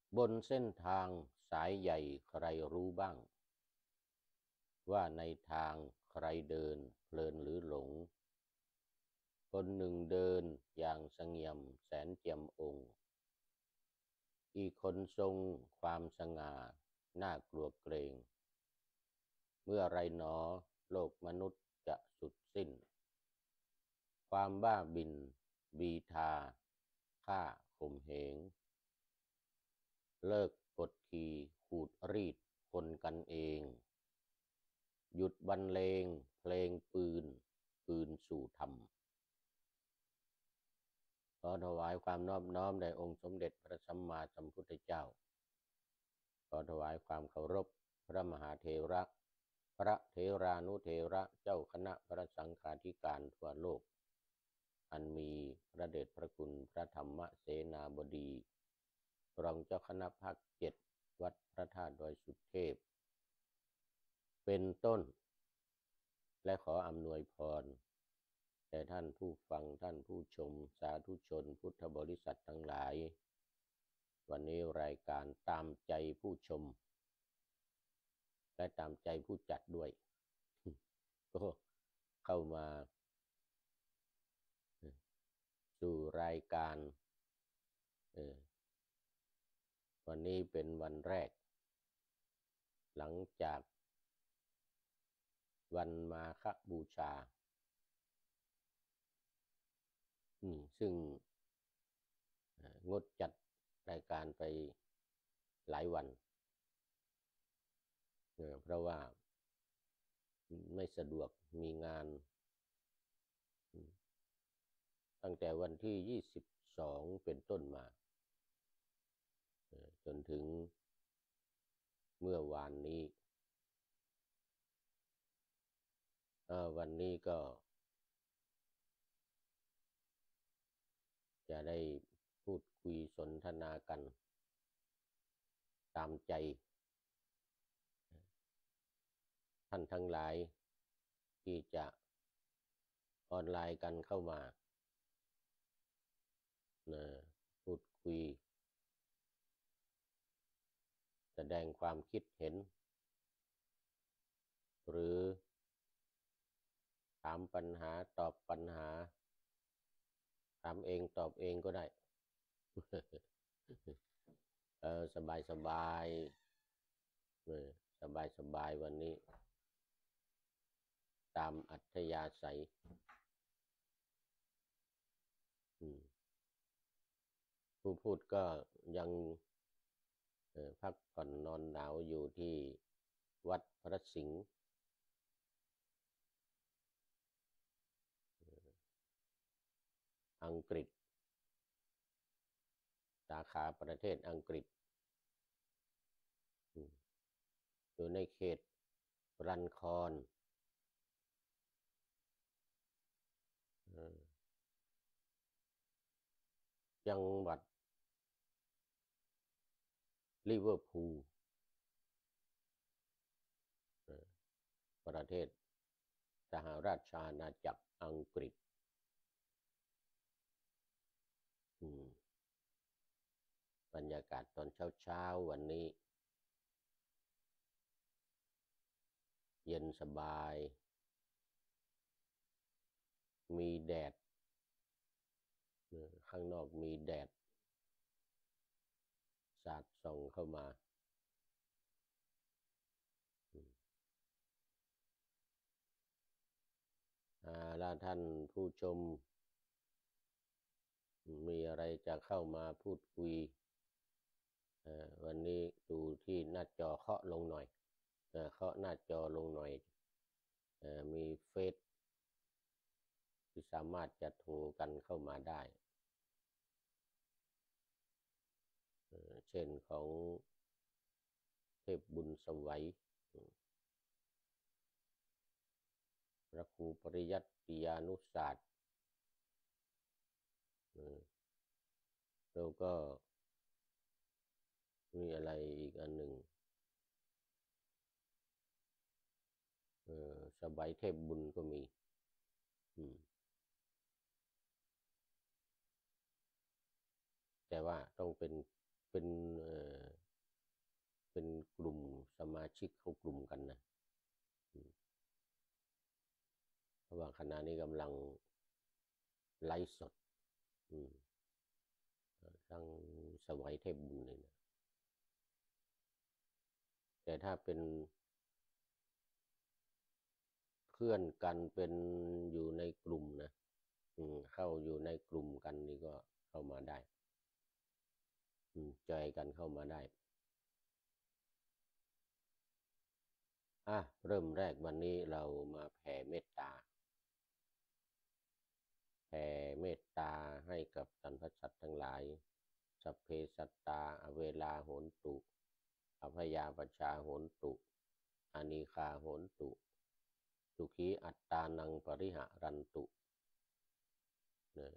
บนเส้นทางสายใหญ่ใครรู้บ้างว่าในทางใครเดินเพลินหรือหลงคนหนึ่งเดินอย่างเสงี่ยมแสนเจียมองค์อีกคนทรงความสง่าน่ากลัวเกรงเมื่อไรหนอโลกมนุษย์จะสุดสิ้นความบ้าบินบีทาฆ่าข่มเหงเลิกกดขี่ขูดรีดคนกันเองหยุดบรรเลงเพลงปืนสู่ธรรมขอถวายความนอบน้อมแด่องค์สมเด็จพระสัมมาสัมพุทธเจ้าขอถวายความเคารพพระมหาเถระพระเถรานุเถระเจ้าคณะพระสังฆาธิการทั่วโลกอันมีพระเดชพระคุณพระธรรมเสนาบดีรองเจ้าคณะภาค7วัดพระธาตุดอยสุเทพเป็นต้นและขออำนวยพรแด่ท่านผู้ฟังท่านผู้ชมสาธุชนพุทธบริษัททั้งหลายวันนี้รายการตามใจผู้ชมและตามใจผู้จัดด้วยก็เข้ามาสู่รายการวันนี้เป็นวันแรกหลังจากวันมาฆบูชาซึ่งงดจัดรายการไปหลายวันเพราะว่าไม่สะดวกมีงานตั้งแต่วันที่22เป็นต้นมาจนถึงเมื่อวานนี้วันนี้ก็จะได้พูดคุยสนทนากันตามใจท่านทั้งหลายที่จะออนไลน์กันเข้ามาพูดคุยแสดงความคิดเห็นหรือถามปัญหาตอบปัญหาถามเองตอบเองก็ได้สบายสบายสบายวันนี้ตามอัธยาศัยผู้พูดก็ยังพักผ่อนนอนหนาวอยู่ที่วัดพระสิงห์อังกฤษสาขาประเทศอังกฤษอยู่ในเขตรันคอนจังหวัดลิเวอร์พูลประเทศสหราชอาณาจักรอังกฤษบรรยากาศตอนเช้าวันนี้เย็นสบายมีแดดข้างนอกมีแดดสาดส่องเข้ามาแล้วท่านผู้ชมมีอะไรจะเข้ามาพูดคุยวันนี้ดูที่หน้าจอเคาะลงหน่อยเคาะหน้าจอลงหน่อยมีเฟซที่สามารถจะโทรกันเข้ามาได้เช่นของเทพบุญสวัยพระครูปริยัติยานุศาสตร์แล้วก็มีอะไรอีกอันหนึ่งสบายเทพบุญก็มีแต่ว่าต้องเป็นเป็นกลุ่มสมาชิกเข้ากลุ่มกันนะเพราะว่าขณะนี้กำลังไลฟ์สดทั้งสวัยเทพบุญเลยนะแต่ถ้าเป็นเพื่อนกันเป็นอยู่ในกลุ่มนะเข้าอยู่ในกลุ่มกันนี่ก็เข้ามาได้จอยกันเข้ามาได้เริ่มแรกวันนี้เรามาแผ่เมตตาแผ่เมตตาให้กับสรรพสัตว์ทั้งหลายสัพเพสัตตาอเวลาโหนตุอภยาปชาโหนตุอานีคาโหนตุสุขีอัตตานังปริหะรันตุนะ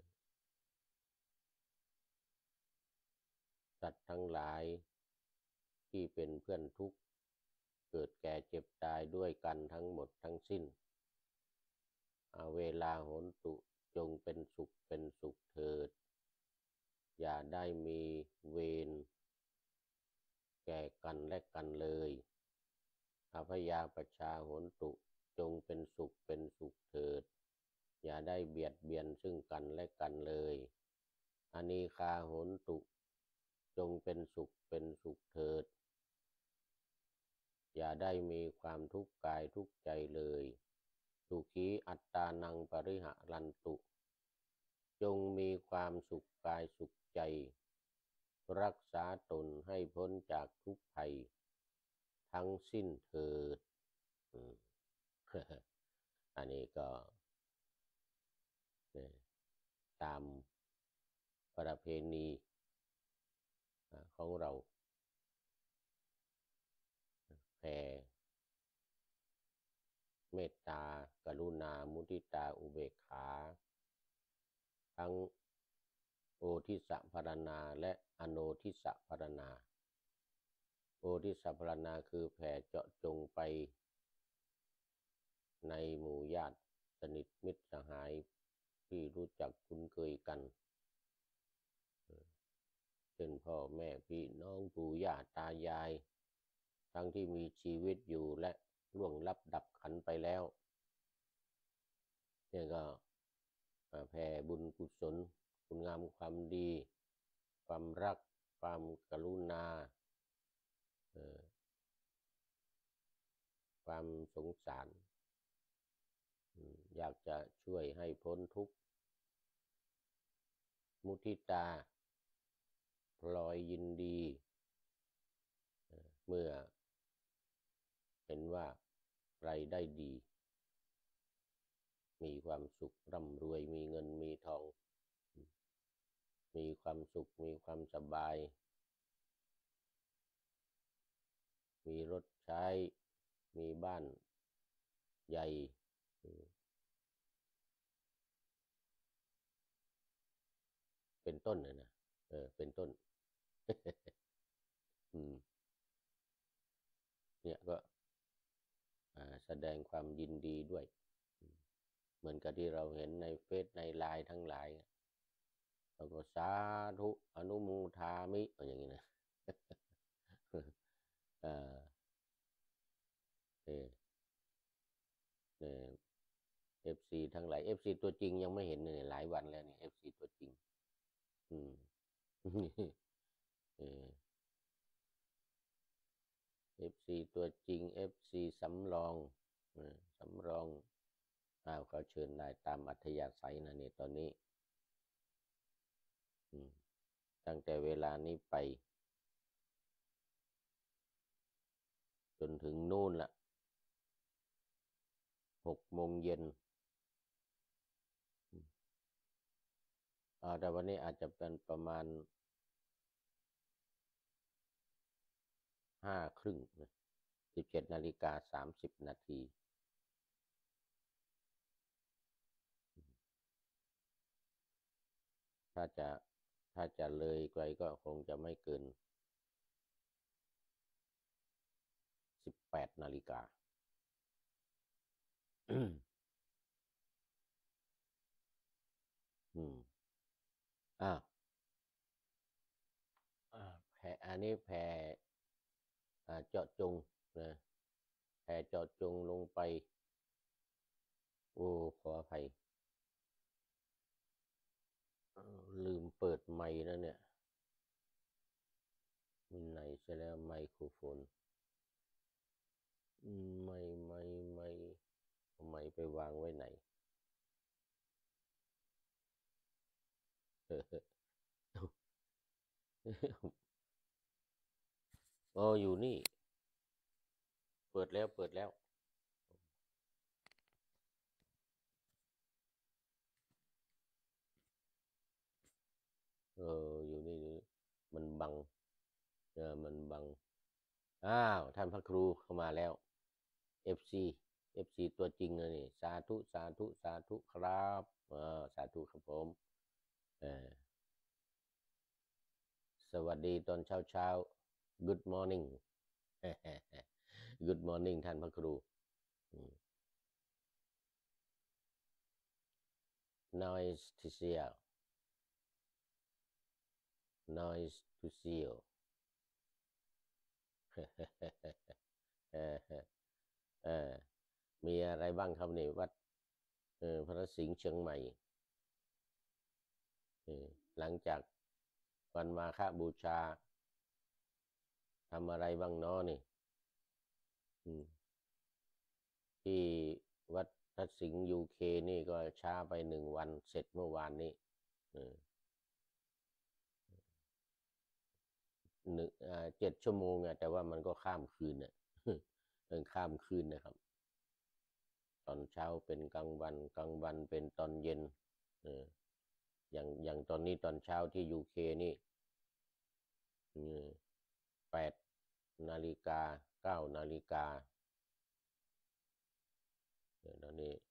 สัตว์ทั้งหลายที่เป็นเพื่อนทุกข์เกิดแก่เจ็บตายด้วยกันทั้งหมดทั้งสิ้นเวลาโหนตุจงเป็นสุขเป็นสุขเถิดอย่าได้มีเวรแก่กันและกันเลยอภยาปชาโหนตุจงเป็นสุขเป็นสุขเถิดอย่าได้เบียดเบียนซึ่งกันและกันเลยอานีคาโหนตุจงเป็นสุขเป็นสุขเถิดอย่าได้มีความทุกข์กายทุกข์ใจเลยสุขีอัตตานังปริหะรันตุจงมีความสุขกายสุขใจรักษาตนให้พ้นจากทุกภัยทั้งสิ้นเถิดอันนี้ก็ตามประเพณีของเราแผ่เมตตากรุณามุทิตาอุเบกขาทั้งโอทิสสะภารณาและอโนทิสสะภารณาโอทิสสะภารณาคือแผ่เจาะจงไปในหมู่ญาติสนิทมิตรสหายที่รู้จักคุ้นเคยกันเช่นพ่อแม่พี่น้องปู่ย่าตายายทั้งที่มีชีวิตอยู่และล่วงลับดับขันไปแล้วเนี่ยก็แผ่บุญกุศลคุณงามความดีความรักความกรุณาความสงสารอยากจะช่วยให้พ้นทุกข์มุทิตาพลอยยินดีเมื่อเห็นว่าใครได้ดีมีความสุขร่ำรวยมีเงินมีทองมีความสุขมีความสบายมีรถใช้มีบ้านใหญ่เป็นต้นนะเป็นต้นเนี่ยก็แสดงความยินดีด้วยเหมือนกับที่เราเห็นในเฟซในไลน์ทั้งหลายเราก็สาธุอนุโมทามิอย่างนี้นะเออFC ทั้งหลาย FC ตัวจริงยังไม่เห็นเลยหลายวันแล้วนี่ FC ตัวจริงอืมFC ตัวจริง FC สำรองสำรองก็เชิญได้ตามอัธยาศัยนะเนี่ยตอนนี้ตั้งแต่เวลานี้ไปจนถึงนู่นละ18:00 น.แต่วันนี้อาจจะเป็นประมาณ5:30 17:30 น.ถ้าจะเลยไปก็คงจะไม่เกิน18 นาฬิกาอ้าวแผ่อันนี้แผ่เจาะจงนะแผ่เจาะจงลงไปโอ้ขออภัยลืมเปิดไมค์แล้วเนี่ยมีไหนซะแล้วไมโครโฟนไม่เอาไมค์ไปวางไว้ไหนอ๋ออยู่นี่เปิดแล้วอยู่นี่มันบังมันบังอ้าวท่านพระครูเข้ามาแล้ว FC FC ตัวจริงเลยนี่สาธุสาธุสาธุครับสาธุครับผมเออสวัสดีตอนเช้า Good morning Good morning ท่านพระครู Nice to see you Nice to see you เออเออมีอะไรบ้างครับนี่วัดพระสิงห์เชียงใหม่หลังจากวันมาฆบูชาทำอะไรบ้างเนาะนี่ที่วัดพระสิงห์UKนี่ก็ช้าไป1 วันเสร็จเมื่อวานนี้7 ชั่วโมงแต่ว่ามันก็ข้ามคืนข้ามคืนนะครับตอนเช้าเป็นกลางวันเป็นตอนเย็นอย่างตอนนี้ตอนเช้าที่ UK นี่8 นาฬิกา9 นาฬิกาตอนนี้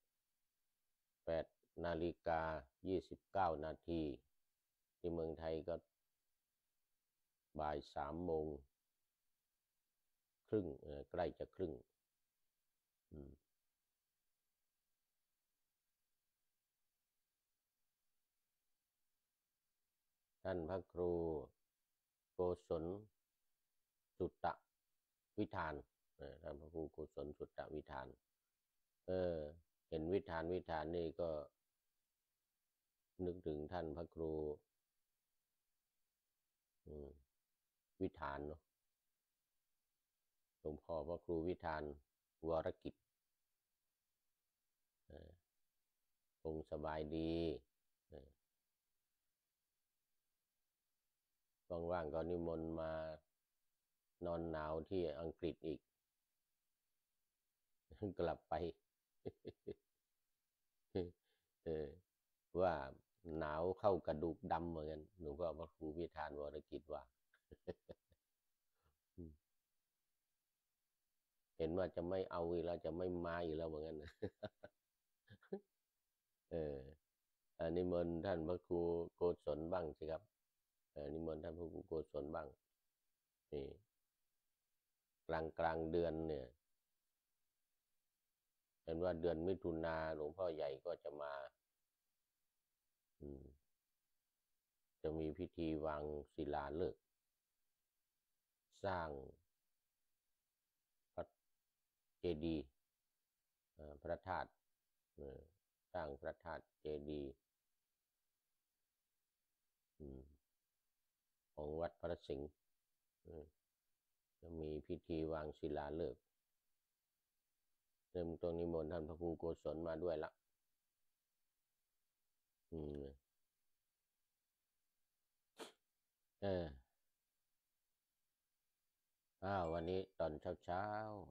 8 นาฬิกา 29 นาทีที่เมืองไทยก็บ่าย3 โมงครึ่งใกล้จะครึ่งท่านพระครูโกศลสุตตวิธานท่านพระครูโกศลสุตตวิธานเห็นวิธานนี่ก็นึกถึงท่านพระครูวิธานเนาะหลวงพ่อพระครูวิธานวรกิจคงสบายดีว่างๆก็นิมนต์มานอนหนาวที่อังกฤษอีกกลับไปว่าหนาวเข้ากระดูกดำเหมือนกันหลวงพ่อพระครูวิธานวรกิจว่าเห็นว่าจะไม่เอาอีกแล้วจะไม่มาอีกแล้วเหมือนกันนิมนต์ท่านพระครูโกศลบ้างสิครับนิมนต์ท่านพระครูโกศลบ้างนี่กลางเดือนเนี่ยเห็นว่าเดือนมิถุนาหลวงพ่อใหญ่ก็จะมาจะมีพิธีวางศิลาฤกษ์สร้างพระเจดีย์พระธาตุสร้างพระธาตุเจดีย์ของวัดพระสิงห์จะมีพิธีวางศิลาฤกษ์ตรงนิมนต์ท่านพระครูโกศลมาด้วยละวันนี้ตอนเช้า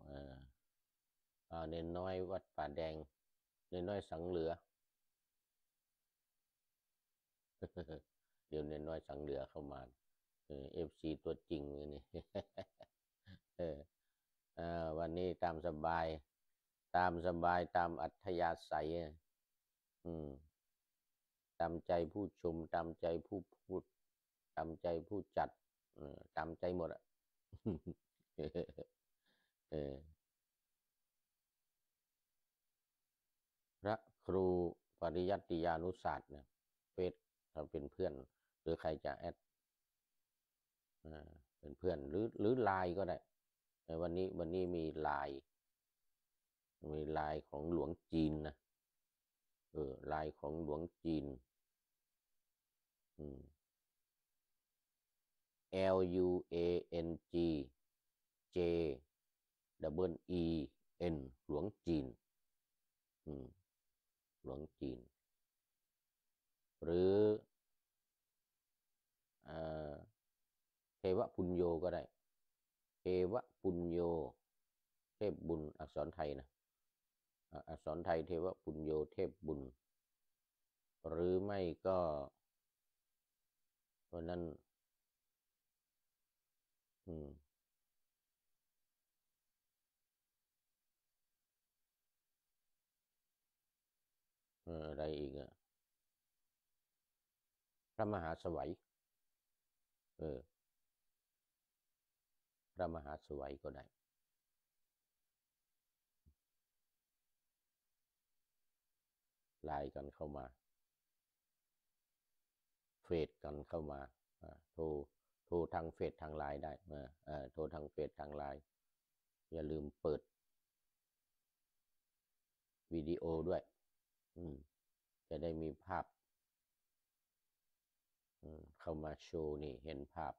เนนน้อยวัดป่าแดงเนนน้อยสังเหลือ เดี๋ยวเนนน้อยสังเหลือเข้ามาFC ตัวจริงเลยนี่วันนี้ตามสบายตามอัธยาศัยตามใจผู้ชมตามใจผู้พูดตามใจผู้จัดตามใจหมดพระครูปริยัติยานุศาสตร์เนี่ยเฟซเราเป็นเพื่อนหรือใครจะแอดเป็นเพื่อนหรือไลน์ก็ได้วันนี้มีลายของหลวงจีนนะลายของหลวงจีนLUANG JEEN หลวงจีนหลวงจีนหรือเทวปุญโญก็ได้เทวปุญโญเทพบุญอักษรไทยนะอักษรไทยเทวปุญโญเทพบุญหรือไม่ก็วันนั้นอะไรอีกพระมหาสวัยพระมหาสวัยก็ได้ไลน์กันเข้ามาเฟซกันเข้ามาโทรทางเฟซทางไลน์ได้โทรทางเฟซทางไลน์อย่าลืมเปิดวิดีโอด้วยจะได้มีภาพเข้ามาโชว์นี่เห็นภาพ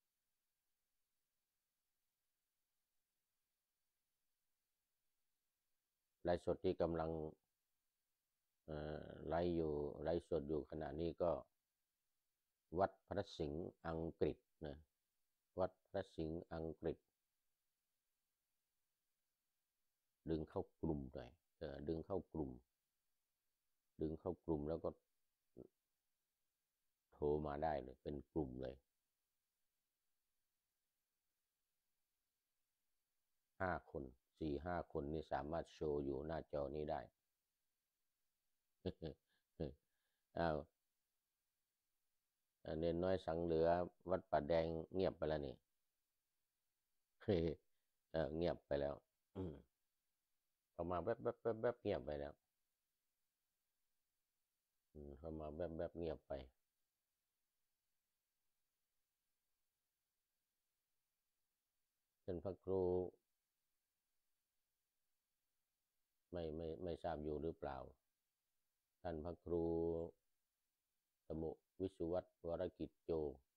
ไลฟ์สดที่กำลังไลฟ์สดอยู่ขณะนี้ก็วัดพระสิงห์อังกฤษนะวัดพระสิงห์อังกฤษดึงเข้ากลุ่มหน่อยดึงเข้ากลุ่มแล้วก็โทรมาได้เลยเป็นกลุ่มเลย5 คน4-5 คนนี่สามารถโชว์อยู่หน้าจอนี้ได้อ้าวเนนน้อยสังเหลือวัดป่าแดงเงียบไปแล้วนี่เงียบไปแล้วเข้ามาแวบเงียบไปแล้วเข้ามาแวบเงียบไปเป็นพระครูไม่ทราบอยู่หรือเปล่าท่านพระครูสมุวิสุวัตรวรกิจโจ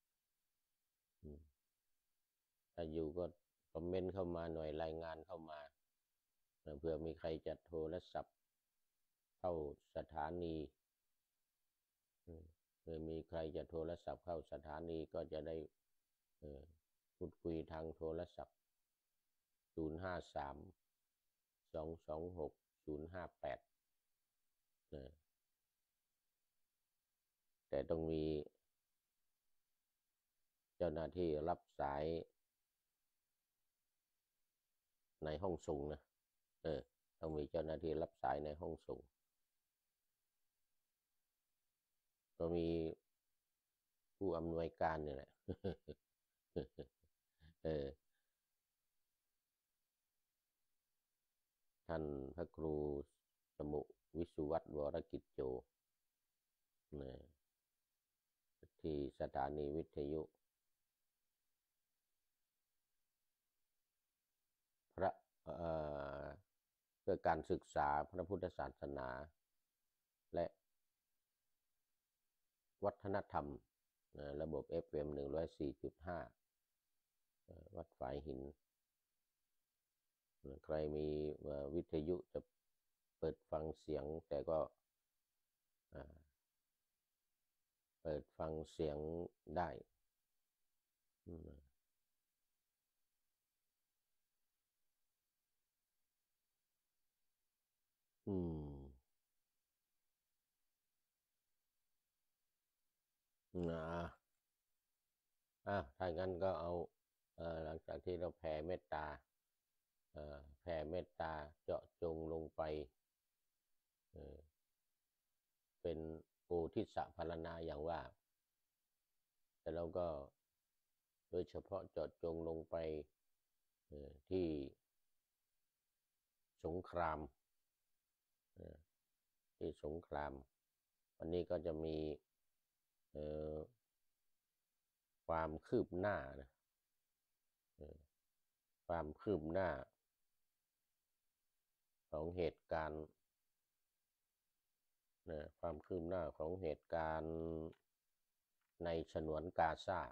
ถ้าอยู่ก็คอมเมนต์เข้ามาหน่อยรายงานเข้ามาเผื่อมีใครจะโทรศัพท์เข้าสถานีเผื่อมีใครจะโทรศัพท์เข้าสถานีก็จะได้พูดคุยทางโทรศัพท์053-226-058แต่ต้องมีเจ้าหน้าที่รับสายในห้องส่งนะต้องมีเจ้าหน้าที่รับสายในห้องส่งก็มีผู้อำนวยการนี่แหละท่านพระครูสมุวิสุวัตรวรกิจโจที่สถานีวิทยุพระเพื่อการศึกษาพระพุทธศาสนาและวัฒนธรรมระบบ FM 104.5วัดฝายหินใครมีวิทยุจะเปิดฟังเสียงแต่ก็เปิดฟังเสียงได้ถ้างั้นก็เอาหลังจากที่เราแผ่เมตตาเจาะจงลงไปเป็นโพธิสัพพารณาอย่างว่าแต่เราก็โดยเฉพาะเจาะจงลงไปที่สงครามวันนี้ก็จะมีความคืบหน้านะความคืบหน้าของเหตุการณ์ความคืบหน้าของเหตุการณ์ในฉนวนกาซา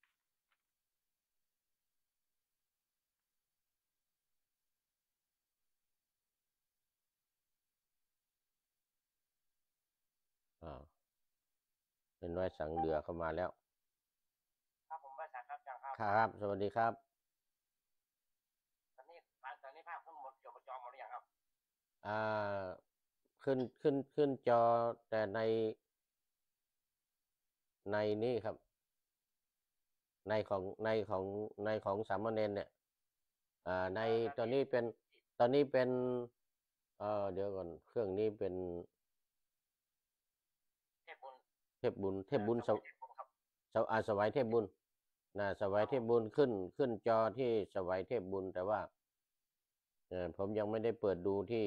เป็นไว้สั่งเรือเข้ามาแล้วครับผมว่าครับจังครับครับสวัสดีครับตอนนี้ภาพขึ้นหมดจบจอหมดหรือยังครับอ่าขึ้นจอแต่ในนี่ครับในของสามเณรเนี่ยในแล้วที่ตอนนี้เป็นตอนนี้เป็นเดี๋ยวก่อนเครื่องนี้เป็นเทพบุญเทพบุญสมัยเทพบุญครับสวัยเทพบุญสวัครับผมยเทพบุญขึ้นจอที่สวัยเทพบุญแต่ว่าผมยังไม่ได้เปิดดูที่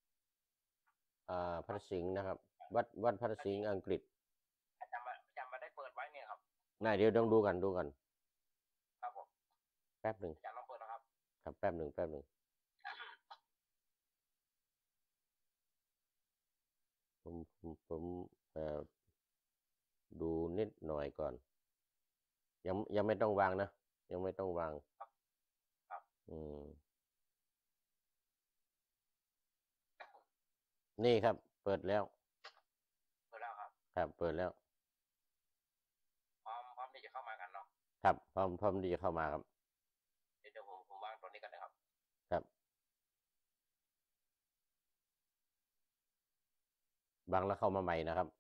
พระสิงห์นะครับวัดพระสิงห์อังกฤษอาจารย์มาได้เปิดไว้เนี่ยครับเดี๋ยวต้องดูกันครับผมแป๊บหนึ่งอาจารย์ลองเปิดนะครับครับแป๊บหนึ่งผมดูนิดหน่อยก่อนยังไม่ต้องวางนะยังไม่ต้องวางครับครับอืมนี่ครับเปิดแล้วเปิดแล้วครับครับเปิดแล้วพร้อมที่จะเข้ามากันเนาะครับพร้อมที่จะเข้ามาครับเดี๋ยวผมวางตัวนี้กันนะครับครับวางแล้วเข้ามาใหม่นะครับ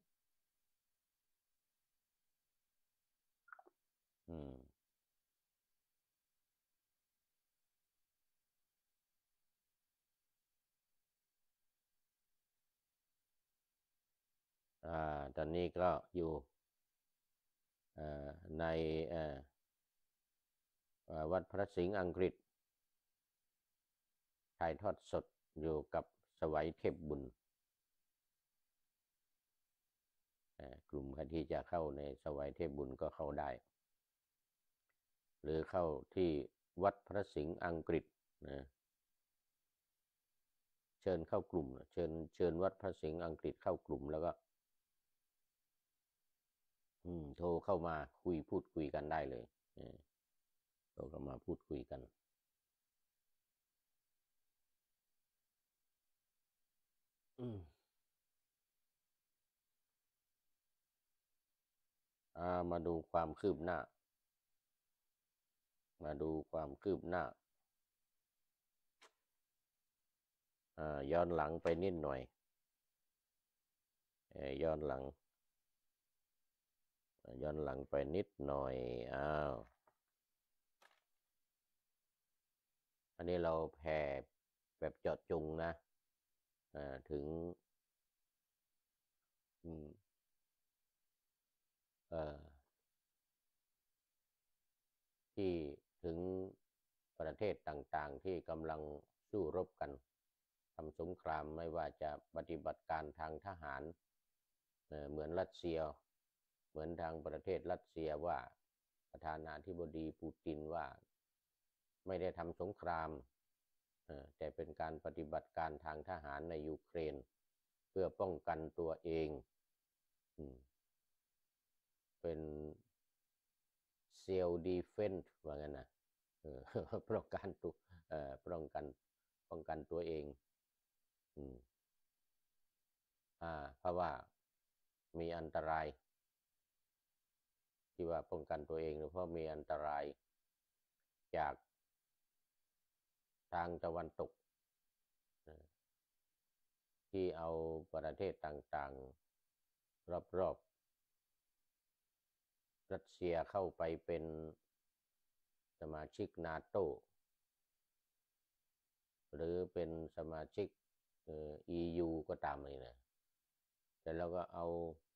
อืมตอนนี้ก็อยู่ในวัดพระสิงห์อังกฤษถ่ายทอดสดอยู่กับสวัยเทพบุญกลุ่มใครที่จะเข้าในสวัยเทพบุญก็เข้าได้หรือเข้าที่วัดพระสิงห์อังกฤษนะเชิญเข้ากลุ่มเชิญวัดพระสิงห์อังกฤษเข้ากลุ่มแล้วก็โทรเข้ามาพูดคุยกันได้เลยโทรเข้ามาพูดคุยกันมาดูความคืบหน้าย้อนหลังไปนิดหน่อยย้อนหลังไปนิดหน่อยอันนี้เราแผ่แบบเจาะจงนะถึงเอ่อที่ถึงประเทศต่างๆที่กำลังสู้รบกันทำสงครามไม่ว่าจะปฏิบัติการทางทหารเหมือนรัสเซียเหมือนทางประเทศรัสเซียว่าประธานาธิบดีปูตินว่าไม่ได้ทำสงครามแต่เป็นการปฏิบัติการทางทหารในยูเครนเพื่อป้องกันตัวเองเป็นเซลดีเฟนต์ว่างั้นนะป้องกันตัวป้องกันตัวเองเพราะว่ามีอันตรายที่ว่าป้องกันตัวเองเพราะมีอันตรายจากทางตะวันตกที่เอาประเทศต่างๆรอบๆรัสเซียเข้าไปเป็นสมาชิกนาโตหรือเป็นสมาชิกEU ก็ตามเลยนะแต่แล้วก็เอา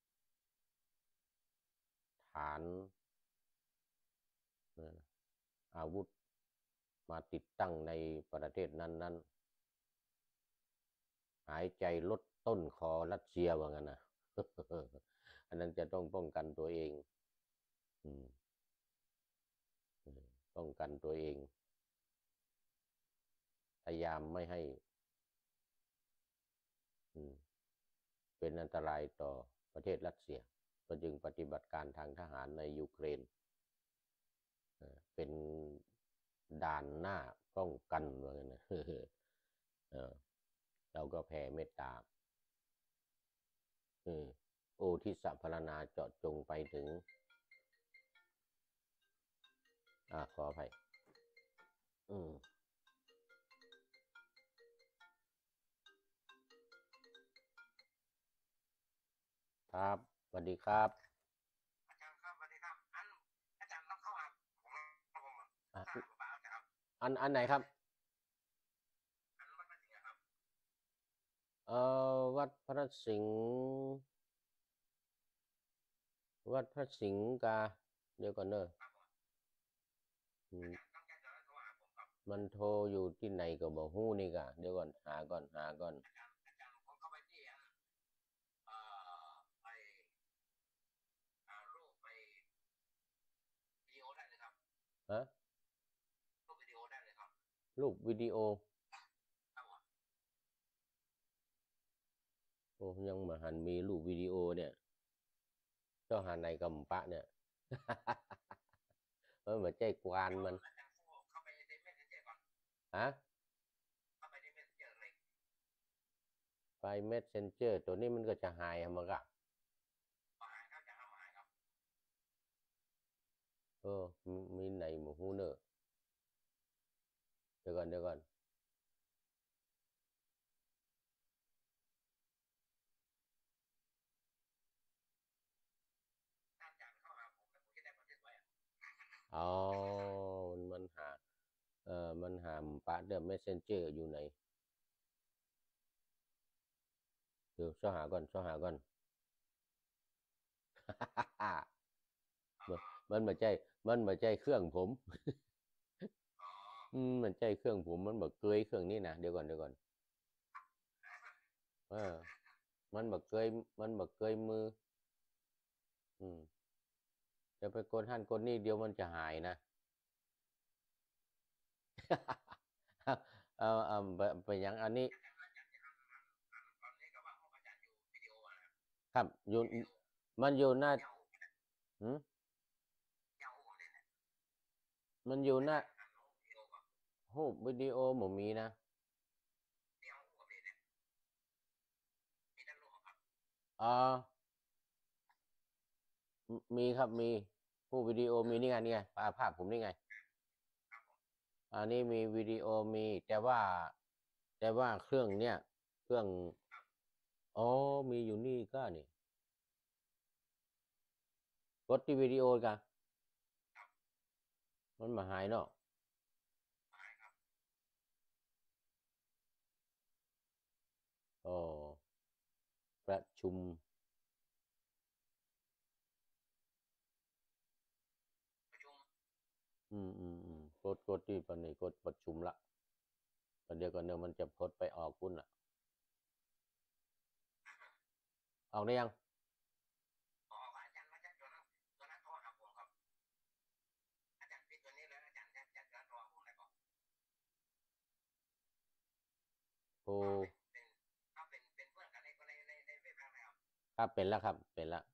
ฐานอาวุธมาติดตั้งในประเทศนั้นๆหายใจลดต้นคอรัสเซียว่างั้นนะอันนั้นจะต้องป้องกันตัวเองป้องกันตัวเองายามไม่ให้เป็นอันตรายต่อประเทศรัสเซียก็จึงปฏิบัติการทางทหารในยูเครนเป็นด่านหน้าป้องกันว่างั้นนะเราก็แผ่เมตตาโอทิสพรรณนาเจาะจงไปถึงขออภัยครับสวัสดีครับอาจารย์ครับสวัสดีครับอาจารย์ต้องเข้าหาผมอันไหนครับวัดพระสิงห์ครับวัดพระสิงห์วัดพระสิงห์กาเดี๋ยวก่อนเนอะมันโทรอยู่ที่ไหนก็บอกฮู้นี่กะเดี๋ยวก่อนหาก่อนอาจารย์ผมเข้าไปที่ไปรูปไปวิดีโอได้เลยครับฮะรูปวิดีโอได้เลยครับรูปวิดีโอโอ้ยังมาหันมีรูปวิดีโอเนี่ยเจ้าหาในกำปะเนี่ยมันเหมือนใจกวานมันฮะไปเมสเซนเจอร์ตัวนี้มันก็จะหายมันก็มีไหนหมูฮูเนอร์เดี๋ยวก่อนอ๋อมันหามันหามปะเดอร์เมสเซนเจอร์อยู่ไหนเดี๋ยวหาก่อนมันมาใจเครื่องผมมันใจเครื่องผมมันบอกเกยเครื่องนี้นะเดี๋ยวก่อนมันบอกเกยมือจะไปกดหั่นกดนี่เดี๋ยวมันจะหายนะไปยังอันนี้ครับอยู่มันอยู่หน้ามันอยู่หน้ารูปวิดีโอหมมีนะมีครับมีรูปวิดีโอมีนี่ไงภาพผมนี่ไงอันนี้มีวิดีโอมีแต่ว่าเครื่องเนี้ยเครื่องมีอยู่นี่ก็นี่กดที่วิดีโอกันมันมาหายเนาะประชุมกดที่ปนี้กดประชุมละเดี๋ยวก่อนเดี๋ยวมันจะพดไปออกคุณอ่ะออกได้ยังโอ้ครับเป็นแล้วครับเป็นแล้ว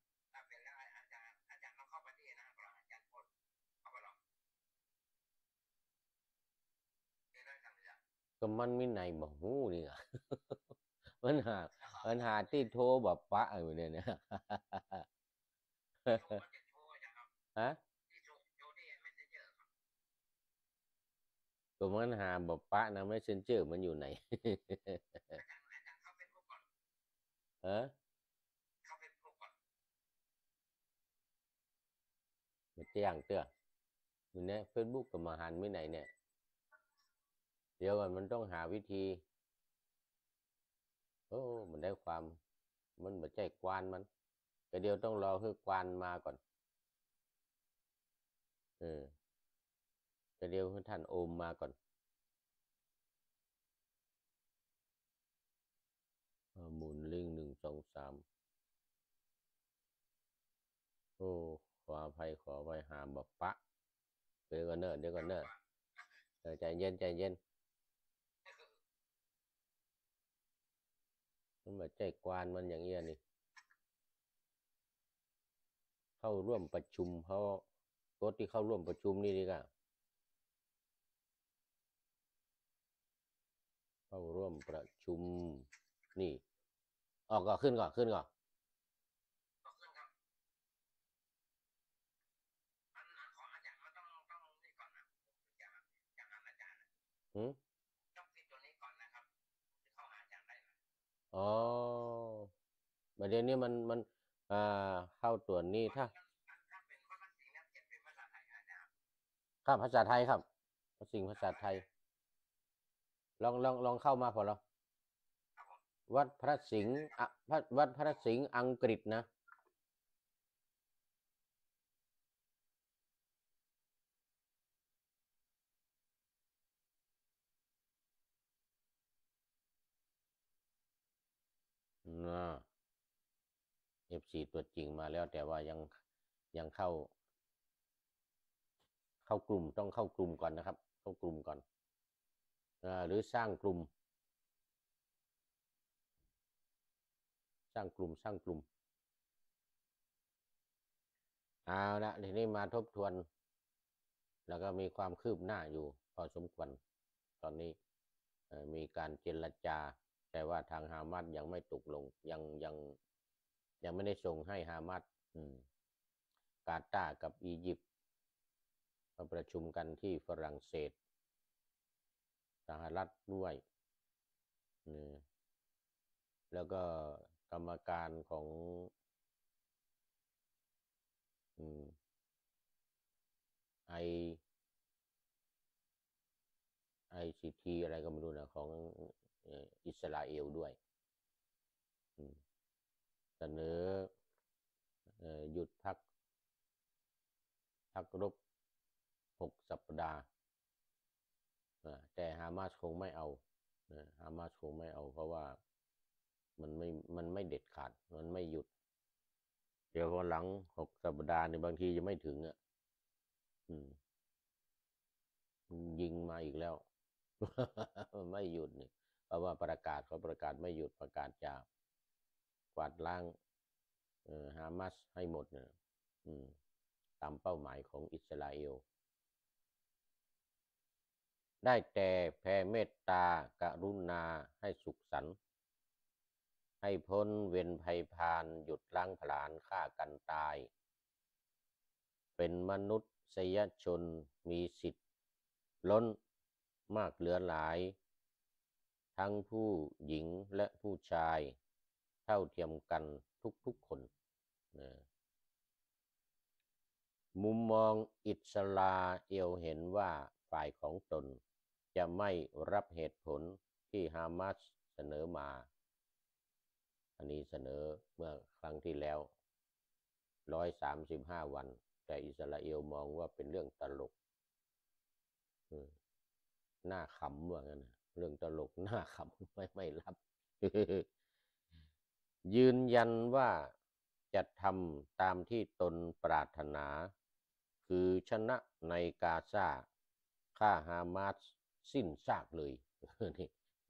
ก็มันมีไหนบอกหูนี่อ่ะมันหาที่โทรแบบปะอยู่เนี่ยนะฮะก็มันหาแบบปะนะไม่เซนเจอร์มันอยู่ไหนฮะมาแจ้งเตื้ออยู่เนี่ยเฟซบุ๊กกับมาหันไม่ไหนเนี่ยเดี๋ยวก่อนมันต้องหาวิธีมันได้ความมันไม่ใช่กวานมันแต่เดี๋ยวต้องรอคือกวานมาก่อนแต่เดี๋ยวท่านโอมมาก่อนหมุนลิง1 2 3ขออภัยหามบอกปะเดี๋ยวก่อนเนอะใจเย็นมันแบบใจกวานมันอย่างเงี้ยนี่เข้าร่วมประชุมเขารถที่เข้าร่วมประชุมนี่ดีกว่าเข้าร่วมประชุมนี่ออกก่อนขึ้นก่อนขึ้นก่อนก็ขึ้นครับอันของอาจารย์มันต้องนี่ก่อนนะอย่างนั้นอาจารย์หืมต้องติดตัวนี้ก่อนนะครับจะเข้าหาอาจารย์ได้นะอ๋อประเด็นนี้มันอ่าเข้าตัวนี้ถ้าถ้าเป็นภาษาจีนเนี่ยเขียนเป็นภาษาไทยอาจารย์ครับภาษาไทยครับสิ่งภาษาไทยลองเข้ามาพอแล้วครับผมวัดพระสิงห์อะวัดพระสิงห์อังกฤษนะนะFC ตัวจริงมาแล้วแต่ว่ายังเข้ากลุ่มต้องเข้ากลุ่มก่อนนะครับเข้ากลุ่มก่อนหรือสร้างกลุ่มสร้างกลุ่มเอาละทีนี้มาทบทวนแล้วก็มีความคืบหน้าอยู่พอสมควรตอนนี้มีการเจรจาแต่ว่าทางฮามาสยังไม่ตกลงยังไม่ได้ส่งให้ฮามาสกาตาร์กับอียิปต์มาประชุมกันที่ฝรั่งเศสสหรัฐด้วยแล้วก็กรรมการของไอICT อะไรก็ไม่รู้นะของอิสราเอลด้วยเสนอหยุดพักรบ6 สัปดาห์แต่ฮามาสคงไม่เอาฮามาสคงไม่เอาเพราะว่ามันไม่เด็ดขาดมันไม่หยุดเดี๋ยวพอหลัง6 สัปดาห์เนี่ยบางทีจะไม่ถึงอ่ะยิงมาอีกแล้วไม่หยุดเนี่ยเพราะว่าเขาประกาศไม่หยุดประกาศจะกวาดล้างฮามาสให้หมดเนี่ยตามเป้าหมายของอิสราเอลได้แต่แผ่เมตตากรุณาให้สุขสันต์ให้พ้นเวรภัยพานหยุดล้างผลาญฆ่ากันตายเป็นมนุษยชนมีสิทธิ์ล้นมากเหลือหลายทั้งผู้หญิงและผู้ชายเท่าเทียมกันทุกคนนะมุมมองอิสราเอลเห็นว่าฝ่ายของตนจะไม่รับเหตุผลที่ฮามาสเสนอมาอันนี้เสนอเมื่อครั้งที่แล้ว135 วันแต่อิสราเอลมองว่าเป็นเรื่องตลกน่าขำว่างั้นเรื่องตลกน่าขำไม่รับยืนยันว่าจะทำตามที่ตนปรารถนาคือชนะในกาซาฆ่าฮามาสสิ้นซากเลยนี่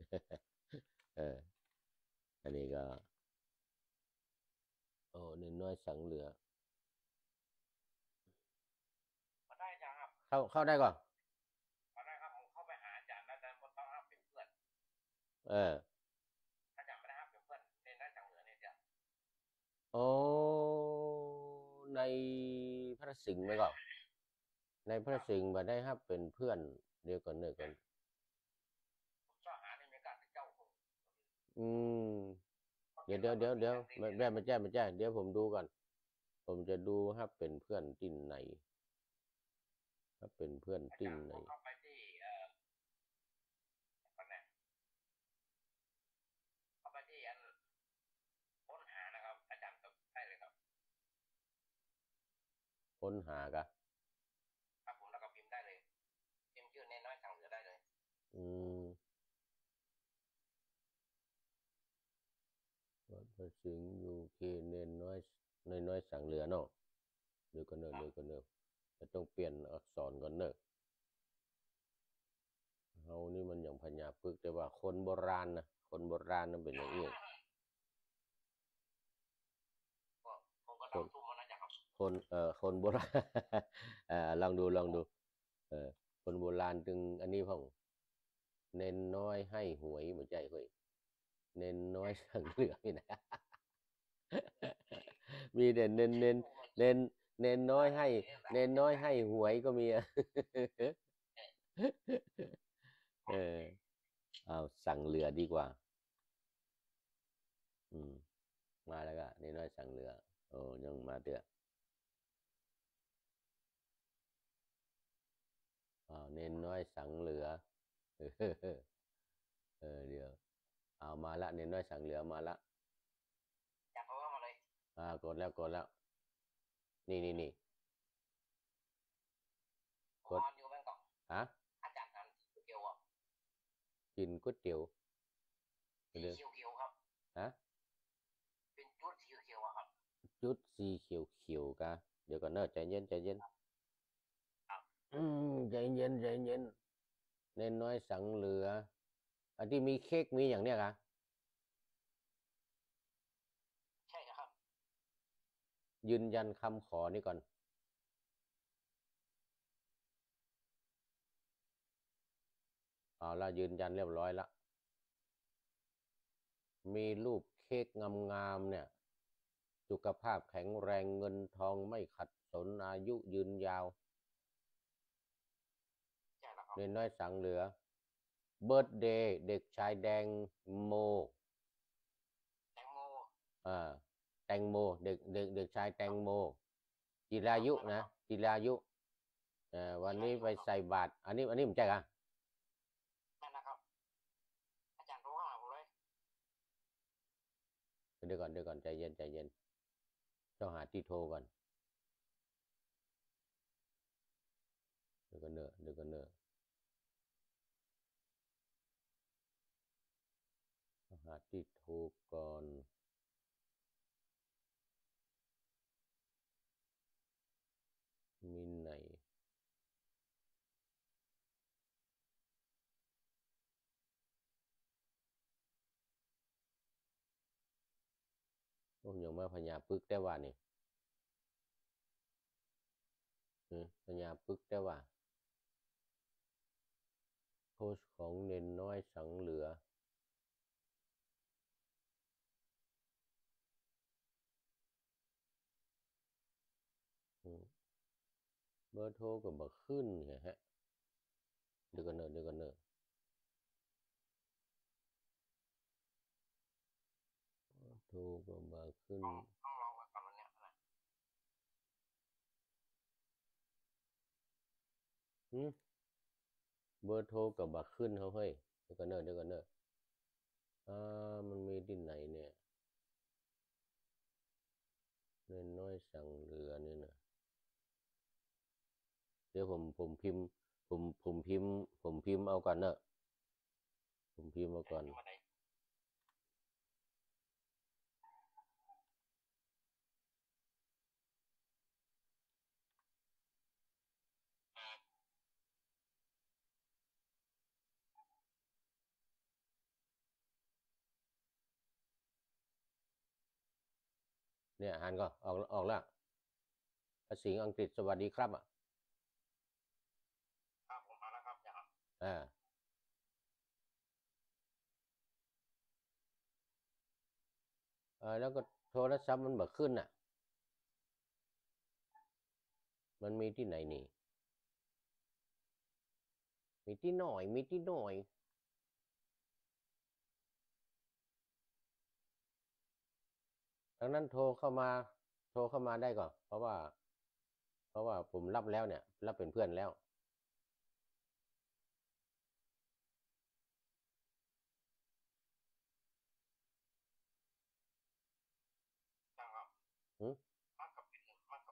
อันนี้ก็โอ้น้อยสังเหลือมาได้ยังครับเข้าได้ก่อนมาได้ครับผมเข้าไปหาอาจารย์แล้วแต่คนต้องห้ามเป็นเพื่อนเอออาจารย์ไม่ได้ห้ามเป็นเพื่อนเรียนได้จากเหนือเนี่ยเดียวโอ้ในพระสิงห์ไหมก่อนในพระสิงห์มาได้ครับเป็นเพื่อนเดียวกันเนอะกันผมชอบหาในเมกาที่เจ้าผมอืมเดี๋ยวไม่ใช่เดี๋ยวผมดูก่อนผมจะดูครับเป็นเพื่อนที่ไหนถ้าเป็นเพื่อนอาที่ไหนจารย์ผมเข้าไปที่คนไหนเข้าไปที่อันค้นหานะครับอาจารย์ก็ได้เลยครับค้นหากะครับผมแล้วก็พิมพ์ได้เลยพิมพ์ชื่อเน้นน้อยสั่งเหลือได้เลยอืมวัดพระสิงห์ยูเคเนนน้อยสั่งเหลือเนาะเดี๋ยวก็เนอะจะต้องเปลี่ยนอักษรก่อนเนอะเฮานี่มันอย่างพญาปึกแต่ว่าคนโบราณนะคนโบราณนั่นเป็นอย่างนี้คนโบราณ ลองดูเออคนโบราณจึงอันนี้พ่องเน้นน้อยให้หวยเหมือนใจเฮ้ยเน้นน้อยสั่งเหลือนี่นะ มีแต่เน้นน้อยให้เน้นน้อยให้หวยก็มีอะ เออเอาสั่งเหลือดีกว่า อืมมาแล้วก็เน้นน้อยสั่งเหลือโอ้ยังมาเตือเน้นน้อยสั่งเหลือ เดี๋ยวเอามาละเน้นน้อยสั่งเหลือมาละอยากรู้เข้ามาเลยกดแล้วนี่กดนอนอยู่แบงกอกฮะอาจารย์อันเกี่ยวกับกินก๋วยเตี๋ยวสีเขียวครับฮะเป็นจุดสีเขียวครับจุดสีเขียวกะเดี๋ยวก่อนเนอะใจเย็นใจเย็นใจเย็นเน้นน้อยสังเหลืออันที่มีเค้กมีอย่างเนี้ยกะใช่ครับยืนยันคำขอนี่ก่อนเอาละยืนยันเรียบร้อยละมีรูปเค้กงามๆเนี่ยสุขภาพแข็งแรงเงินทองไม่ขัดสนอายุยืนยาวใช่แล้วครับเน้นน้อยสังเหลือเบิร์ d เดย์เด็กชายแดงโมแตงโมแตงโมเด็กชายแตงโมจิรายุนะจิรายุวันนี้ไปใส่บาตรอันนี้ผมแจ้งอ่ะนั่นนะครับ อาจารย์รู้ข้างหลังผมเลยเดี๋ยวก่อนใจเย็นต้องหาที่โทรก่อนเดี๋ยวกันเนอะต้องหาที่โทรก่อนมีไหนผมยังมาพญาปึกได้ว่านี่พญาปึกได้ว่าโพสต์ของเนนน้อยสังเหลือเบอร์โทรก็บอกขึ้นไงฮะเดี๋ยวกันเนอะโทรก็มาขึ้นต้องลองก่อนวันนี้นะเบอร์โทรกับบักขึ้นเขาเฮ้ยเดี๋ยวกันเนอะมันมีที่ไหนเนี่ยเน้นน้อยสั่งเหลือนี่นะเดี๋ยวผมพิมพ์เอาก่อนเนอะผมพิมพ์เอาก่อนเนี่ยอ่านก็ออกแล้วภาษาอังกฤษสวัสดีครับอ่ะครับผมมาแล้วครับอย่างแล้วก็โทรศัพท์มันบักขึ้นอ่ะมันมีที่ไหนนี่มีที่หน่อยดังนั้นโทรเข้ามาได้ก่อนเพราะว่าผมรับแล้วเนี่ยรับเป็นเพื่อนแล้วอย่างครับหืมมากกับเป็น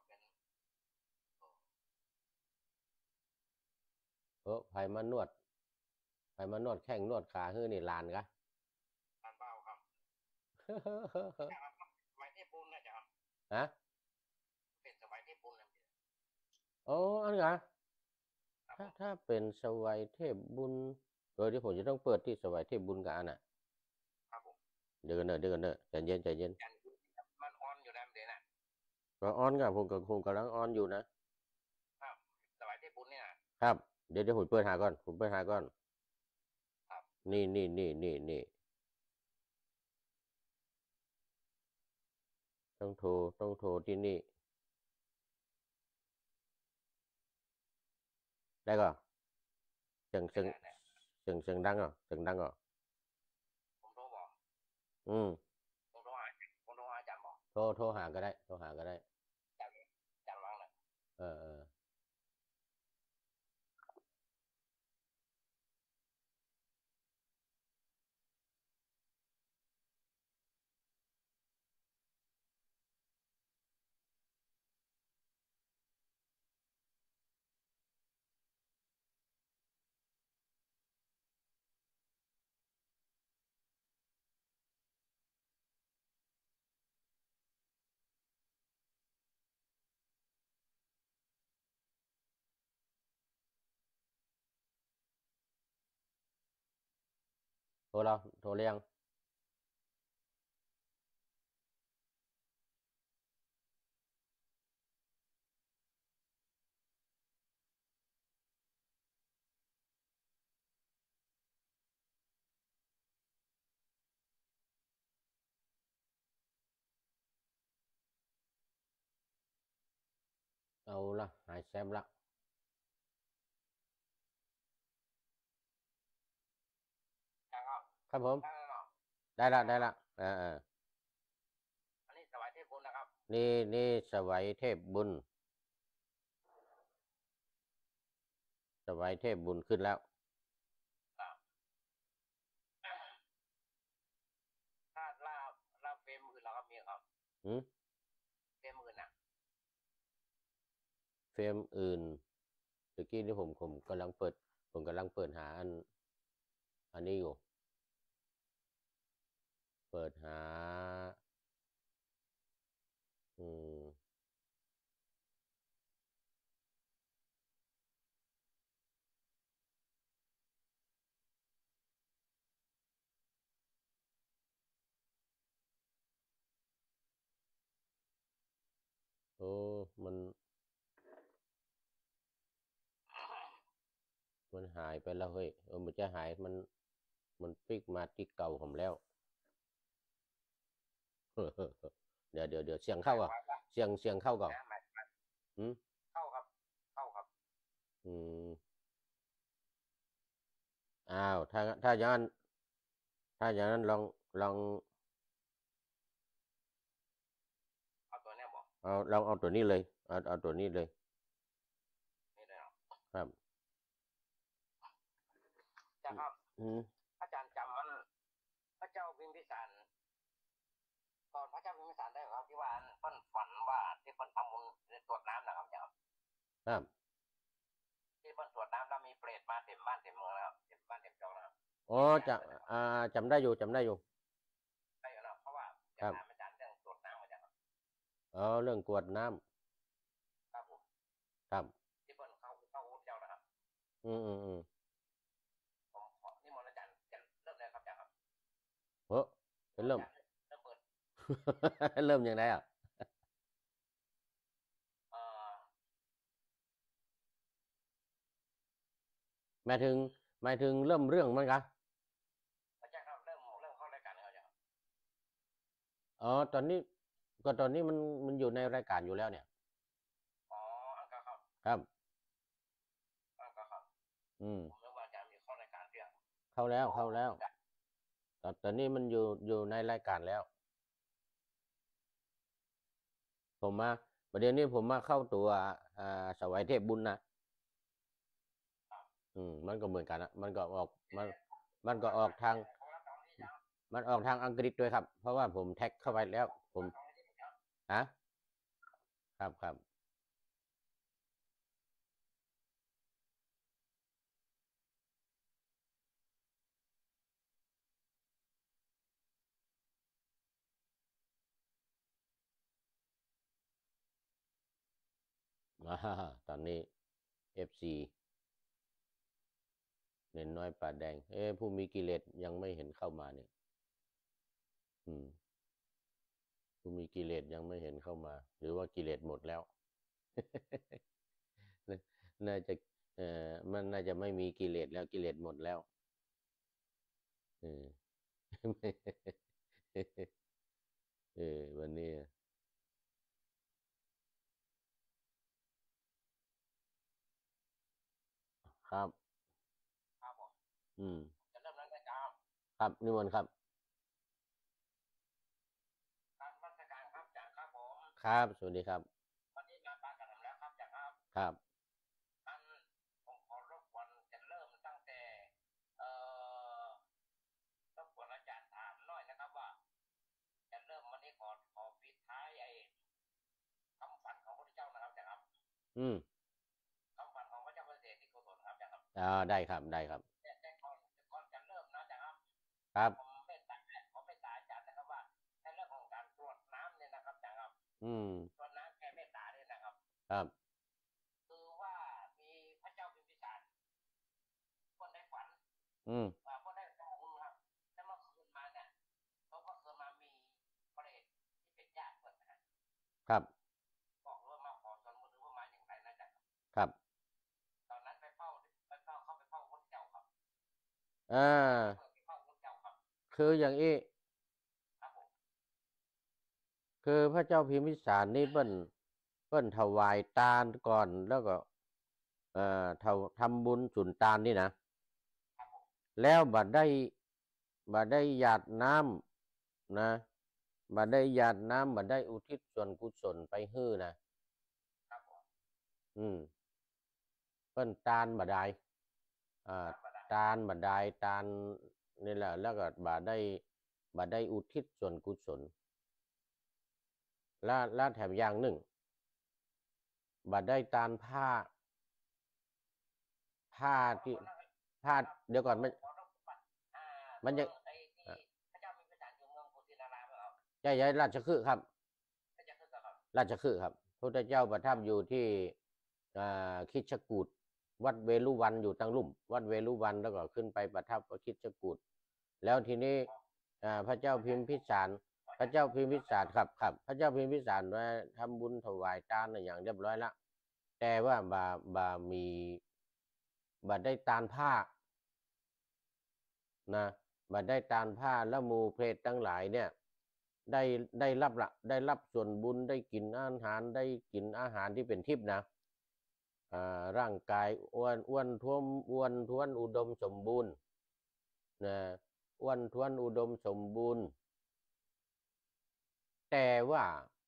ไผมานวดแข้งนวดขาฮื้อนี่ลานกะทานเบ้าครับอย่างครับสมัยเทพบุญนะจ๊ะครับฮะเป็นสมัยเทพบุญนะโอ้อันกะถ้าเป็นสวัยเทพบุญที่ผมจะต้องเปิดที่สวัยเทพบุญกับอันน่ะครับผมเดี๋ยวกันเนอะใจเย็นมันออนอยู่แล้วเดี๋ยวนะก็ออนกับผมกับผมกำลังออนอยู่นะครับถวายเทพบุญเนี่ยนะครับเดี๋ยวผมเปิดหาก่อนผมเปิดหาก่อนครับนี่ต้องโทรที่นี่ได้ก่อนได้เสียงดังเหรอเสียงดังเหรอผมโทรบอกอืมผมโทรหาผมโทรหาอาจารย์บอกโทรหาก็ได้โทรหาก็ได้อาจารย์วางเลยเออโทรเรียงเอาละหายแซมละอาจารย์ก็ครับผมได้แล้วเนาะได้ละอันนี้ถวายเทพบุญนะครับนี่สวัยเทพบุญสวัยเทพบุญขึ้นแล้วครับถ้าลาเฟรมอื่นเราก็มีครับหืมเฟรมอื่นนะเฟรมอื่นตะกี้นี่ผมกำลังเปิดผมกำลังเปิดหาอันนี้อยู่เปิดหาอืมโอ้มันหายไปแล้วเฮ้ยมันจะหายมันปิกมาที่เก่าผมแล้ว เดี๋ยวเสียงเข้าก่อนเสียงเข้าก่อนนะหมายอืมเข้าครับเข้าครับอืมอ้าวถ้าอย่างนั้นลองเอาตัวเนี้ยบอกเอาตัวนี้เลยเอาตัวนี้เลยนี่เลยเนาะครับอาจารย์ครับอืมอาจารย์จำมันพระเจ้าพิมพิสารตอนพระเจ้าพิมพิสารได้เหรอครับที่ว่าเพิ่นฝันว่าที่เพิ่นทำบุญตรวจน้ำนะครับอาจารย์ครับครับที่เพิ่นตรวจน้ำแล้วมีเปรตมาเต็มบ้านเต็มเมืองนะครับเต็มบ้านเต็มจองนะครับอ๋อมีอาจะจารย์ด้วยนะครับจำได้อยู่ได้อยู่ได้อยู่นะเพราะว่าคจะรับถามอาจารย์เรื่องตรวจน้ำอาจารย์ครับเรื่องกรวดน้ครับผมำครับที่เพิ่นเข้าพระเจ้านะครับอืมผมขอนิมนต์อาจารย์จะเริ่มเลยครับอาจารย์ครับเฮ้ยเริ่มอาจารย์เริ่มเปิดเริ่มยังไงอ่ะเอ่อหมายถึงเริ่มเรื่องมั้งคะอาจารย์ครับเริ่มเข้ารายการแล้วอาจารย์ครับตอนนี้ตอนนี้มันอยู่ในรายการอยู่แล้วเนี่ยอ๋ออันก็ครับครับอันก็ครับอืมผมนึกว่าอาจารย์มีเข้ารายการเรื่องเข้าแล้วอ๋อตอนนี้มันอยู่ในรายการแล้ว ผมมาประเด็นนี้ผมมาเข้าตัวสวัยเทพบุญนะมันก็เหมือนกันนะมันก็ออกทางมันออกทางอังกฤษด้วยครับเพราะว่าผมแท็กเข้าไปแล้วผมฮะครับตอนนี้FCเน้นน้อยป่าแดงผู้มีกิเลสยังไม่เห็นเข้ามาเนี่ยอืมผู้มีกิเลสยังไม่เห็นเข้ามา หรือว่ากิเลสหมดแล้ว น่าจะมันน่าจะไม่มีกิเลสแล้วกิเลสหมดแล้วเออ วันนี้ครับครับผมอืมจะเริ่มแล้วนะครับครับนิมนต์ครับการราชการครับจากครับผมครับ สวัสดีครับวันนี้มาปากันทำแล้วครับจากครับครับอันผมขอรบกวนจะเริ่มตั้งแต่เอ่อรบกวนอาจารย์ถามหน่อยนะครับว่าจะเริ่มวันนี้ขอปิดท้ายไอ้คำฝันของพระพุทธเจ้านะครับจากครับอืมคำฝันของพระเจ้าเปรตที่โกศลครับจากครับได้ครับ ได้ครับแต่ก่อนจะเริ่มนะจากครับครับผมไม่ตายอาจารย์นะครับว่าในเรื่องของการตรวจน้ำเนี่ยนะครับจากครับอืมตรวจน้ำแค่เมตตาเนี่ยนะครับครับคือว่ามีพระเจ้าพิมพิสารคนได้ฝันอืมคนได้ข้อมูลครับแล้วเมื่อคืนมาเนี่ยเขาก็เคยมามีเปรตที่เป็นญาติเพื่อนนะครับ บอกว่ามาขอส่วนบุญหรือว่ามาอย่างไรนะจ๊ะครับตอนนั้นไปเฝ้าเข้าไปเฝ้าพระเจ้าครับอ่าไปเฝ้าพระเจ้าครับคืออย่างนี้ครับผมคือพระเจ้าพิมพิสารนี่เปิ้นถวายทานก่อนแล้วก็ทำบุญสุนทานนี่นะครับผมแล้วบัดได้หยาดน้ำนะบัดได้หยาดน้ำบัดได้อุทิศส่วนกุศลไปฮื้อนะครับผมเปิ้นตานบัดได้ตานบัดได้ตานนี่แหละแล้วก็บัดได้อุทิศส่วนกุศลและแถมอย่างหนึ่งบัดได้ตานผ้าที่ผ้าเดี๋ยวก่อนมันจะไอ้ที่พระเจ้าพิมพิสารอยู่เมืองกุสินาราเหรอใช่ราชคฤห์ครับพระเจ้าคือครับราชคฤห์ครับพระพุทธเจ้าประทับอยู่ที่คิชกูฏวัดเวลุวันอยู่ตั้งลุ่มวัดเวลุวันแล้วก็ขึ้นไปประทับคิชกูฏแล้วทีนี้พระเจ้าพิมพิสารครับพระเจ้าพิมพิสารว่าทำบุญถวายทานอย่างเรียบร้อยแล้วแต่ว่าบาได้ตานผ้านะบาได้ตานผ้าแล้วหมู่เพศทั้งหลายเนี่ยได้รับส่วนบุญได้กินอาหารที่เป็นทิพย์นะร่างกายอ้วนท้วนอุดมสมบูรณ์นะอ้วนท้วนอุดมสมบูรณ์แต่ว่า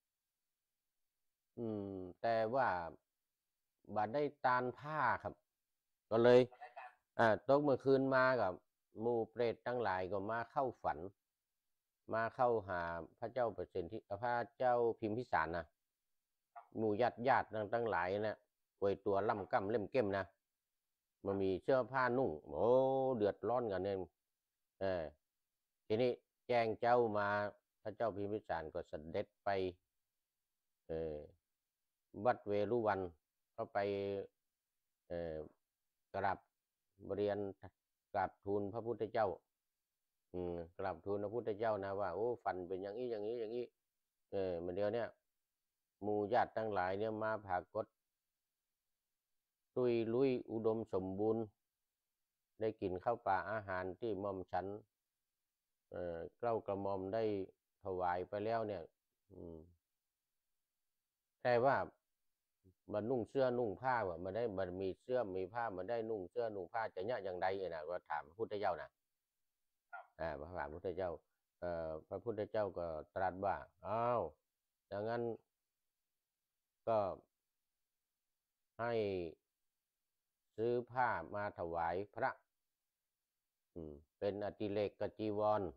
บัดได้ตานผ้าครับก็เลยตกเมื่อคืนมากับหมู่เปรตทั้งหลายก็มาเข้าฝันมาเข้าหาพระเจ้าเปรตที่พระเจ้าพิมพิสารนะหมู่ญาติทั้งหลายนะป่วยตัวล่ำก่ำเล่มเก้มนะมันมีเสื้อผ้านุ่งโอ้เดือดร้อนกันเนี่ยทีนี้แจ้งเจ้ามาพระเจ้าพิมพิสารก็เสด็จไปวัดเวรุวันเข้าไปกราบเรียนกราบทูลพระพุทธเจ้ากราบทูลพระพุทธเจ้านะว่าโอ้ฝันเป็นอย่างนี้เมื่อเดียวเนี่ยหมู่ญาติทั้งหลายเนี่ยมาผากฏตุยลุยอุดมสมบูรณ์ได้กินข้าวปลาอาหารที่หม่อมฉันเกล้ากระหม่อมได้ถวายไปแล้วเนี่ยแต่ว่ามันนุ่งเสื้อนุ่งผ้าว่ามันได้มันมีเสื้อมีผ้ามันได้นุ่งเสื้อนุ่งผ้าจะเนี่ยอย่างใดนะก็ถามพระพุทธเจ้านะพระพุทธเจ้าพระพุทธเจ้าก็ตรัสว่าอ้าวดังนั้นก็ให้ซื้อผ้ามาถวายพระเป็นอติเลกกจีวร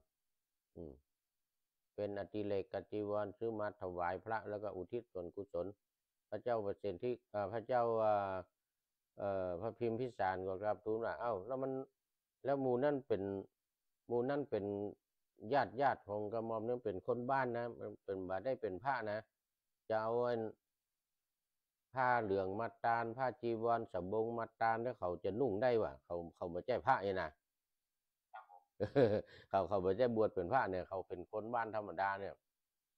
เป็นอติเลกกจีวรซื้อมาถวายพระแล้วก็อุทิศส่วนกุศลพระเจ้าเปรตที่พระเจ้าพระพิมพิสารก็กราบทูลว่าเอ้าแล้วหมู่นั่นเป็นญาติของกระหม่อมนั่นเป็นคนบ้านนะเป็นบ่ได้เป็นพระนะจะเอาผ้าเหลืองมาตานผ้าจีวรสบงมาตานแล้วเขาจะนุ่งได้วะเขาไม่ใช่พระนะเขาไม่ใช่บวชเป็นพระเนี่ยเขาเป็นคนบ้านธรรมดาเนี่ย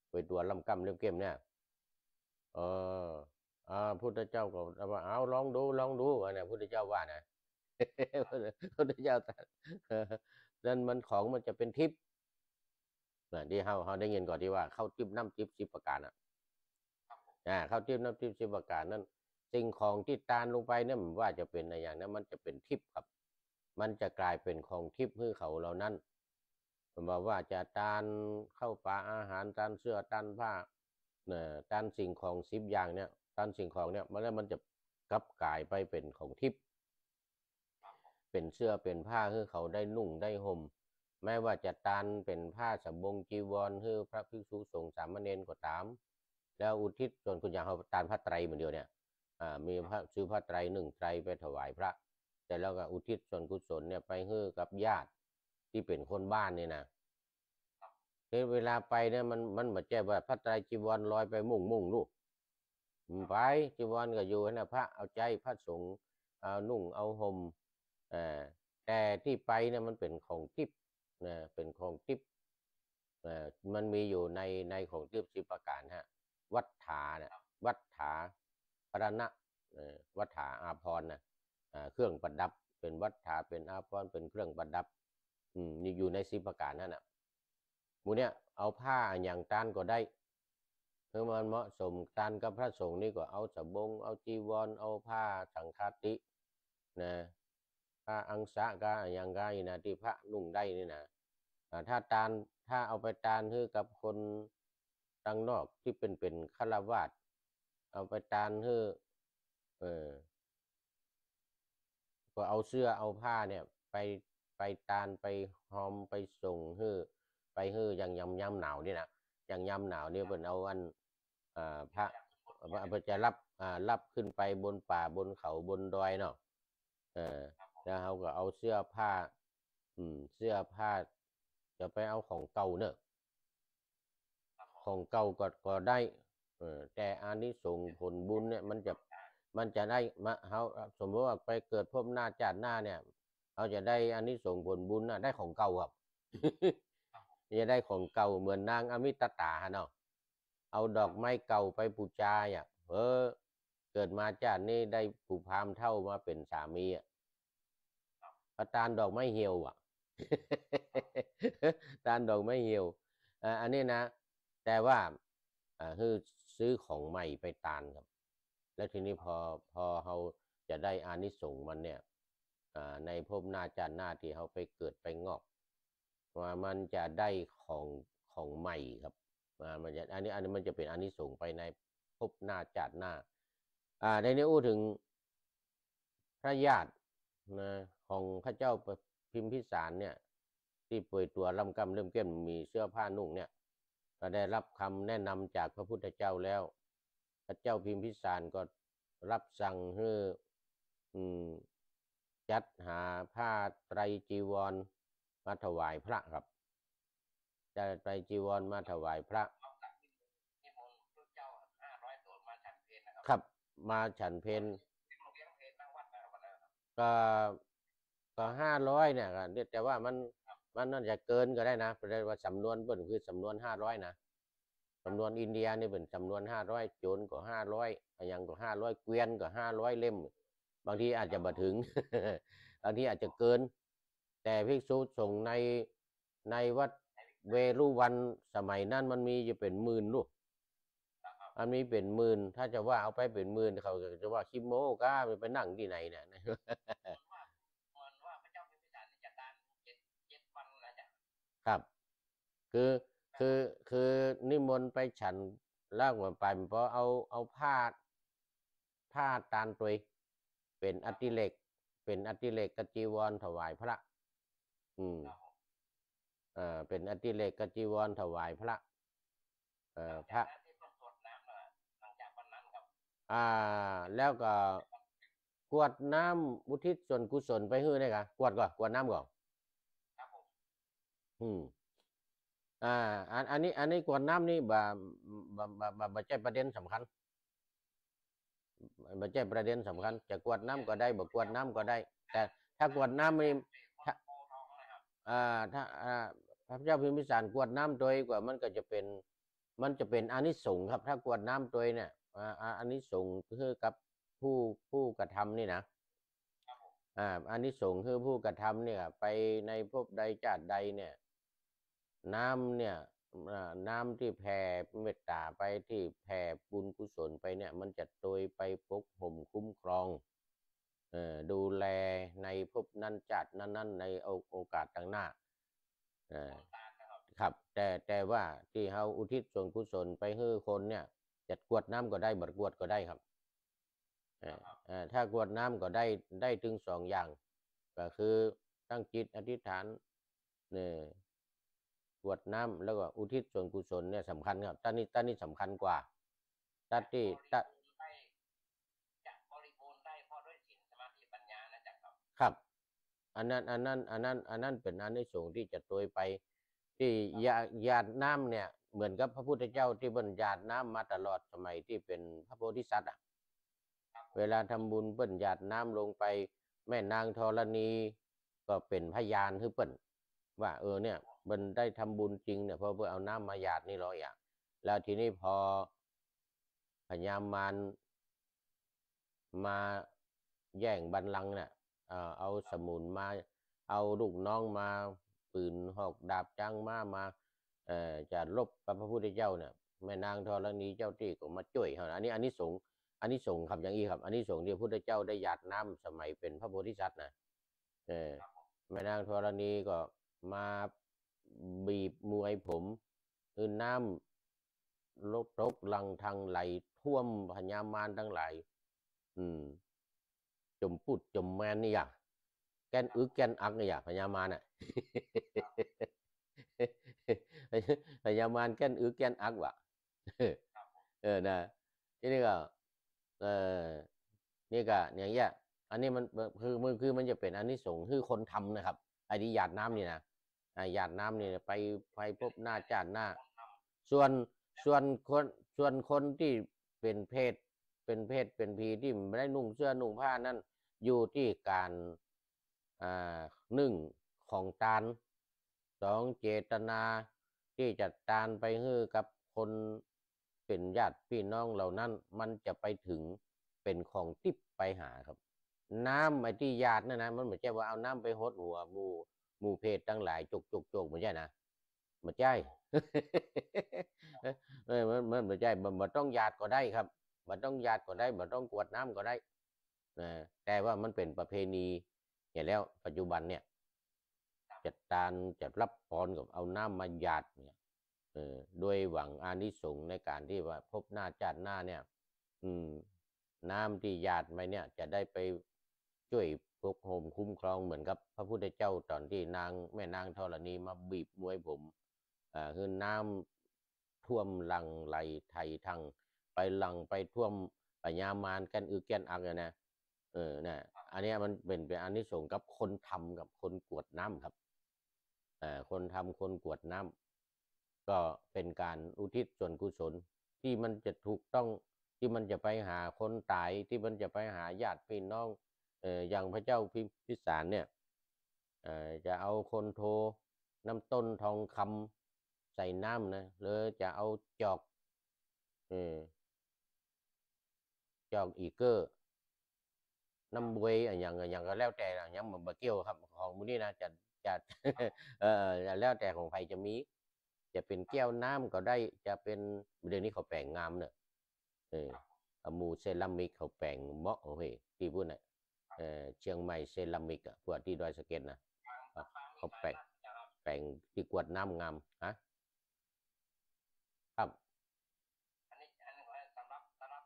ไปตัวลำกำเล่มเก็มเนี่ยเออพุทธเจ้าก็ว่าเอาลองดูอันนี้พุทธเจ้าว่านะพุทธเจ้านั่นมันของมันจะเป็นทิพย์ที่เขาได้ยินก่อนที่ว่าเข้าทิพย์น้ำทิพย์10ประการเข้าทิพย์น้ำทิพย์10ประการนั้นสิ่งของที่ตานลงไปเนี่ยมันว่าจะเป็นอะไรอย่างนั้นมันจะเป็นทิพย์ครับมันจะกลายเป็นของทิพย์ให้เขาเหล่านั้นบอกว่าจะตานเข้าป่าอาหารตานเสื้อตานผ้าตานสิ่งของ10อย่างเนี่ยตานสิ่งของเนี่ยมันจะกลับกลายไปเป็นของทิพย์เป็นเสื้อเป็นผ้าให้เขาได้นุ่งได้ห่มแม้ว่าจะตานเป็นผ้าสบงจีวรให้พระภิกษุสงฆ์สามเณรก็ตามแล้วอุทิศส่วนคุณอย่างเขาตานผ้าไตรเหมือนเดียวเนี่ยมีพระซื้อผ้าไตร1 ไตรไปถวายพระแต่แล้วก็อุทิศส่วนกุศลเนี่ยไปให้กับญาติที่เป็นคนบ้านนี่นะเวลาไปเนี่ยมันแบบแจ้ว่าพระไตรจีวรลอยไปมุ่งลูกไปจีวรก็อยู่นะพระเอาใจพระสงฆ์เอานุ่งเอาห่มแต่ที่ไปเนี่ยมันเป็นของทิพย์เป็นของทิพย์มันมีอยู่ในของทิพย์10ประการฮะวัฏฐาเนี่ยวัฏฐาพรณะวัฏฐาอาภรณ์นะเครื่องประดับเป็นวัฏฐาเป็นอาภรณ์เป็นเครื่องประดับอยู่ใน10ประการนั่นน่ะมูเนี่ยเอาผ้าอย่างตานก็ได้เพื่อมันเหมาะสมตานกับพระสงฆ์นี่ก็เอาสบงเอาจีวรเอาผ้าสังฆาตินะผ้าอังสะก็อย่างไรนะที่พระนุ่งได้นี่นะถ้าเอาไปตานให้กับคนต่างนอกที่เป็นฆราวาสเอาไปตานให้ก็เอาเสื้อเอาผ้าเนี่ยไปตานไปหอมไปส่งไปอย่างยำหนาวนี่นะอย่างยำหนาวเนี่ยเป็นเอาอันพระจะรับขึ้นไปบนป่าบนเขาบนดอยเนาะแล้วเขาก็เอาเสื้อผ้าจะไปเอาของเก่าเนอะของเก่าก็ได้แต่อานิสงส์ผลบุญเนี่ยมันจะได้เขาสมมติว่าไปเกิดพบหน้าชาติหน้าเนี่ยเขาจะได้อานิสงส์ผลบุญนะได้ของเก่าครับ จะได้ของเก่าเหมือนนางอมิตตาเนาะเอาดอกไม้เก่าไปบูชาเกิดมาชาตินี้ได้ผู้พามเท่ามาเป็นสามีประทานดอกไม้เหี่ยวตานดอกไม้เหี่ยวอันนี้นะแต่ว่าคือซื้อของใหม่ไปตานครับแล้วทีนี้พอเขาจะได้อานิสงส์มันเนี่ยในภพหน้าชาติหน้าที่เขาไปเกิดไปงอกว่ามันจะได้ของใหม่ครับมันจะอันนี้มันจะเป็นอานิสงส์ไปในภพหน้าชาติหน้าในนี้อู้ถึงพระญาตินะของพระเจ้าพิมพิสารเนี่ยที่ป่วยตัวลำกำเริ่มเก้มมีเสื้อผ้านุ่งเนี่ยก็ได้รับคำแนะนำจากพระพุทธเจ้าแล้วพระเจ้าพิมพิสารก็รับสั่งให้จัดหาผ้าไตรจีวรมาถวายพระครับจะไตรจีวรมาถวายพระครับมาฉันเพลก็500เนี่ยแต่ว่ามันน่าจะเกินก็ได้นะเพราะว่าสำนวนเปิ้นคือสำนวน500นะสำนวนอินเดียนี่เป็นสำนวน500โจรก็500ยังก็500เกวียนก็500เล่มบางทีอาจจะบ่ถึง บางทีอาจจะเกินแต่ภิกษุสงฆ์ในวัดเวรุวันสมัยนั้นมันมีจะเป็นหมื่นลูกมันมีเป็นหมื่นถ้าจะว่าเอาไปเป็นหมื่นเขาจะว่าคิโมก้าไปนั่งที่ไหนเนี่ยครับคือนิมนต์ไปฉันลากมาไปเพราะเอาผ้าตานตัวเป็นอติเลกกจีวรถวายพระเป็นอติเลกกจีวรถวายพระพระแล้วก็กวดน้ำอุทิศส่วนกุศลไปให้ได้กะกวดน้ำก่อนอันนี้กวดน้ำนี่บ่ใช่ประเด็นสำคัญบ่ใช่ประเด็นสำคัญจะกวดน้ำก็ได้บ่กวดน้ำก็ได้แต่ถ้ากวดน้ำนี่ถ้าพระเจ้าพิมพิสารกวดน้ำโดยกว่ามันก็จะเป็นมันจะเป็นอานิสงส์ครับถ้ากรวดน้ำตัวเนี่ยอานิสงส์คือกับผู้ผู้กระทำนี่นะอานิสงส์คือผู้กระทำเนี่ยไปในภพใดชาติใดเนี่ยน้ำเนี่ยน้ำที่แผ่เมตตาไปที่แผ่บุญกุศลไปเนี่ยมันจะโดยไปปกห่มคุ้มครองดูแลในภพนั้นชาตินั้นๆในโอกาสต่างหน้าเอ่อครับแต่ว่าที่เฮาอุทิศส่วนกุศลไปให้คนเนี่ยจะกรวดน้ำก็ได้บัดกรวดก็ได้ครับถ้ากรวดน้ำก็ได้ถึงสองอย่างก็คือตั้งจิตอธิษฐานเนี่ยกรวดน้ำแล้วก็อุทิศส่วนกุศลเนี่ยสำคัญครับตั้นนี้สำคัญกว่าตั้นที่ตั้นบริบูรณ์ได้เพราะด้วยศีลสมาธิปัญญานะจ๊ะครับครับอันนั้นเป็นอานิสงส์ที่จะโดยไปที่หยาดน้ำเนี่ยเหมือนกับพระพุทธเจ้าที่เบิ่นหยาดน้ำมาตลอดสมัยที่เป็นพระโพธิสัตว์เวลาทำบุญเบิ่นหยาดน้ำลงไปแม่นางธรณีก็เป็นพยานให้เบิ่นว่าเนี่ยเบิ่นได้ทำบุญจริงเนี่ยเพราะเพื่อเอาน้ำมาหยาดนี่ร้อยอย่างแล้วทีนี้พอพญามารมาแย่งบัลลังก์เนี่ยเอาสมุนมาเอาลูกน้องมาปืนหอกดาบจังมาจะลบกับพระพุทธเจ้าเนี่ยแม่นางธรณีเจ้าที่ก็มาช่วยเขาอันนี้อันนี้สงครับอย่างนี้ครับอันนี้สงที่พระพุทธเจ้าได้หยาดน้ำสมัยเป็นพระโพธิสัตว์นะแม่นางธรณีก็มาบีบมวยผมคือน้ำลกตกลังทางไหลท่วมพญามารทั้งหลายจมปุดจมแมนนี่อย่างแกนแกนอักนี่อย่างพญามารน่ะ พญามารแกนแกนอักว่ะนะทีนี้ก็เออนี่ก็อย่างเงี้ยอันนี้มันคือมันจะเป็นอานิสงส์คือคนทำนะครับไอ้ที่หยาดน้ำนี่นะหยาดน้ำนี่ไปพบหน้าจานหน้าส่วนส่วนคนที่เป็นเป็นผีที่ไม่ได้นุ่งเสื้อนุ่งผ้านั่นอยู่ที่การหนึ่งของตาลสองเจตนาที่จะตาลไปให้กับคนเป็นญาติพี่น้องเหล่านั้นมันจะไปถึงเป็นของทิพไปหาครับน้ำไอ้ที่ญาตินั่นนะมันไม่ใช่ว่าเอาน้ำไปหดหัวหมู่เพศทั้งหลายจกไม่ใช่นะไม่ใช่ มันไม่ใช่มันต้องญาติก็ได้ครับมันต้องญาติก็ได้มันต้องกวดน้ำก็ได้แต่ว่ามันเป็นประเพณีเห็นแล้วปัจจุบันเนี่ยจัดการจะรับพรกับเอาน้ำมาหยาดเนี่ยด้วยหวังอานิสงส์ในการที่ว่าพบหน้าชาติหน้าเนี่ยน้ำที่หยาดไปเนี่ยจะได้ไปช่วยปกโฮมคุ้มครองเหมือนกับพระพุทธเจ้าตอนที่แม่นางธรณีมาบีบมวยผมคือน้ำท่วมหลังไหลไทยทางไปหลังไปท่วมปัญญามารกันแกนอักนะนะอันนี้มันเป็นอานิสงส์กับคนทำกับคนกวดน้ำครับคนทำคนกวดน้ำก็เป็นการอุทิศส่วนกุศลที่มันจะถูกต้องที่มันจะไปหาคนตายที่มันจะไปหาญาติพี่น้องอย่างพระเจ้าพิสารเนี่ยจะเอาคนโทน้ำต้นทองคำใส่น้ำนะหรือจะเอาจอกอีเกอร์น้ำบวยอย่างก็แล้วแต่อย่างมันบะเกี่ยวครับของมูนี่นะจะแล้วแต่ของใครจะมีจะเป็นแก้วน้ำก็ได้จะเป็นเดี๋ยวนี้เขาแปลงงามเนอะมูเซรามิกเขาแปลงเหมาะโอ้โหที่พูดน่ะเชียงใหม่เซรามิกอ่ะพวกที่ดอยสะเก็ดนะเขาแปลงที่กวดน้ำงามฮะครับอันนี้สำหรับทำ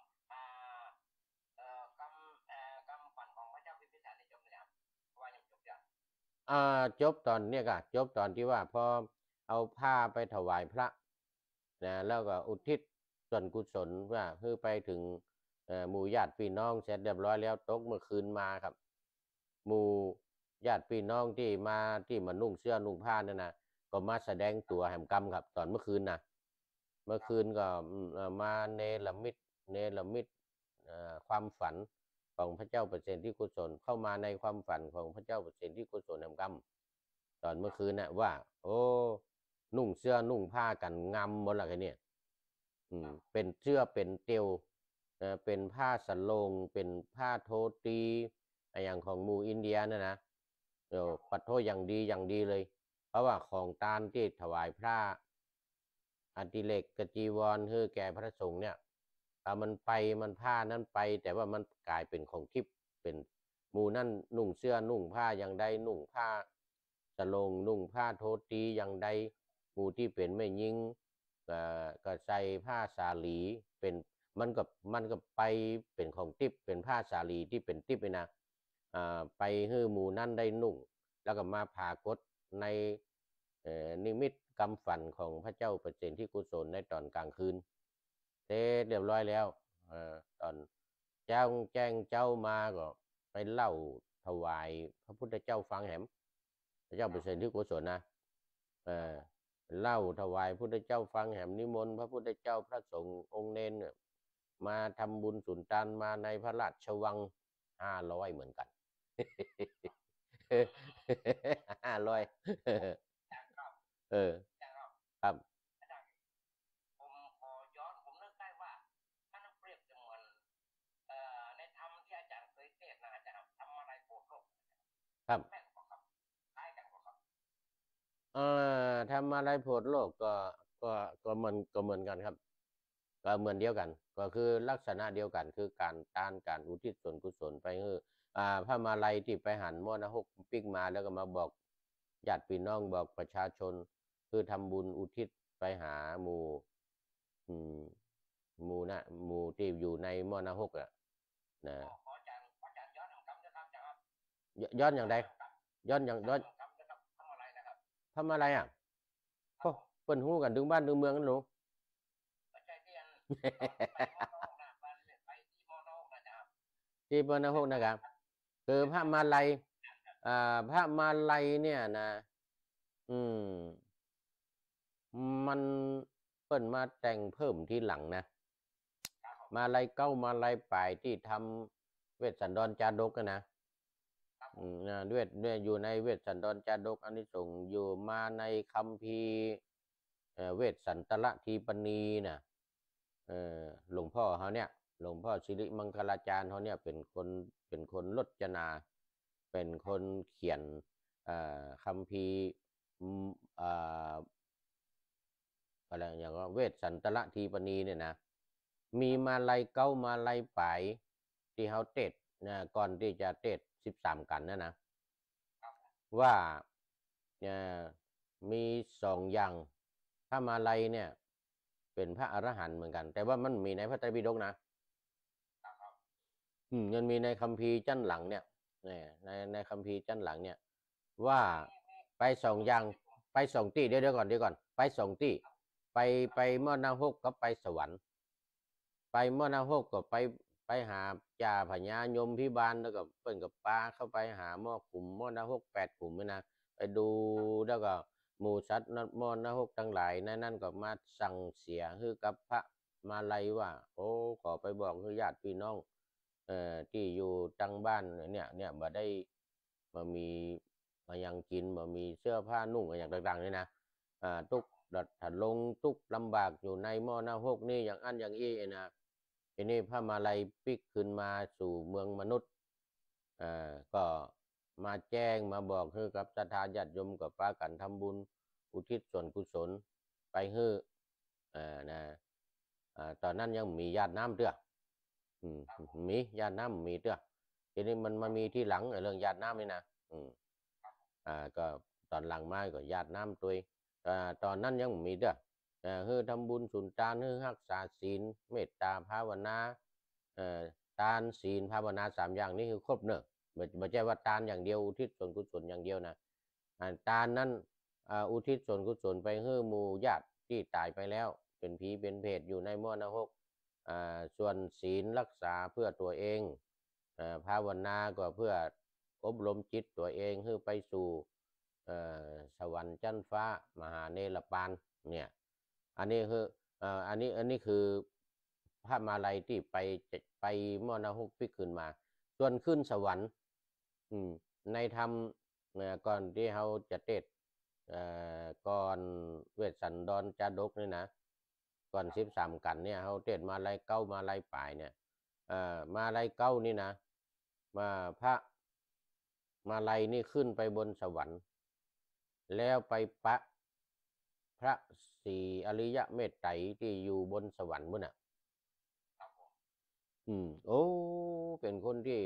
กำฝันของพระเจ้าพิมพิสารในจบเลยครับว่ายังจบยังจบตอนเนี้ยก็จบตอนที่ว่าพอเอาผ้าไปถวายพระนะแล้วก็อุทิศส่วนกุศลว่าเพื่อไปถึงหมู่ญาติพี่น้องเสร็จเรียบร้อยแล้วตกเมื่อคืนมาครับหมู่ญาติพี่น้องที่มานุ่งเสื้อนุ่งผ้านั่นนะก็มาแสดงตัวแห่งกรรมครับตอนเมื่อคืนนะเมื่อคืนก็มาเนรมิตความฝันของพระเจ้าเปอร์เซนที่กุศลเข้ามาในความฝันของพระเจ้าเปอร์เซนที่กุศลแห่งกรรมตอนเมื่อคืนน่ะว่าโอ้นุ่งเสื้อนุ่งผ้ากันงามหมดละแค่นี้เป็นเสื้อเป็นเตียวเป็นผ้าสโลงเป็นผ้าโทตีอย่างของหมู่อินเดียนะปัดโทอย่างดีอย่างดีเลยเพราะว่าของตานที่ถวายพระอดิเรกกจีวรคือแก่พระสงฆ์เนี่ยถ้ามันไปมันผ้านั้นไปแต่ว่ามันกลายเป็นของทิพย์เป็นหมู่นั่นนุ่งเสื้อนุ่งผ้าอย่างใดนุ่งผ้าสโลงนุ่งผ้าโทตีอย่างใดหมู่ที่เป็นไม่ยิงก็ใส่ผ้าสาลีเป็นมันก็ไปเป็นของทิพย์เป็นผ้าสาลีที่เป็นทิพย์นะไปให้หมู่นั่นได้นุ่งแล้วก็มาผากฏในนิมิตกรรมฝันของพระเจ้าประเสริฐที่กุศลในตอนกลางคืนเสร็จเรียบร้อยแล้วตอนเจ้าแจ้งเจ้ามาก็ไปเล่าถวายพระพุทธเจ้าฟังแหมพระเจ้าประเสริฐที่กุศลนะเล่าถวายพระพุทธเจ้าฟังแหมนิมนต์พระพุทธเจ้าพระสงฆ์องค์เนนมาทำบุญสุนทานมาในพระราชวัง500เหมือนกัน500ครับผมขอย้อนผมนึกได้ว่าท่านเปรียบเสมือนในธรรมที่อาจารย์เคยเทศน์นะอาจารย์ทำอะไรโปรดโลกครับแม่นกว่าครับคล้ายกันกว่าครับทำอะไรโปรดโลกก็เหมือนกันครับก็เหมือนเดียวกันก็คือลักษณะเดียวกันคือการทานการอุทิศส่วนกุศลไปคือพระมาลัยที่ไปหันมอนะฮกปิกมาแล้วก็มาบอกญาติพี่น้องบอกประชาชนคือทำบุญอุทิศไปหาหมู่หมู่นะหมู่ที่อยู่ในมอนะฮกนะขออาจารย์ย้อนคำนะครับอาจารย์ย้อนอย่างไรย้อนอย่างย้อนทำอะไรนะครับทำอะไรก็เปิ้นหู้กันถึงบ้านถึงเมืองกันหนูที่มอนะฮกนะครับคือพระมาลัยพระมาลัยเนี่ยนะมันเปิ้นมาแต่งเพิ่มที่หลังนะมาลัยเก้ามาลัยปลายที่ทำเวทสันดรจาดกนะด้วยอยู่ในเวทสันดรจาดกอานิสงส์อยู่มาในคัมภีร์เวทสันตละทีปณีนะหลวงพ่อเขาเนี่ยหลวงพ่อสิริมังคลาจารย์เขาเนี่ยเป็นคนรจนาเป็นคนเขียนคัมภีร์อะไรอย่างว่าเวทสันตละทีปณีเนี่ยนะมีมาลัยเก้ามาลัยปลายที่เขาเทศนะก่อนที่จะเทศ13 กันนะว่ามี2 อย่างพระมาลัยเนี่ยเป็นพระอรหันต์เหมือนกันแต่ว่ามันมีในพระไตรปิฎกนะมันมีในคัมภีร์จั้นหลังเนี่ยในคัมภีร์จั้นหลังเนี่ยว่าไป2 อย่างไป2 ที่เดี๋ยวก่อนไป2 ที่ไปมอนาฮกก็ไปสวรรค์ไปมอนาฮกก็ไปหาจ่าพญายมพิบาลแล้วก็เปิ้นกับปลาเข้าไปหาหม้อขุมมอนาฮก8 ขุมนะไปดูแล้วก็หมู่สัตว์มอนาฮกทั้งหลายนั่นก็มาสั่งเสียคือกับพระมาลัยว่าโอ้ขอไปบอกคือญาติพี่น้องที่อยู่จังบ้านเนี่ยมาได้มามีมายังกินมามีเสื้อผ้านุ่งอย่างต่างๆนี่นะทุกถ้าลงทุกลำบากอยู่ในมอนาฮกนี่อย่างอันอย่างอี้นะทีนี้พระมาลัยปิกขึ้นมาสู่เมืองมนุษย์ก็มาแจ้งมาบอกคือกับศรัทธาญาติโยมกับป้ากันทำบุญอุทิศส่วนกุศลไปฮื้อนะตอนนั้นยังมีญาติน้ำเตื้อมีญาติน้ำมีเตื้อทีนี้มันมามีที่หลังเรื่องญาติน้ำนี่นะก็ตอนหลังมาก็ญาติน้ำตัวตอนนั้นยังมีเด้อคือทำบุญสุนทานคือรักษาศีลเมตตาภาวนาทานศีลภาวนา3 อย่างนี้คือครบเนอะไม่ใช่ว่าทานอย่างเดียวอุทิศส่วนกุศลอย่างเดียวนะทานนั้นอุทิศส่วนกุศลไปให้หมู่ญาติที่ตายไปแล้วเป็นผีเป็นเพศอยู่ในมรณะภพส่วนศีลรักษาเพื่อตัวเองภาวนาก็เพื่ออบรมจิตตัวเองให้ไปสู่สวรรค์ชั้นฟ้ามหาเนรปานเนี่ยอันนี้คือพระมาลัยที่ไปมรณะภพพิขึ้นมาส่วนขึ้นสวรรค์ในธรรมก่อนที่เขาจะเทศก่อนเวสสันดรจาดกนี่นะก่อน13 กันเนี่ยเขาเทศมาลัยเก้ามาลัยปลายเนี่ยมาลัยเก้านี่นะมาพระมาลัยนี่ขึ้นไปบนสวรรค์แล้วไปปะพระศรีอริยเมตไตรที่อยู่บนสวรรค์มื้อน่ะโอ้เป็นคนที่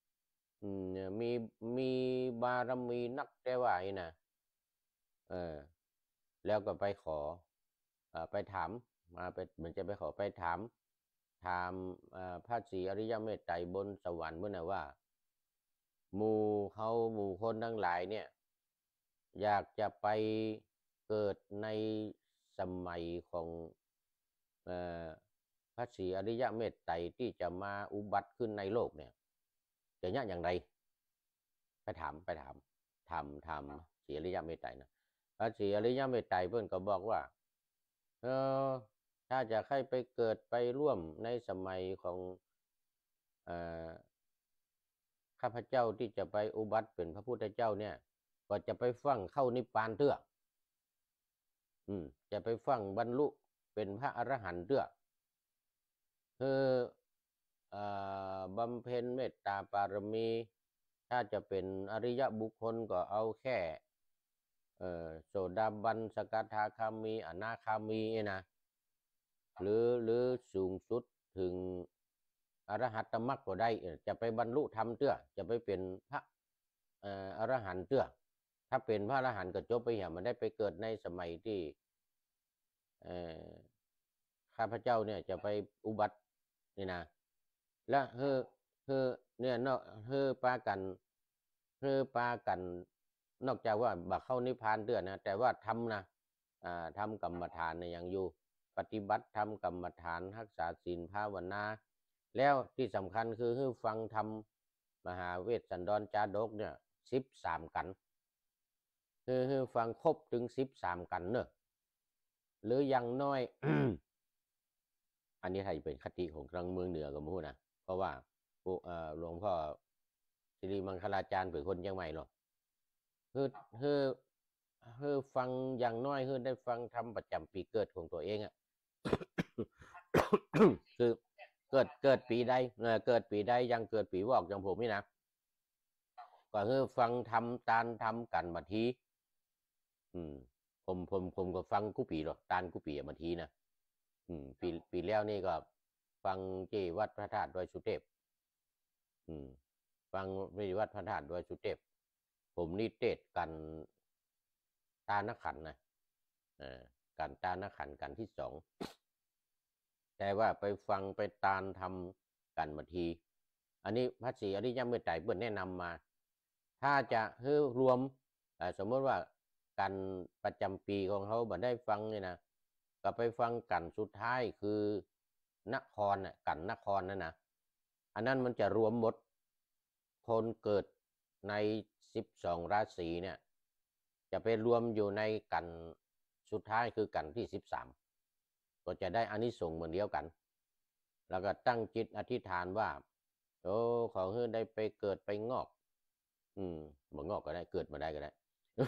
มีบารมีนักแต่ว่าไอ้นะเออแล้วก็ไปขอไปถามมาไปเหมือนจะไปขอไปถามพระศรีอริยเมตไตรบนสวรรค์มื้อน่ะว่าหมู่คนทั้งหลายเนี่ยอยากจะไปเกิดในสมัยของพระศรีอริยเมตไตรที่จะมาอุบัติขึ้นในโลกเนี่ยจะยากอย่างไรไปถามศรีอริยเมตไตรนะพระศรีอริยเมตไตรเพื่อนก็บอกว่าถ้าจะให้ไปเกิดไปร่วมในสมัยของข้าพเจ้าที่จะไปอุบัติเป็นพระพุทธเจ้าเนี่ยก็จะไปฟังเข้านิพพานเตื้อจะไปฟังบรรลุเป็นพระอรหันต์เตื้คือบำเพ็ญเมตตาปารมีถ้าจะเป็นอริยบุคคลก็เอาแค่โสดาบันสกทาคามีอนาคามีนะหรือสูงสุดถึงอรหัตตมรรคก็ได้จะไปบรรลุธรรมเตื้อจะไปเป็นพระอรหันต์เตื้อถ้าเป็นพระอรหันต์ก็จบไปเหี่ยมันได้ไปเกิดในสมัยที่ข้าพเจ้าเนี่ยจะไปอุบัตินี่นะและเนี่ยเนาะปากันนอกจากว่าบักเข้านิพพานเดือนนะแต่ว่าทำนะทำกรรมฐานเนี่ยยังอยู่ปฏิบัติทำกรรมฐานรักษาศีลภาวนาแล้วที่สำคัญคือฟังธรรมมหาเวสสันดรจาดกเนี่ย13 กันฟังครบถึง13 กันเนอะหรือยังน้อย อันนี้ไทยเป็นคติของทางเมืองเหนือกับมูนะเพราะว่าหลวงพ่อสิริมังคลาจารย์เป็นคนยังใหม่หรอกฟังอย่างน้อยได้ฟังทำประจำปีเกิดของตัวเองอ่ะ คือเกิดปีใดเกิดปีใดยังเกิดปีวอกอย่างผมนี่นะก็ฟังทำตานทำกันมาทีผมก็ฟังกุปีหรอกตานกุปีมาทีนะปีแล้วนี่ก็ฟังที่วัดพระธาตุดอยสุเทพฟังที่วัดพระธาตุดอยสุเทพผมนี่เทศกันตานักขันนะกันตานักขันกันที่2แต่ว่าไปฟังไปตานทำกันมาทีอันนี้พระศรีอริยเมตไตรเปิดแนะนำมาถ้าจะรวมสมมติว่ากันประจำปีของเขาบัดได้ฟังนี่นะก็ไปฟังกันสุดท้ายคือนครกันนครนั่นนะอันนั้นมันจะรวมหมดคนเกิดใน12 ราศีเนี่ยจะไปรวมอยู่ในกันสุดท้ายคือกันที่13ก็จะได้อานิสงส์เหมือนเดียวกันแล้วก็ตั้งจิตอธิษฐานว่าขอให้ได้ไปเกิดไปงอกบ่งอกก็ได้เกิดมาได้ก็ได้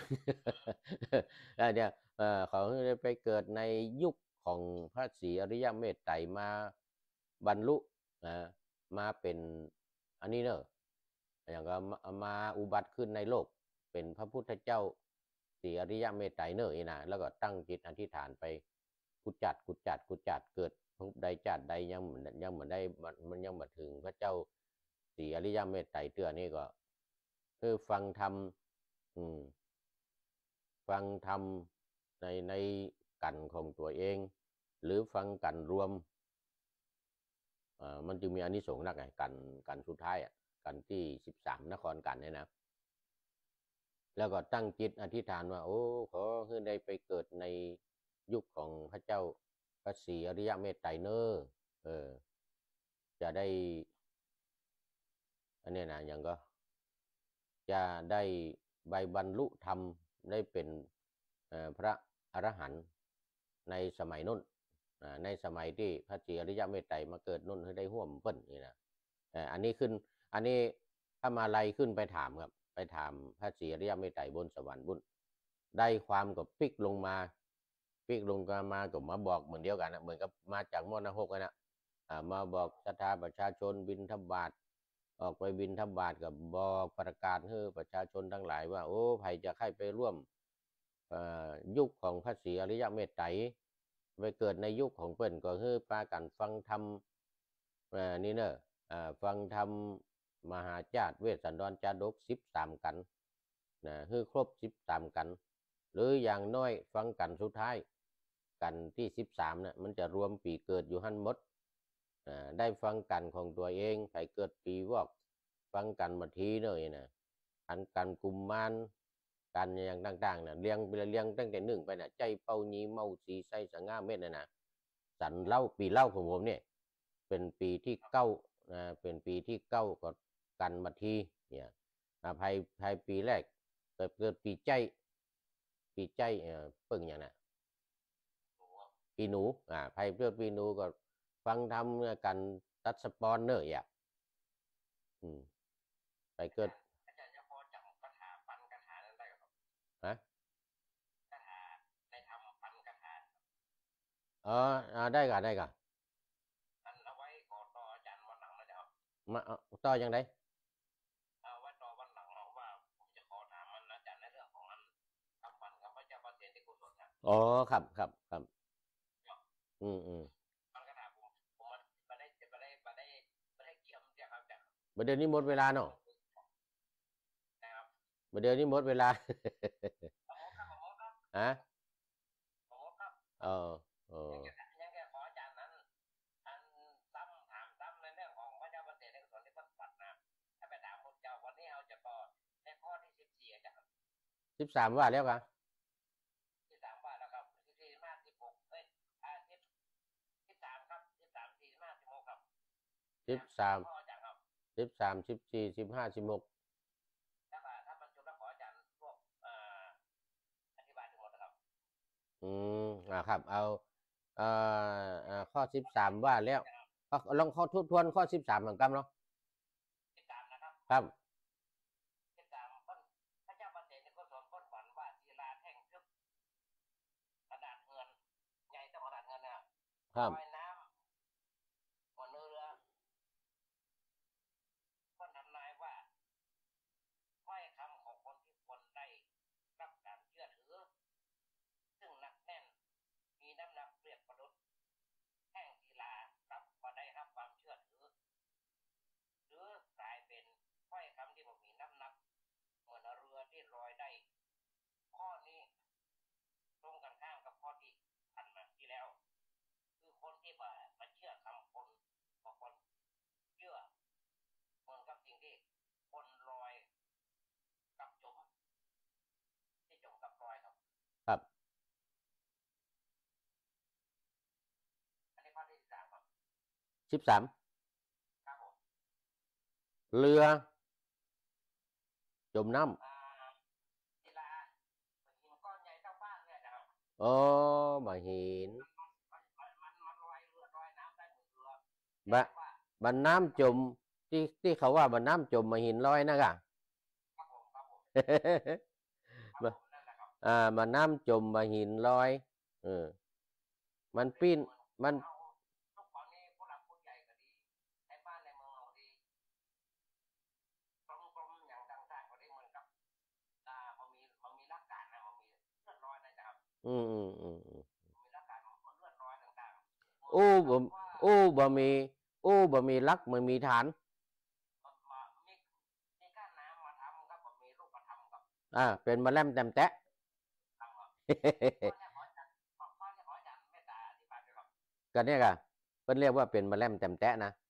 เดี๋ยวขอให้ได้ไปเกิดในยุคของพระศรีอริยเมตไตรมาบรรลุมาเป็นอันนี้เนอะอย่างก็มาอุบัติขึ้นในโลกเป็นพระพุทธเจ้าศรีอริยเมตไตรเนอะนะแล้วก็ตั้งจิตอธิษฐานไปกุจัดเกิดภพใดจัดใดยังเหมือนได้มันยังมาถึงพระเจ้าศรีอริยเมตไตรเตือนี่ก็ฟังธรรมฟังธรรมในกันของตัวเองหรือฟังกันรวมมันจึงมีอานิสงส์นักไงกันสุดท้ายกันที่13 นครกันเนี่ยนะแล้วก็ตั้งจิตอธิษฐานว่าขอให้ได้ไปเกิดในยุคของพระเจ้าพระศรีอริยเมตไตรเนอจะได้อันนี้นะอย่างก็จะได้ใบบรรลุธรรมได้เป็นพระอรหันต์ในสมัยนู้นในสมัยที่พระศรีอริยเมตไตรมาเกิดนู้นให้ได้ห่วมเปิ้นนี่นะอันนี้ถ้ามาไล่ขึ้นไปถามครับไปถามพระศรีอริยเมตไตรบนสวรรค์บุญได้ความกับปิกลงมาปิกลงมาก็มาบอกเหมือนเดียวกันนะเหมือนกับมาจากมอนะ6นะมาบอกศรัทธาประชาชนบิณฑบาตออกไปบิณฑบาตกับบอกประกาศให้ประชาชนทั้งหลายว่าโอ้ใครจะให้ไปร่วมยุคของพระศรีอริยเมตไตรไปเกิดในยุคของเปิ้นก็คือปากันฟังธรรมนี่เนอะฟังธรรมมหาจารย์เวสสันดรจาดก13กันนะคือครบ13กันหรืออย่างน้อยฟังกันสุดท้ายกันที่13เนี่ยมันจะรวมปีเกิดอยู่หันหมดได้ฟังกันของตัวเองใครเกิดปีวอกฟังกันมาทีเนยนะอันกันกุมมารกันอย่างต่างๆนะเลี้ยงตั้งแต่1ไปนะใจเป้ายีเมาสีไส้สังงาเม็ดนะสันเล่าปีเล่าของผมเนี่ยเป็นปีที่9เป็นปีที่9ก็กันมาทีเนี่ยภายปีแรกเกิดปีใจเปิ่งอย่างน่ะปีหนูภายเพื่อปีหนูก็ฟังทำกันตัดสปอนเนอร์อย่างไปเกิดอาจารย์จะพอจำคาถาปันคาถานั้นได้ครับฮะคาถาในธรรมปันคาถาได้กันอันเอาไว้ขอต่ออาจารย์วันหลังนะครับมาต่อยังไงเอาไว้ต่อวันหลังเราว่าผมจะขอถามมันอาจารย์ในเรื่องของนั้นคำปันกับพระเจ้าประเสริฐที่กุศลนะอ๋อครับปันคาถาผมมาได้เกี่ยมเดียวครับจากเดี๋ยวนี้หมดเวลาเนาะนะครับเดี๋ยวนี้หมดเวลาฮะยังแค่ขออาจารย์นั้นอันซ้ำถามซ้ำในเรื่องของพระเจ้าประเสริฐที่กุศลที่พันปัดนะถ้าไปถามพระเจ้าวันนี้เราจะต่อในข้อที่14อาจารย์ 13ว่าแล้วกัน 13ว่าแล้วครับ14 15 1613ครับ13 45 16ครับ 13 ครับ 13 14 15 16 ถ้ามันจุดแล้วขออาจารย์พวกอธิบายทั้งหมดนะครับครับเอาข้อ13ว่าแล้วลองข้อทวนข้อ13เหมือนกันเนาะ 13นะครับครับ 13ต้นพระเจ้าประเสริฐก็สอนต้นฝันว่าศิลาแท่งทึบกระดาษเงินใหญ่ต้องกระดาษเงินนะครับลอยน้ำบนเรือก็ทำนายว่าถ้อยคำของคนที่คนได้รับการเชื่อถือซึ่งหนักแน่นมีน้ำหนักเปรียบประดุจแท่งศิลารับมาได้รับความเชื่อถือหรือกลายเป็นถ้อยคำที่มีน้ำหนักเหมือนเรือที่ลอยได้ข้อนี้ตรงกันข้ามกับข้อที่ผ่านมาที่แล้วคือคนที่มาเชื่อคำคนกับคนเชื่อเหมือนกับสิ่งที่คนลอยกับจมที่จมกับลอยครับอันนี้ข้อที่13ครับ 13 ครับผมเรือจมน้ำศิลาหินก้อนใหญ่เท่าบ้านเนี่ยนะครับมาหินมันลอยเรือลอยน้ำได้เหมือนเรือบันน้ำจมที่เขาว่าบันน้ำจมมาหินลอยนะกะครับผมมาน้ำจมมาหินลอยมันปิ้นมันทุกวันนี้ผู้หลักผู้ใหญ่ก็ดีในบ้านในเมืองเราดีกลมๆอย่างต่างๆก็ได้เหมือนกับมันมีหลักการนะมันมีเลือดลอยนะครับมีหลักการของเลือดลอยต่างๆบ่มีลักมันมีฐานมีก้านน้ำมาทำครับมีรูปธรรมครับเป็นมาแลมแต้มแตะก็เนี่ยค่ะเพิ่นเรียกว่าเป็นมาแลมแต้มแตะนะ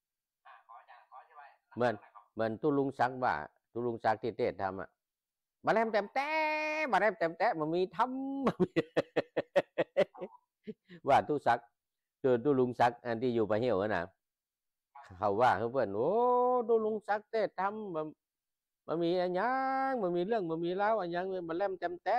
เหมือนตุลุงซักว่าตุลุงซักที่เทศทำมาแลมแต้มแตะมันมีทำว่าตุซักคือตุลุงซักอันที่อยู่ปะเหี่ยวนะเขาว่าเขาเพื่อนโอ้ตุลุงซักเทศทำมันมีอะไรยังมันมีเรื่องมันมีเล่าอะไรยังมันแลมแต้มแตะ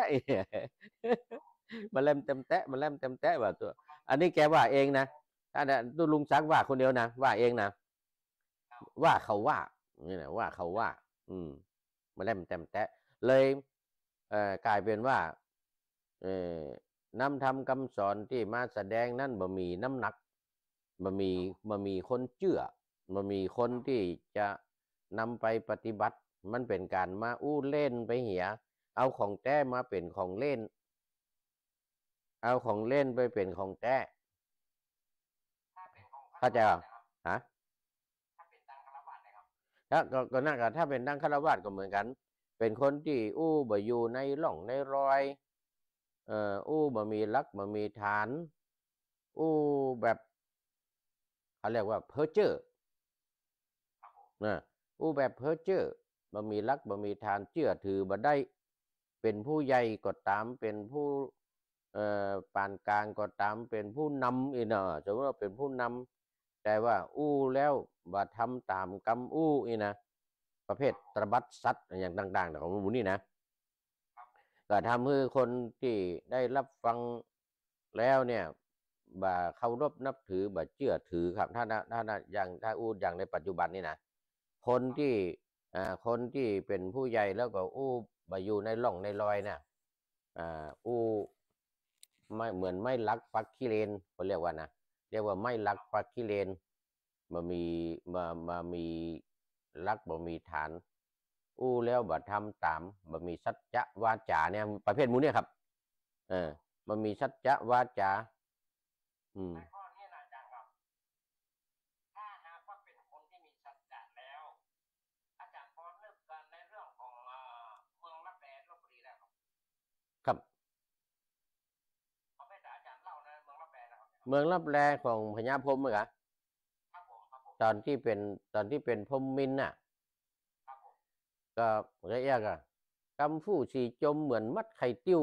มาแลมแต้มแตะว่าตัวอันนี้แกว่าเองนะถ้าตุลุงซักว่าคนเดียวนะว่าเองนะว่าเขาว่านี่นะว่าเขาว่ามาแลมแต้มแตะเลยกลายเป็นว่านำธรรมคำสอนที่มาแสดงนั้นบ่มีน้ำหนักบ่มีคนเชื่อบ่มีคนที่จะนำไปปฏิบัติมันเป็นการมาอู้เล่นไปเหียเอาของแท้มาเป็นของเล่นเอาของเล่นไปเป็นของแท้ถ้าเป็นของเข้าใจป่ะนะครับฮะถ้าเป็นตังคารวะนะครับก็น่าก็ถ้าเป็นดังฆราวาสก็เหมือนกัน เป็นคนที่อู้บ่อยู่ในร่องในรอยอู้บ่มีหลักบ่มีฐานอู้แบบเขาเรียกว่าเพ้อเจ้อนะอู้แบบเพ้อเจ้อบ่มีหลักบ่มีฐานเชื่อถือบ่ได้เป็นผู้ใหญ่ก็ตามเป็นผู้ปานกลางก็ตามเป็นผู้นำอีเนาะสมมติว่าเป็นผู้นำแต่ว่าอู้แล้วบ่ทำตามกรรมอู้อีนะประเภทตระบัดสัตว์อย่างต่างๆของหมู่นี่นะก็ทำให้คนที่ได้รับฟังแล้วเนี่ยบ่เคารพนับถือบ่เชื่อถือครับถ้าอย่างถ้าอู้อย่างในปัจจุบันนี่นะคนที่เป็นผู้ใหญ่แล้วก็อู้บ่อยู่ในร่องในรอยเนี่ยอู้ไม่เหมือนไม่รักปักขี้เลนเขาเรียกว่านะเรียกว่าไม่รักปักขี้เลนมามีรักบ่มีฐานอู้แล้วบ่ทำตามบ่มีสัจจะวาจาเนี่ยประเภทหมู่เนี่ยครับมันมีสัจจะวาจาในข้อนี้นะอาจารย์ครับถ้าหากว่าเป็นคนที่มีสัจจะแล้วอาจารย์พอนึกกันในเรื่องของเมืองลับแลลพบุรีแล้วครับครับเขาไม่แต่อาจารย์เล่านะเมืองลับแลนะครับเมืองลับแลของพญาพรหมเหรอครับผมตอนที่เป็นพรหมมินทร์น่ะครับผมก็เรียกอะกำฟู่สีจมเหมือนมัดไข่ติ้ว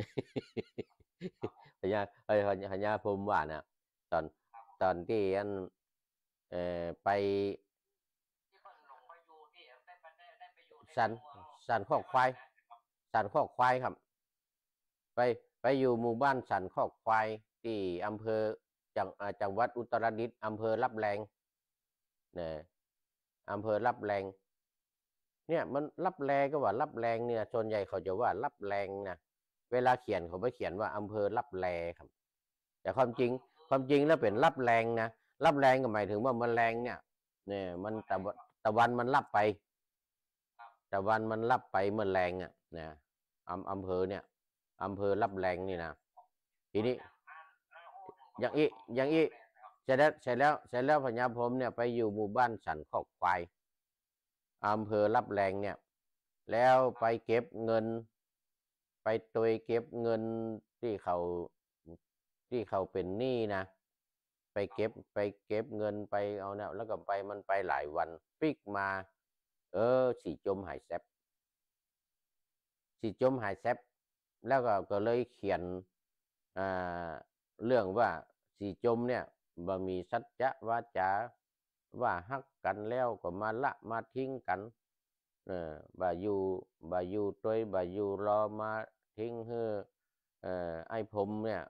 พญาพญาพรหมว่านะตอนที่อันไปที่เพิ่นลงไปอยู่ที่ได้ไปอยู่ในสันข้อควายครับไปอยู่หมู่บ้านสันข้อควายที่อำเภอจังหวัดอุตรดิตถ์อำเภอรับแรงเนี่ยอำเภอรับแรงเนี่ยมันรับแรงก็ว่ารับแรงเนี่ยส่วนใหญ่เขาจะว่ารับแรงนะเวลาเขียนเขาไปเขียนว่าอำเภอรับแลครับแต่ความจริงแล้วเป็นรับแรงนะรับแรงก็หมายถึงว่ามันแรงเนี่ยมันตะวันมันรับไปตะวันมันรับไปเมื่อแรงนะอำเภอเนี่ยอำเภอรับแรงนี่นะทีนี้อย่างอีเสร็จแล้วพญาพรหมเนี่ยไปอยู่หมู่บ้านสันข้อควายอำเภอรับแรงเนี่ยแล้วไปเก็บเงินไปตัวเก็บเงินที่เขาเป็นหนี้นะไปเก็บเงินไปเอาเนี่ยแล้วก็มันไปหลายวันปิกมาสีจมหายแซบแล้วก็เลยเขียนเรื่องว่าสีจมเนี่ยบ่มีสัจจะวาจาว่าฮักกันแล้วก็มาละมาทิ้งกันบ่อยู่ตัวบ่อยู่รอมาทิ้งไอ้ผมเนี่ย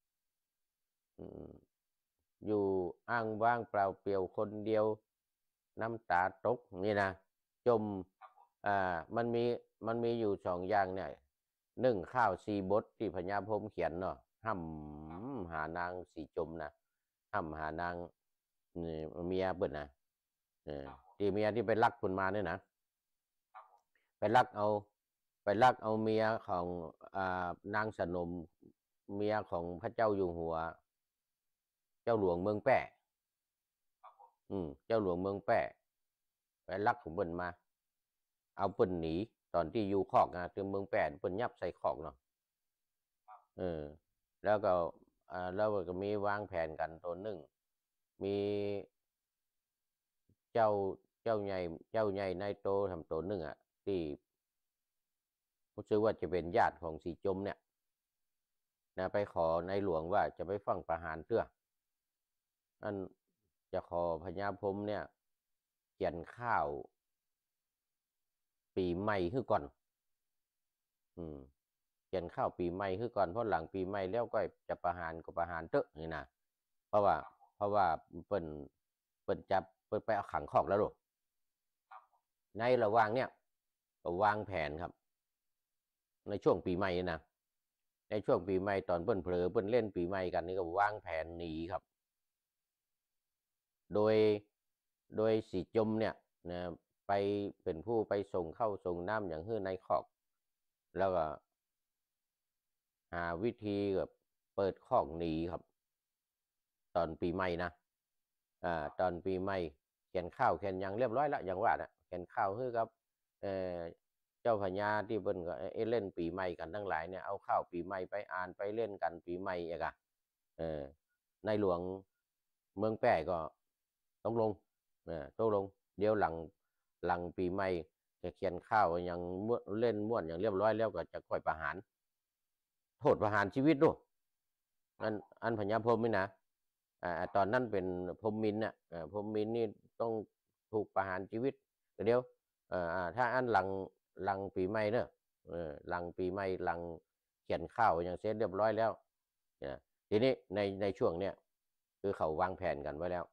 อยู่อ้างว่างเปล่าเปลี่ยวคนเดียวน้ำตาตกนี่นะจมมันมีอยู่2อย่างเนี่ย1ข้าว4บทที่พญาพรหมเขียนเนาะห้ำหานางสีจมนะห้ำหานางเมียเปิดนะที่เมียที่ไปลักคนมาเนี่ยนะไปลักเอาเมียของนางสนมเมียของพระเจ้าอยู่หัวเจ้าหลวงเมืองแป้เจ้าหลวงเมืองแป้ไปลักของเปิ้นมาเอาเปิ้นหนีตอนที่อยู่คอกนะถึงเมืองแป้เปิ้นยับใส่คอกเนาะแล้วก็มีวางแผนกันตัวหนึ่งมีเจ้าใหญ่นายโตทำตัวหนึ่งที่รู้สึกว่าจะเป็นญาติของสีจมเนี่ยนะไปขอในหลวงว่าจะไปฟังประหารเตื้ออันจะขอพญาพรหมเนี่ยเขียนข้าวปีใหม่ขึ้นก่อนเขียนข้าวปีใหม่ขึ้นก่อนเพราะหลังปีใหม่แล้วก็จะประหารก็ประหารเตื้อนี่นะเพราะว่าเปิ้นจับเปิ้นไปเอาขังคอกแล้วหรอในระหว่างเนี่ยก็วางแผนครับในช่วงปีใหม่นะในช่วงปีใหม่ตอนเปิ้นเผลอเปิ้นเล่นปีใหม่กันนี่ก็วางแผนหนีครับโดยสีจมเนี่ยนะไปเป็นผู้ไปส่งเข้าส่งน้ำอย่างฮื้อในคอกแล้วก็หาวิธีแบบเปิดคอกหนีครับตอนปีใหม่นะตอนปีใหม่เขียนข้าวเขียนยังเรียบร้อยแล้วอย่างว่านะเขียนข้าวฮื้อครับเอ่อเจ้าพญาที่เปิ้นก็เล่นปีใหม่กันทั้งหลายเนี่ยเอาข้าวปีใหม่ไปอ่านไปเล่นกันปีใหม่เอกอะเออในหลวงเมืองแป้ก็ต้องลงต้องลงเดี๋ยวหลังปีใหม่จะเขียนข้าวยังเล่นม่วนอย่างเรียบร้อยแล้วก็จะค่อยประหารโทษประหารชีวิตด้วยอันพญาพรหมนี่นะตอนนั้นเป็นพรหมมินเนี่ยพรหมมินนี่ต้องถูกประหารชีวิตเดี๋ยวถ้าอันหลังปีใหม่เนอะหลังปีใหม่หลังเขียนข้าวอย่างเสร็จเรียบร้อยแล้วทีนี้ในช่วงเนี้ยคือเขาวางแผนกันไว้แล้ว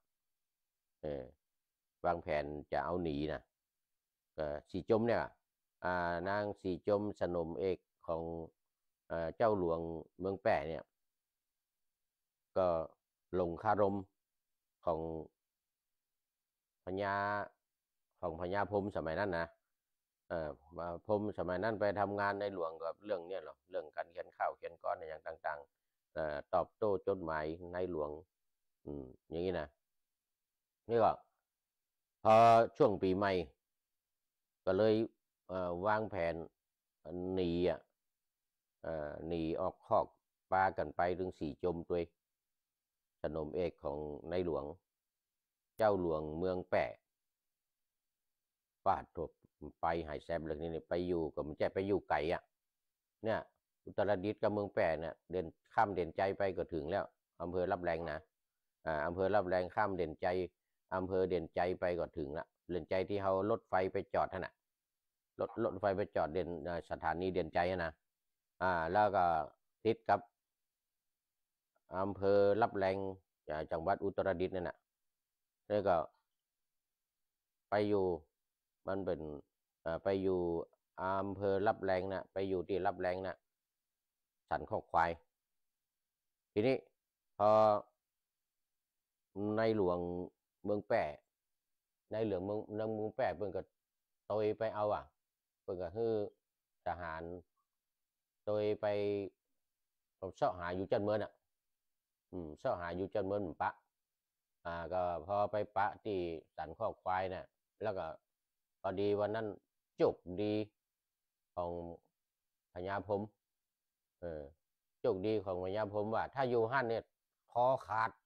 วางแผนจะเอาหนีนะสีจมเนี่ยนางสีจมสนมเอกของเจ้าหลวงเมืองแปะเนี่ยก็ลงคารมของพญาพรหมสมัยนั้นนะพรหมสมัยนั้นไปทำงานในหลวงกับเรื่องเนี้ยหรอเรื่องการเขียนข้าวเขียนก้อนอย่างต่างๆตอบโต้จดหมายในหลวงอย่างนี้นะนี่ก็พอช่วงปีใหม่ก็เลยวางแผนหนีหนีออกคอกปลากันไปถึงสีจมตัวสนมเอกของในหลวงเจ้าหลวงเมืองแปะฟาดถบไปหายแซบเลยนี่ไปอยู่ก็มันจะไปอยู่ไกลอ่ะเนี่ยอุตรดิตถ์กับเมืองแปะเนี่ยเดินข้ามเด่นใจไปก็ถึงแล้วอำเภอรับแรงนะอำเภอรับแรงข้ามเด่นใจอำเภอเด่นใจไปก็ถึงละเด่นใจที่เขารถไฟไปจอดท่านน่ะรถไฟไปจอดเด่นสถานีเด่นใจนะแล้วก็ติดกับอำเภอรับแรงจังหวัดอุตรดิตถ์นั่นน่ะแล้วก็ไปอยู่มันเป็นไปอยู่อำเภอรับแรงนะไปอยู่ที่รับแรงนะสันข้อควายทีนี้พอในหลวงเมืองแปะในหลวงเมืองแปะเพิ่นก็โตยไปเอาเพิ่นก็คือทหารโตยไปเสาะหาอยู่จันเมืองเสาะหาอยู่จันเมืองปะก็พอไปปะที่สันข้อควายเนี่ยแล้วก็พอดีวันนั้นจุกดีของพญาพรหมจุกดีของพญาพรหมว่าถ้าอยู่หั่นเนี่ยคอขาด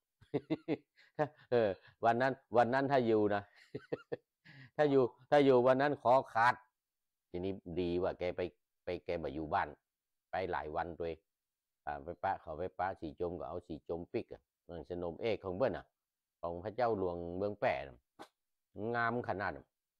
วันนั้นถ้าอยู่นะถ้าอยู่วันนั้นคอขาดทีนี้ดีว่าแกแกมาอยู่บ้านไปหลายวันตัวไปปะเขาไปปะสีจมก็เอาสีจมปิกสนมเอกของเบิ้ลของพระเจ้าหลวงเมืองแปะงามขนาด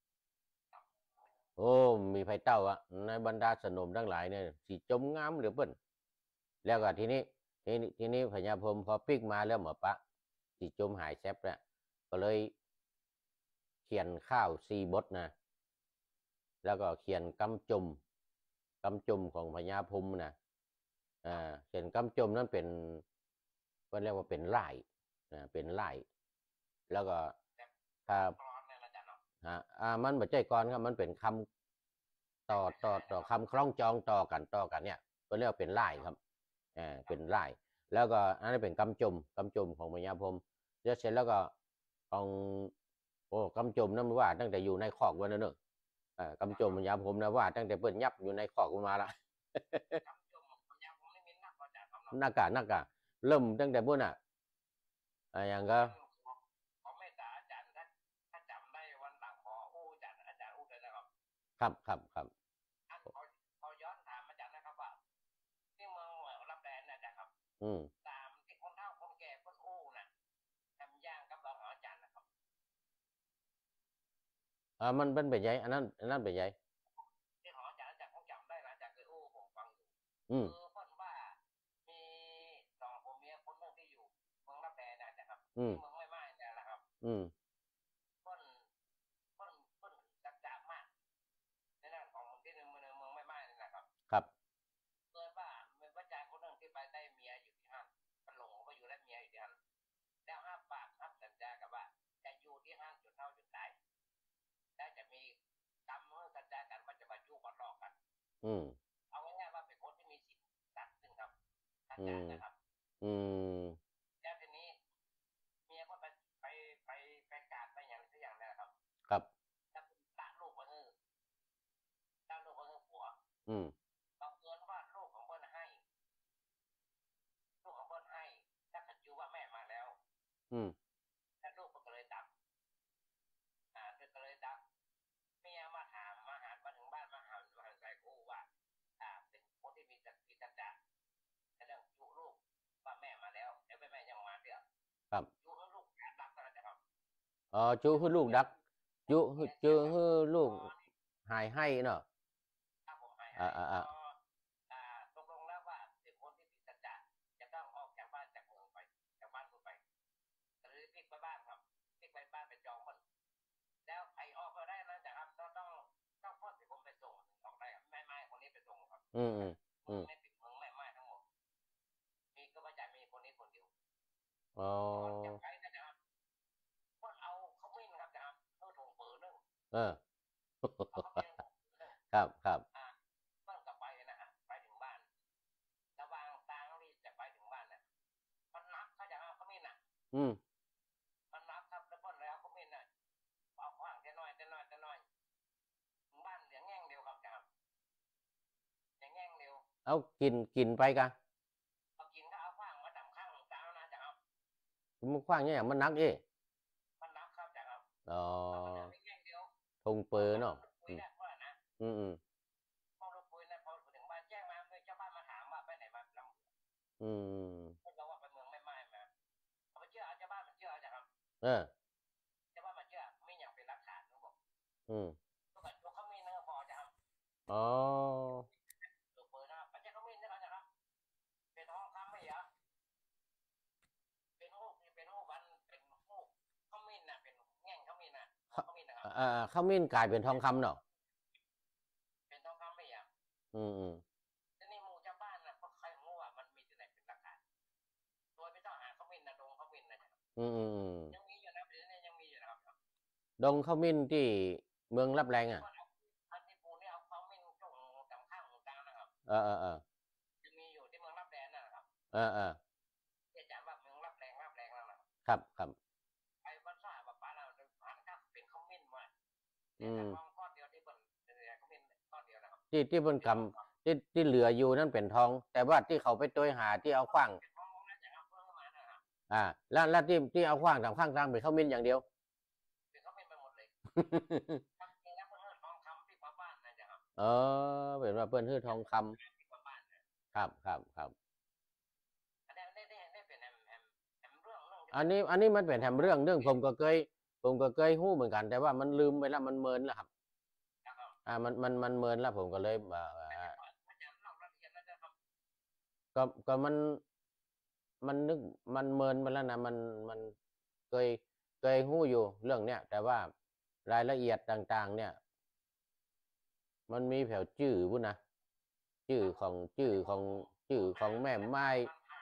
โอ้มีไผ่เต้าในบรรดาสนมทั้งหลายเนี่ยสีจมงามเหลือเปิ้นแล้วก็ทีนี้พญาพรหมพอปิกมาแล้วหมอปะสีจมหายแซบแล้วก็เลยเขียนข้าว4 บทนะแล้วก็เขียนกำจมของพญาพรหมนะเขียนกำจมนั้นเป็นก็เรียกว่าเป็นไล่เป็นไล่แล้วก็ถ้ามันไม่ใช่กรครับมันเป็นคำต่อคำคล้องจองต่อกันเนี่ยก็เรียกว่าเป็นไล่ครับเป็นไล่แล้วก็อันนี้เป็นกำจมของพญาพรหมเสร็จแล้วก็ของกำจมนั่นว่าตั้งแต่อยู่ในคอกวันนั้นเนอะกำจมพญาพรหมนะว่าตั้งแต่เปิดยับอยู่ในคอกมาละหน้ากากเริ่มตั้งแต่พวกน่ะอย่างก็ขอเมตตาอาจารย์ถ้าจำได้วันหลังขออาจารย์อู้เลยนะครับครับขอย้อนถามอาจารย์นะครับว่าที่เมืองรับแรงนะอาจารย์ครับอืมตามที่คนเฒ่าคนแก่คนอู้น่ะทำย่างกับเราอาจารย์นะครับมันเป็นใหญ่อันนั้นเป็นใหญ่ที่ของอาจารย์คงจำได้นะอาจารย์เคยอู้ผมฟังอยู่อืมเพิ่นว่ามีสองผัวเมียคนหนึ่งที่อยู่เมืองรับแรงนะอาจารย์ครับอืมที่เมืองไม่แต่ละครับอืมเพิ่นจัดมากในด้านของที่เมืองไม่นี่แหละครับครับเกิดว่าเป็นพระจาคนหนึ่งอืมเอาง่ายๆว่าเป็นคนที่มีสิทธิ์ตัดสินครับอาอืจารมย์นะครับอืมแล้วทีนี้เมียก็ไปไปไปการไปอย่างสักอย่างนะครับครับแล้วตาลูกมาเออตาลูกมาเออผัวอืมบังเอิญว่าลูกของเบิ้ลให้ลูกของเบิ้ลให้ถ้าขัดยูว่าแม่มาแล้วอืมแล้วลูกก็เลยดับก็เลยดับเมียมาถามมาหามาถึงบ้านมาหาใส่กูว่าเป็นคนที่มีศักดิ์ศรีสัจจะในเรื่องยูลูกว่าแม่มาแล้วแต่แม่ยังมาเดือดครับยูให้ลูกดับนะครับจูให้ลูกดักจูให้ลูกหายให้เนาะถ้าผมให้อ่าตกลงแล้วว่าเป็นคนที่มีสัจจะจะต้องออกจากบ้านจากเมืองไปจากบ้านคุณไปหรือพลิกไปบ้านครับพลิกไปบ้านเป็นจองคนแล้วใครออกก็ได้นะจ๊ะครับต้องพ่อที่ผมไปส่งออกได้แม่ไม้คนนี้ไปส่งครับอืมไม่ปิดเมืองแม่ไม้ทั้งหมดมีก็ไม่ใช่มีคนนี้คนเดียวอ๋อจะไปนะจ๊ะครับก็เอาเขาไม่นะครับจ๊ะครับเขาถุงเปิดนึงเออเอาเขาเป็นครับครับเพิ่งกลับไปนะฮะไปถึงบ้านระหว่างทางที่จะไปถึงบ้านเนี่ยมันนับเขาจะเอาเขาไม่น่ะอืมมันนับครับแล้วก็แล้วเขาไม่น่ะเอาขวางจะน้อยถึงบ้านเหลืองแง่งเดียวครับจ้าอย่างแง่งเดียวเอากินไปกะเอากินก็เอาขวางมาดำข้างจ้านะจ้าครับมันขว้างเนี่ยมันนักเอ้มันนับครับจ้าครับอ๋อแง่งเดียวทงเปอร์เนาะคุยได้ว่านะอืมพอเราคุยนะพอถึงบ้านแจ้งมาเจ้าบ้านมาถามว่าไปไหนมาลำอืมเขาบอกว่าไปเมืองไม่มาเขาไปเชื่อเจ้าบ้านมันเชื่อจ้าครับเออเจ้าบ้านมันเชื่อไม่อยากเป็นหลักฐานเขาบอกอืมเขามีเนื้อพอจ้าครับอ๋อตัวเปิดนะปัจจัยเขามีนะครับเป็นห้องคำไม่เหรอเป็นหูวันเป็นหูเขามีน่ะเป็นแง่งเขามีน่ะเขามีนะครับข้าวมิ้นกลายเป็นทองคำเนาะเป็นทองคำไม่เหรออืมทีนี้หมู่เจ้าบ้านน่ะเพราะใครรู้ว่ามันมีที่ไหนเป็นหลักฐานโดยไม่ต้องหาเขามีนะดงเขามีนะยังมีอยู่นะประเด็นนี้ยังมีอยู่นะครับดงข้าวมิ้นที่เมืองรับแรงอ่ะอันที่ปูนี่เอาเขามีจงจำข้างกลางนะครับ จะมีอยู่ที่เมืองรับแรงนะครับที่อาจารย์ว่าเมืองรับแรงแล้วนะครับไอ้บ้านซ่าบ้านป้าเราผ่านก็เป็นคอมเมนต์มาแต่ความข้อเดียวที่เป็นคอมเมนต์ข้อเดียวนะครับที่บนกำที่เหลืออยู่นั่นเป็นทอง แต่ว่าที่เขาไปตัวหาที่เอาขว้างแล้วที่เอาขว้างทำข้างกลางเป็นข้าวมิ้นอย่างเดียวเป็นคอมเมนต์ไปหมดเลยทำเองแล้วเพื่อนทองคำที่บ้านนะจ๊ะครับเป็นว่าเพื่อนฮื้อทองคำครับได้เป็นแอมเรื่องอันนี้มันเป็นแถมเรื่องผมก็เคยหู้เหมือนกัน แต่ว่ามันลืมไปแล้วมันเมินแล้วครับมันเมินแล้วผมก็เลยก็มันนึกมันเมินไปแล้วนะมันเคยหู้อยู่เรื่องเนี้ยแต่ว่ารายละเอียดต่างๆ เนี่ยมันมีแผวชื่อพุ่นนะชื่อของแม่ไม้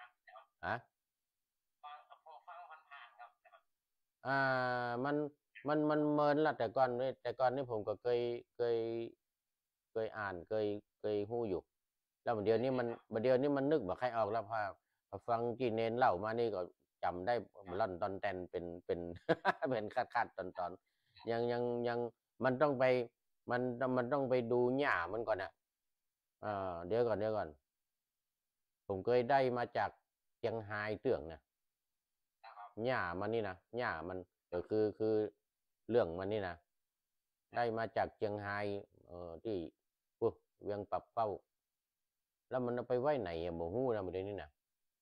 มันเมินละแต่ก่อนนี่ผมก็เคยอ่านเคยหู้อยู่ แล้วเดี๋ยวนี้มันนึกบ่ใครออกแล้วพอฟังจีเนนเล่ามานี่ก็จำได้ล่อนตอนแตนเป็น เป็นคาดตอนยังมันต้องไปมันต้องไปดูหญ้ามันก่อนนะเดี๋ยวก่อนผมเคยได้มาจากเชียงไฮ้เตื่องนะหญ้ามันนี่นะหญ้ามันก็คือเรื่องมันนี่นะได้มาจากเชียงไฮ้ที่เวียงปับเป้าแล้วมันเอาไปไว้ไหนอะบ่ฮู้นะประเด็นนี้นะ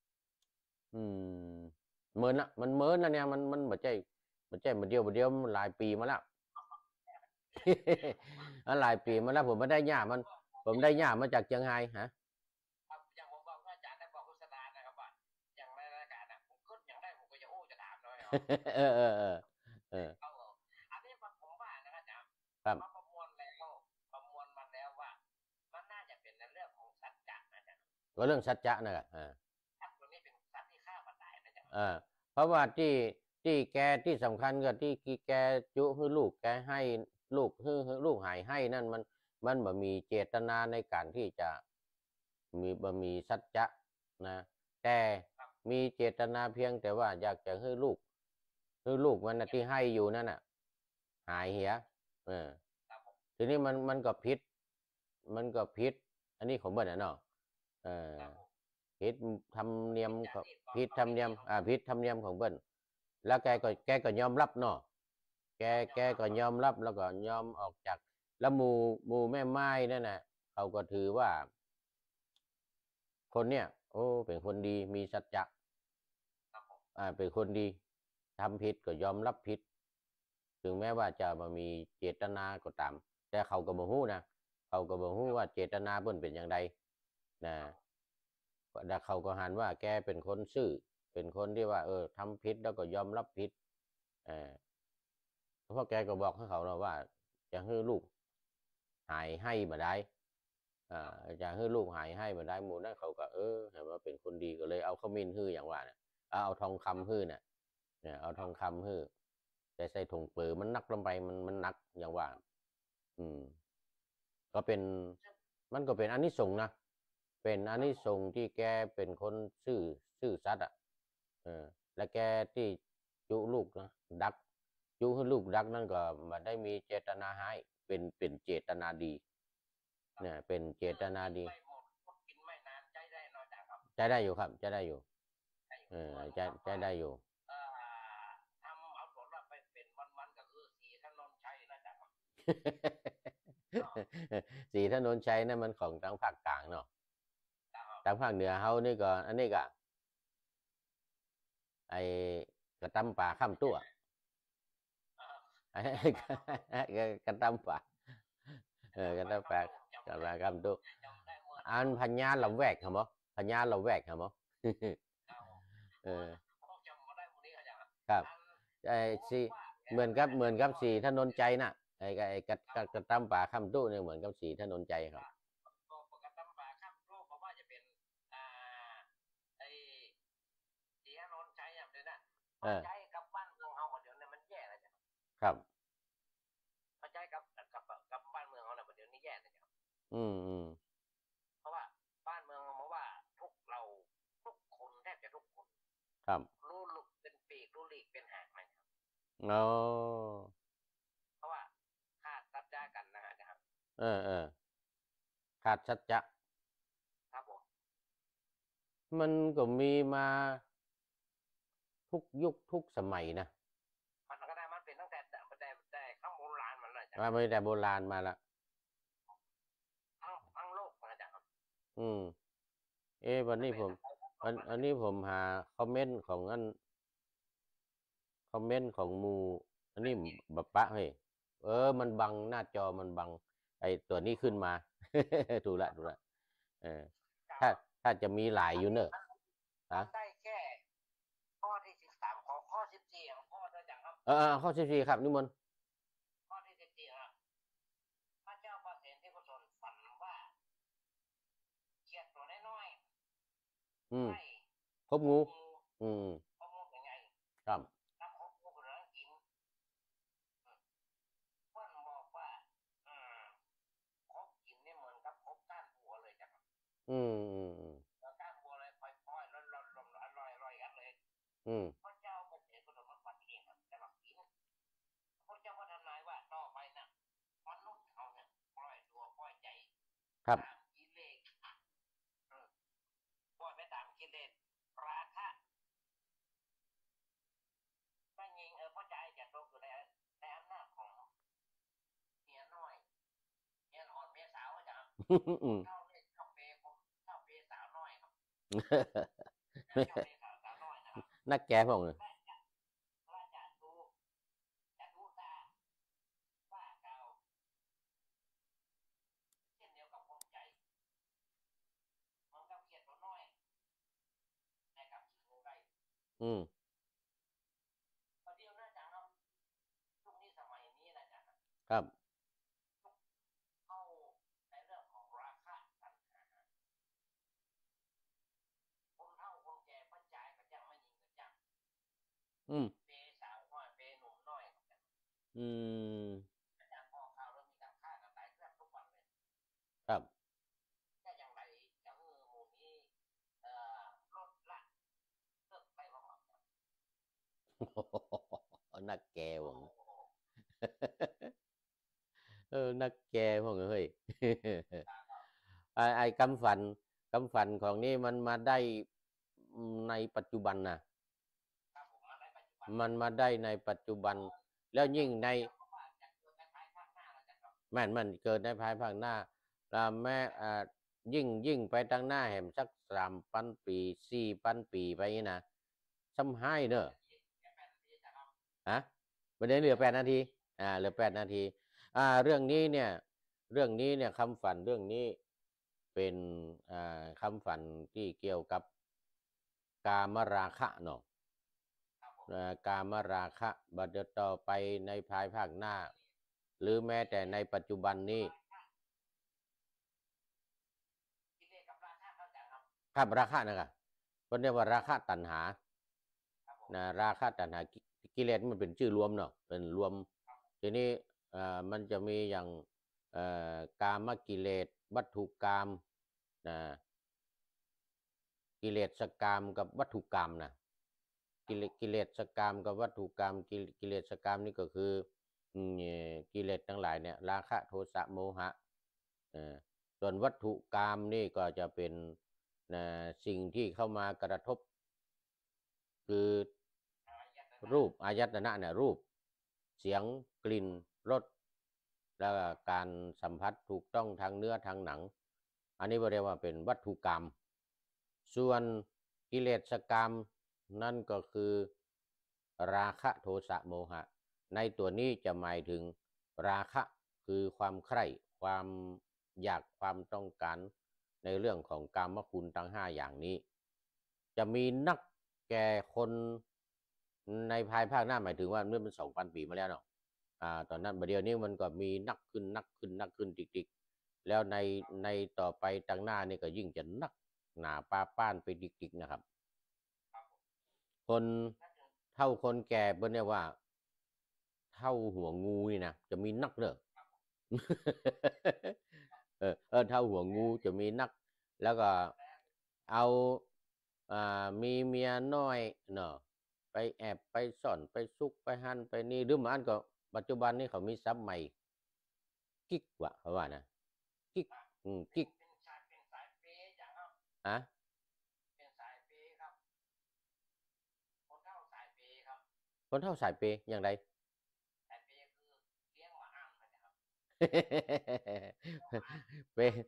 เมินละมันเมินแล้วเนี่ยมันบ่ใจมาเดียวมันหลายปีมาแล้ว หลายปีมาแล้วผมได้หญ้ามาจากเชียงไฮ้ฮะอย่างผมบอกว่าอาจารย์ได้บอกคุณสดานะครับว่าอย่างในรายการนะผมขึ้นอย่างได้ผมก็จะจะถามเลยอันนี้ผมว่านะครับอาจารย์ครับประมวลมาแล้วว่ามันน่าจะเป็นในเรื่องของสัจจะนะจ๊ะก็เรื่องสัจจะนะครับสัตว์ตัวนี้เป็นสัตว์ที่ฆ่ามาตายนะจ๊ะเพราะว่าที่แกที่สำคัญก็ที่แกจุให้ลูกแกให้ลูกหายให้นั่นมันบ่มีเจตนาในการที่จะบ่มีสัจจะนะแต่มีเจตนาเพียงแต่ว่าอยากจะให้ลูกมันนะที่ให้อยู่นั่นน่ะหายเหียเออครับผมทีนี้มันก็พิษอันนี้ของเบิ้ลเนาะเออครับผมพิษธรรมเนียมมิจฉาของชีพก็พิษธรรมเนียมพิษธรรมเนียมของเบิ้ลแล้วแกก็ยอมรับเนาะแกก็ยอมรับแล้วก็ยอมออกจากแล้วหมู่แม่ไม้นั่นน่ะเขาก็ถือว่า คนเนี้ยโอ้เป็นคนดีมีสัจจะครับผมเป็นคนดีทำผิดก็ยอมรับผิด ถึงแม้ว่าจะมามีเจตนาก็ตามแต่เขาก็บ่ฮู้นะเขาก็บ่ฮู้ว่าเจตนาเพิ่นเป็นอย่างใดนะแต่เขาก็หันว่าแกเป็นคนซื่อเป็นคนที่ว่าทำผิดแล้วก็ยอมรับผิดเออเพราะแกก็บอกให้เขาเนาะว่าจะให้ลูกหายให้บ่ได้จะให้ลูกหายให้บ่ได้หมู่นั้นเขาก็เห็นว่าเป็นคนดีก็เลยเอาขมิ้นฮื้ออย่างว่าเนี่ยเอาทองคำฮื้อเนี่ยเอาทองคำฮื้อแต่ใส่ถุงเปลือมันนักลงไปมันนักอย่างว่า อืม ก็เป็นมันก็เป็นอานิสงส์นะเป็นอานิสงส์ที่แกเป็นคนซื่อสัตย์อ่ะและแกที่ยุลูกนะดักยุให้ลูกดักนั่นก็มาได้มีเจตนาให้เป็นเจตนาดีเนี่ยเป็นเจตนาดีไม่หมดก็กินไม่นานใจได้นอนจากครับใจได้อยู่ครับใจได้อยู่ ใจได้อยู่ทำเอาผลว่าไปเป็นวันๆก็คือสีถนนชัยนะจ๊ะครับสีถนนชัยนั่นมันของทางภาคกลางเนาะครับทางภาคเหนือเฮานี่ก็อันนี้ก็ไอ้กระตำป่าข้ามตัวกระตำป่ากระตำป่ากระตำข้ามตัวอันพัญญาลำแวกครับมั้งพัญญาลำแวกครับมั้งครับไอ้สีเหมือนกับสีถนนใจน่ะไอ้กระตำป่าข้ามตู้เนี่ยเหมือนกับสีถนนใจครับกระตำป่าข้ามตู้เพราะว่าจะเป็นไอ้สีถนนชัยอย่างเดียวนะใจกับบ้านเมืองเฮาหมดเดี๋ยวนี้มันแย่แล้วจ้ะครับใจกับบ้านเมืองเขาเนี่ยเดี๋ยวนี้แย่เลยจ้ะ เพราะว่าบ้านเมืองมาว่าทุกคนแทบจะทุกคนครับรู้ลุกเป็นปีกรู้หลีกเป็นหางนะครับ เพราะว่าขาดสัจจะกันนะฮะครับขาดสัจจะครับผมมันก็มีมาทุกยุคทุกสมัยนะมันก็ได้มันเป็นตั้งแต่ข้างโบราณมันเลยจ้ะมาไม่แต่โบราณมาละทั้งโลกนะจ๊ะครับวันนี้อันนี้ผมหาคอมเมนต์ของหมู่อันนี้แบบปะเฮ้ยมันบังหน้าจอมันบังไอ้ตัวนี้ขึ้นมา ถูกละถ้าจะมีหลายอยู่เนอะได้แค่ข้อที่13ของข้อ14ของข้อด้วยจ้ะครับข้อ14ครับนิมนต์ข้อที่14ครับพระเจ้าประเสนที่กุศลฝันว่าเขียดตัวน้อยๆให้ครบงูครบงูเป็นไงครับถ้าครบงูเป็นเรื่องกินเพื่อนบอกว่าครบกินนี่เหมือนกับครบก้านบัวเลยจ้ะครับก้านบัวเลยค่อยๆร่อนอร่อยกันเลยพระเจ้าประเสนกุศลมันฝันเองครับแต่แบบกินพระเจ้าก็ทำนายว่าต่อไปน่ะมนุษย์เขาเนี่ยปล่อยตัวปล่อยใจครับตามกิเลสปล่อยไปตามกิเลสราคะไม่ยิงพระใจจะตกอยู่ในอำนาจของเมียน้อยเมียอ่อนเมียสาวจ้ะเข้าเล่นเข้าเปย์เข้าเปย์สาวน้อยครับเข้าเปย์สาวน้อยนะครับนักแกพงเลยว่าจะดูตาว่าเก่าเช่นเดียวกับคนใจมันก็เขียนตัวน้อยในกับชิงได้ประเดี๋ยวน่าจะครับช่วงนี้สมัยนี้นะจ๊ะครับเข้าในเรื่องของราคาตัณหาคนเฒ่าคนแก่ปัจจัยก็ยังไม่ยิงกันจังเปสาวน้อยเปหนุ่มน้อยอาจารย์พอข่าวเริ่มมีการฆ่ากันตายเกือบทุกวันเลยนักแกวง นักแกพวกเฮ้ย ไอ้คำฝันของนี่มันมาได้ในปัจจุบันนะมันมาได้ในปัจจุบัน แล้วยิ่งในมันเกิดในภายภาคหน้าแม้ยิ่งไปตั้งหน้าแห่มสัก3,000 ปี4,000 ปีไปนี่นะซ้ำให้เนอะฮะประเด็นเหลือ8 นาทีเหลือ8 นาทีเรื่องนี้เนี่ยคำฝันเรื่องนี้เป็นคำฝันที่เกี่ยวกับกามราคะเนาะกามราคะบัดเดี๋ยวต่อไปในภายภาคหน้า หรือแม้แต่ในปัจจุบันนี้ครับราคะนะครับเรียกว่าราคะตัณหาราคะตัณหากิเลสมันเป็นชื่อรวมเนาะเป็นรวมทีนี้มันจะมีอย่างกามกิเลสวัตถุกรรมกิเลสกรรมกับวัตถุกรรมนะกิเลสกรรมกับวัตถุกรรมกิเลสกรรมนี่ก็คือกิเลสทั้งหลายเนี่ยราคะโทสะโมหะส่วนวัตถุกรรมนี่ก็จะเป็นสิ่งที่เข้ามากระทบคือรูปอายตนะเนี่ยรูปเสียงกลิ่นรสแล้วการสัมผัสถูกต้องทางเนื้อทางหนังอันนี้เรียกว่าเป็นวัตถุกรรมส่วนกิเลสกรรมนั่นก็คือราคะโทสะโมหะในตัวนี้จะหมายถึงราคะคือความใคร่ความอยากความต้องการในเรื่องของกามคุณทั้ง5อย่างนี้จะมีนักแก่คนในภายภาคหน้าหมายถึงว่าเมื่อมัน2,000 ปีมาแล้วเนาะตอนนั้นประเดี๋ยวนี้มันก็มีนักขึ้นติ๊กๆแล้วในต่อไปทางหน้านี่ก็ยิ่งจะนักหนาป้าป้านไปติ๊กๆนะครับคนเท่าคนแก่เปิ้นเนี่ยว่าเท่าหัวงูนี่นะจะมีนักเนอะ เท่าหัวงูจะมีนักแล้วก็เอามีเมียน้อยเนาะไปแอบไปซ่อนไปซุกไปหั่นไปนี่หรือมันก็ปัจจุบันนี้เขามีซับใหม่กิ๊กวะเขาว่านะกิ๊กกิ๊กอะคนเท่าสายเปย์อย่างไร เปย์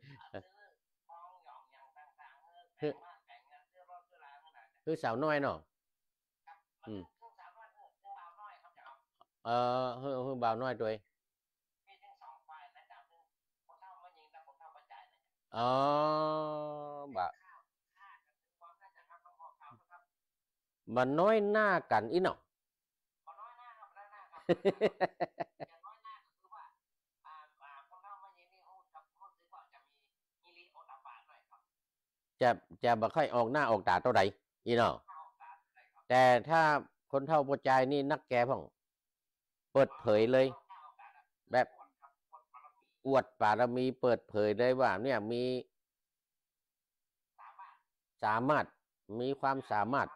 คือสาวน้อยเนาะคือบ่าวน้อยตัวเองอ๋อบะมันน้อยหน้ากันอีเนาะ จะจะบ่ค่อยออกหน้าออกตาเท่าใดอีเนาะแต่ถ้าคนเฒ่าผู้ชายนี่นักแก่พ่องเปิดเผยเลยแบบอวดบารมีเปิดเผยเลยว่าเนี่ยมีสามารถมีความสามารถ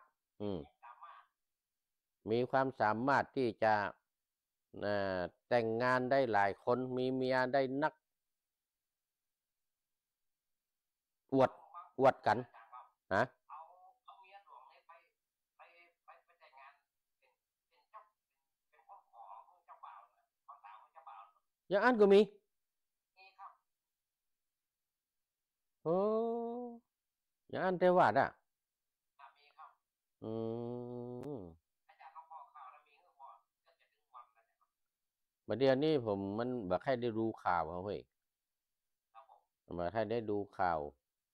มีความสามารถที่จะแต่งงานได้หลายคนมีเมียได้นักอวดกันฮะอย่างอันก็มีโอ้อย่างอันแต่ว่าอ่ะอืมประเดี๋ยวนี้ผมมันแบบใครได้ดูข่าวเฮ้ยแบบใครได้ดูข่าว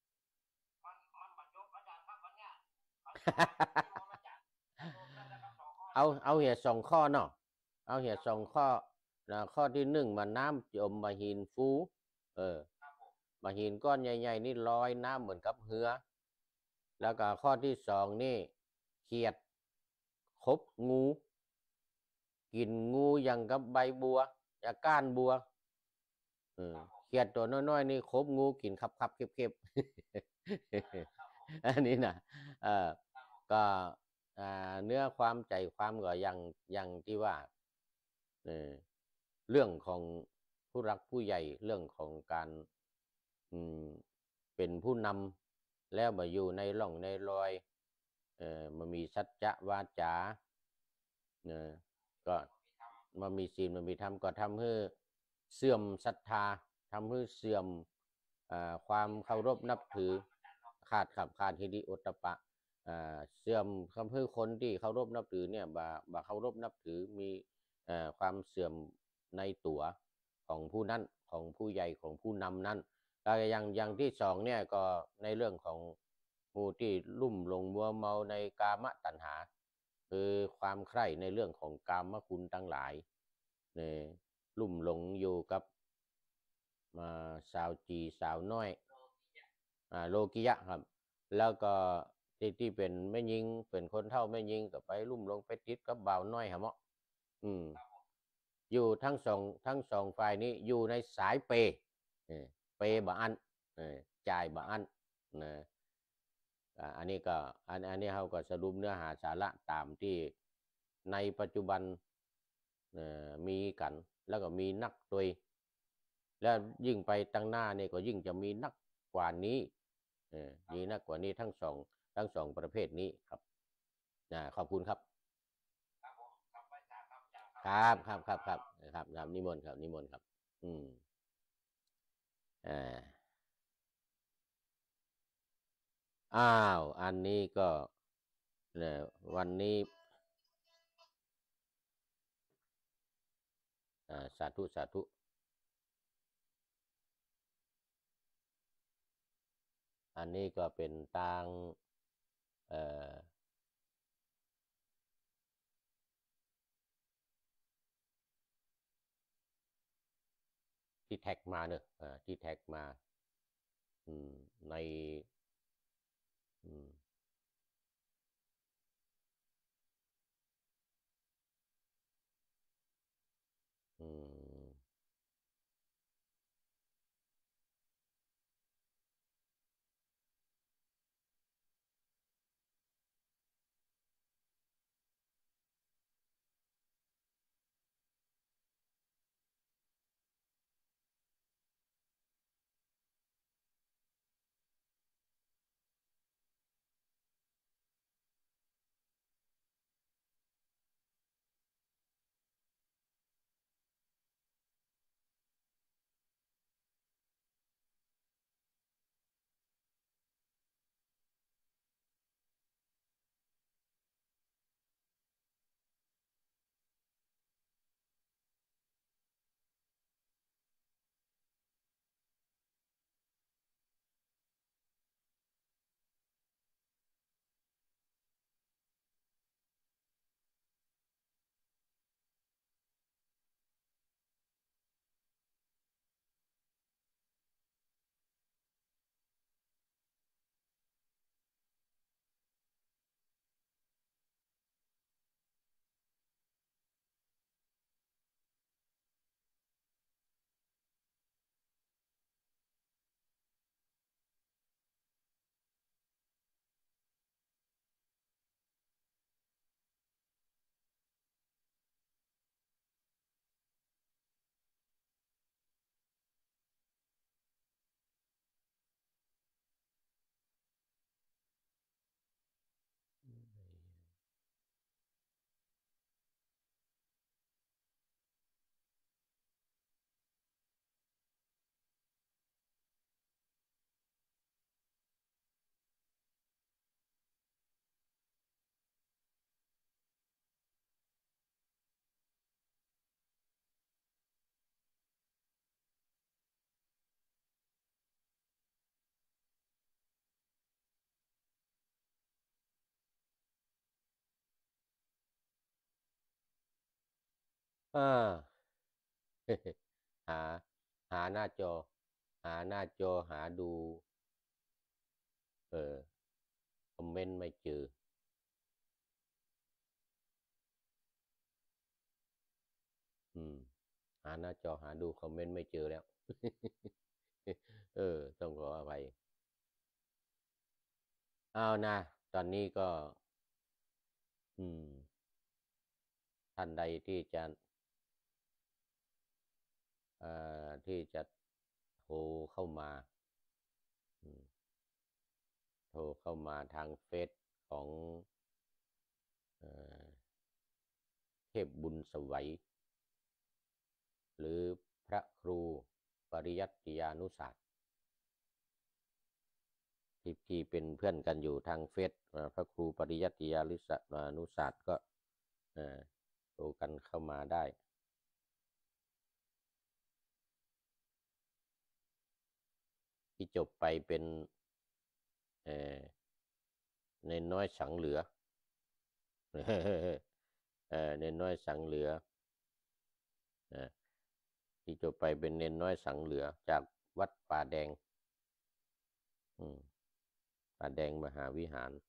เอาเหตุ2 ข้อเนาะเอาเหตุ2 ข้อข้อที่1มาน้ำจมมาหินฟูมาหินก้อนใหญ่ๆนี่ลอยน้ำเหมือนกับเหือแล้วก็ข้อที่2นี่เขียดคบงูกินงูอย่างกับใบบัวอย่าก้านบัวเขียดตัวน้อยๆนี่คบงูกินคับเก็บอันนี้นะก็เนื้อความใจความก็อย่างที่ว่าเออเรื่องของผู้รักผู้ใหญ่เรื่องของการอืมเป็นผู้นำแล้วมาอยู่ในร่องในรอยมันมีสัจจะวาจาเออก็มันมีศีลมันมีธรรมก็ทำให้เสื่อมศรัทธาทำให้เสื่อมความเคารพนับถือขาดฮิริโอตตปปะเสื่อมคำพูดคนที่เคารพนับถือเนี่ยบ่เคารพนับถือมีความเสื่อมในตัวของผู้นั้นของผู้ใหญ่ของผู้นำนั้นแล้วอย่างที่สองเนี่ยก็ในเรื่องของผู้ที่ลุ่มหลงมัวเมาในกามตัณหาคือความใคร่ในเรื่องของกามคุณทั้งหลายเนี่ยลุ่มหลงอยู่กับสาวจีสาวน้อยโลกิยะครับแล้วก็ที่เป็นแม่ยิงเป็นคนเท่าแม่ยิงก็ไปลุ่มหลงไปติดกับบ่าวน้อยฮะเมาะอืมอยู่ทั้งสองฝ่ายนี้อยู่ในสายเปย์เปย์บ่อันจ่ายบ่อันนะอันนี้ก็อันนี้เขาก็สรุปเนื้อหาสาระตามที่ในปัจจุบันมีกันแล้วก็มีนักตัวยแล้วยิ่งไปตั้งหน้านี่ก็ยิ่งจะมีนักกว่านี้มีนักกว่านี้ทั้งสองประเภทนี้ครับขอบคุณครับครับนิมนต์ครับนิมนต์ครับอืมอ่าอ้าวอันนี้ก็วันนี้สาธุสาธุอันนี้ก็เป็นตังเอ่อที่แท็กมาเนอะที่แท็กมาในอืมอืมอ่า หาหาหน้าจอหาดูเออคอมเมนต์ไม่เจออืมหาหน้าจอหาดูคอมเมนต์ไม่เจอแล้วต้องขออภัยเอานะตอนนี้ก็อืมท่านใดที่จะที่จะโทรเข้ามาอืมโทรเข้ามาทางเฟซของเอ่อเทพบุญสวัยหรือพระครูปริยัติยานุศาสตร์ที่เป็นเพื่อนกันอยู่ทางเฟซพระครูปริยัติยานุศาสตร์ก็โทรกันเข้ามาได้ที่จบไปเป็นเอ่อเนนน้อยสังเหลือเนนน้อยสังเหลือที่จบไปเป็นเนนน้อยสังเหลือจากวัดป่าแดงอืมป่าแดงมหาวิหาร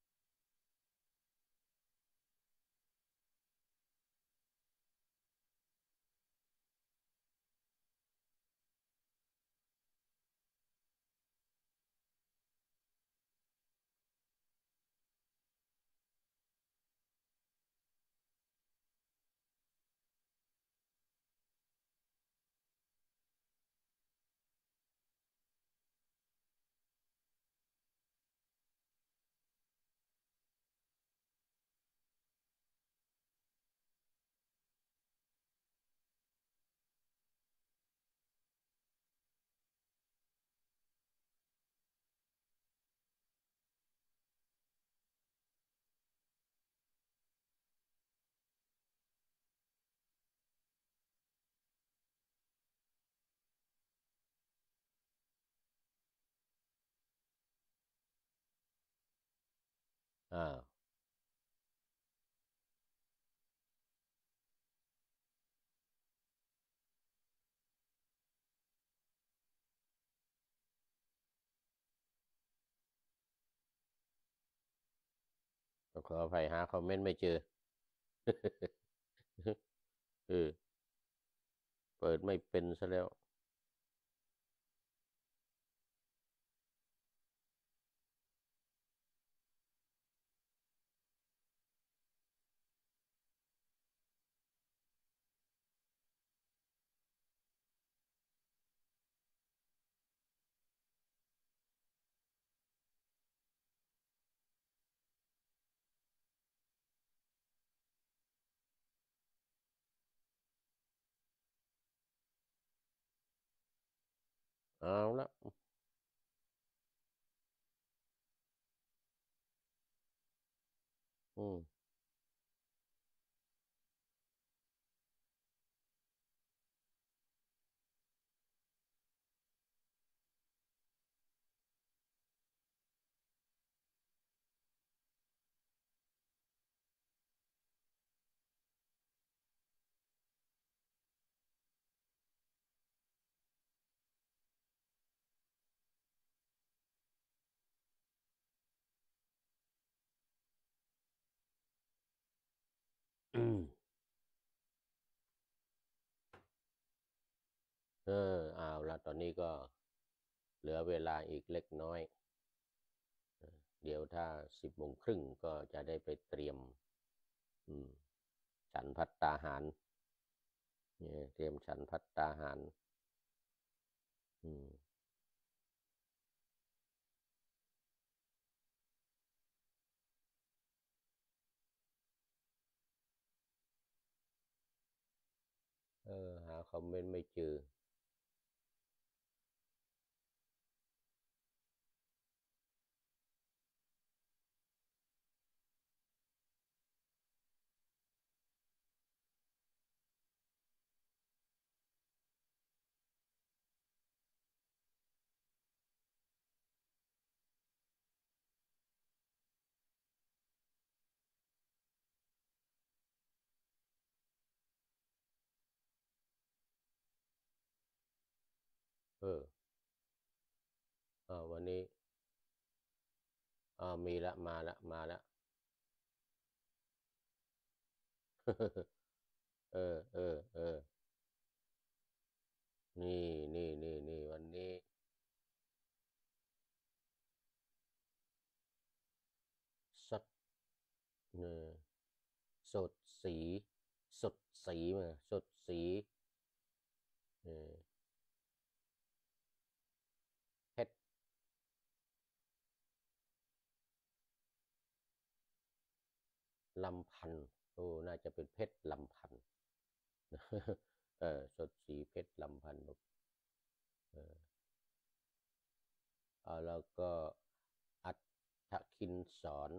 อ่าขออภัยหาคอมเมนต์ไม่เจอเออเปิดไม่เป็นซะแล้วเอาละอืมอืมเอาละตอนนี้ก็เหลือเวลาอีกเล็กน้อยเดี๋ยวถ้า10 โมงครึ่งก็จะได้ไปเตรียมอืมฉันภัตตาหารเนี่ยเตรียมฉันภัตตาหารอืมหาคอมเมนต์ไม่เจอเออวันนี้มีละมาละมาละเออนี่วันนี้สักเออสดสีสดสีมาสดสีเออเพชรลำพันธ์โอ้น่าจะเป็นเพชรลำพันธ์ สดสีเพชรลำพันธ์เออแล้วก็อัฏฐคินสอน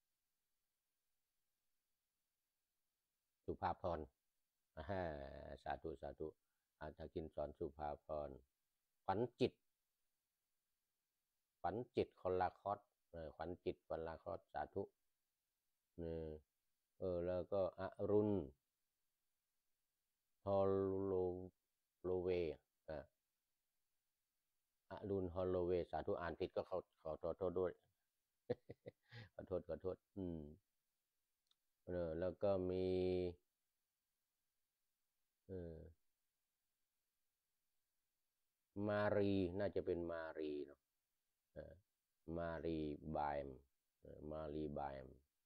สุภาพรสาธุสาธุอัฏฐคินสอนสุภาพรขวัญจิตขวัญจิตคนละคอร์สขวัญจิตคนละคอร์สสาธุแล้วก็อรุณฮอลโลเวอรุณฮอลโลเวสาธุอ่านผิดก็ขอโทษด้วย ขอโทษแล้วก็มีมารีน่าจะเป็นมารีเนาะมารีบายมมารีบายม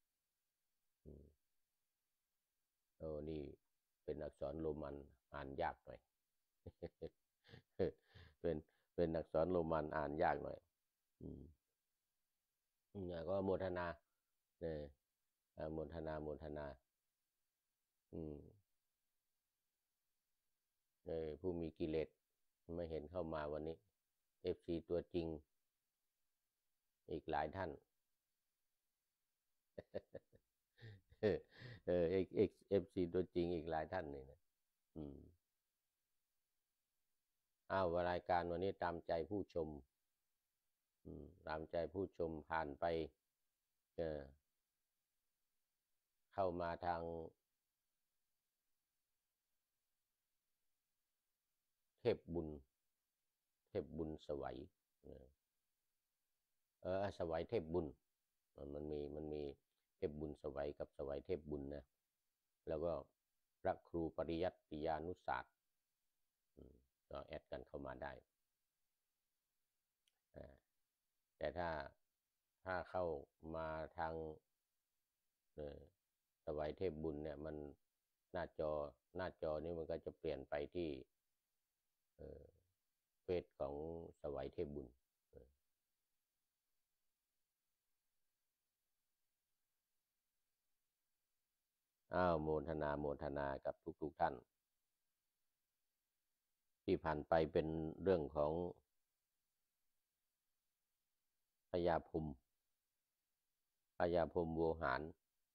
นี่เป็นอักษรโรมันอ่านยากหน่อย เป็นเป็นอักษรโรมันอ่านยากหน่อยก็โมทนาเนี่ยโมทนาผู้มีกิเลสไม่เห็นเข้ามาวันนี้ FC ตัวจริงอีกหลายท่านFC ตัวจริงอีกหลายท่านนี่นะรายการวันนี้ตามใจผู้ชมตามใจผู้ชมผ่านไปเข้ามาทางเทพบุญสวัยสวัยเทพบุญมันมีเทพบุญสวัยกับสวัยเทพบุญนะแล้วก็พระครูปริยัติยานุศาสตร์ก็แอดกันเข้ามาได้แต่ถ้าเข้ามาทางสวัยเทพบุญเนี่ยมันหน้าจอนี่มันก็จะเปลี่ยนไปที่เฟซของสวัยเทพบุญโมทนากับทุกท่านที่ผ่านไปเป็นเรื่องของพญาพรหมโวหาร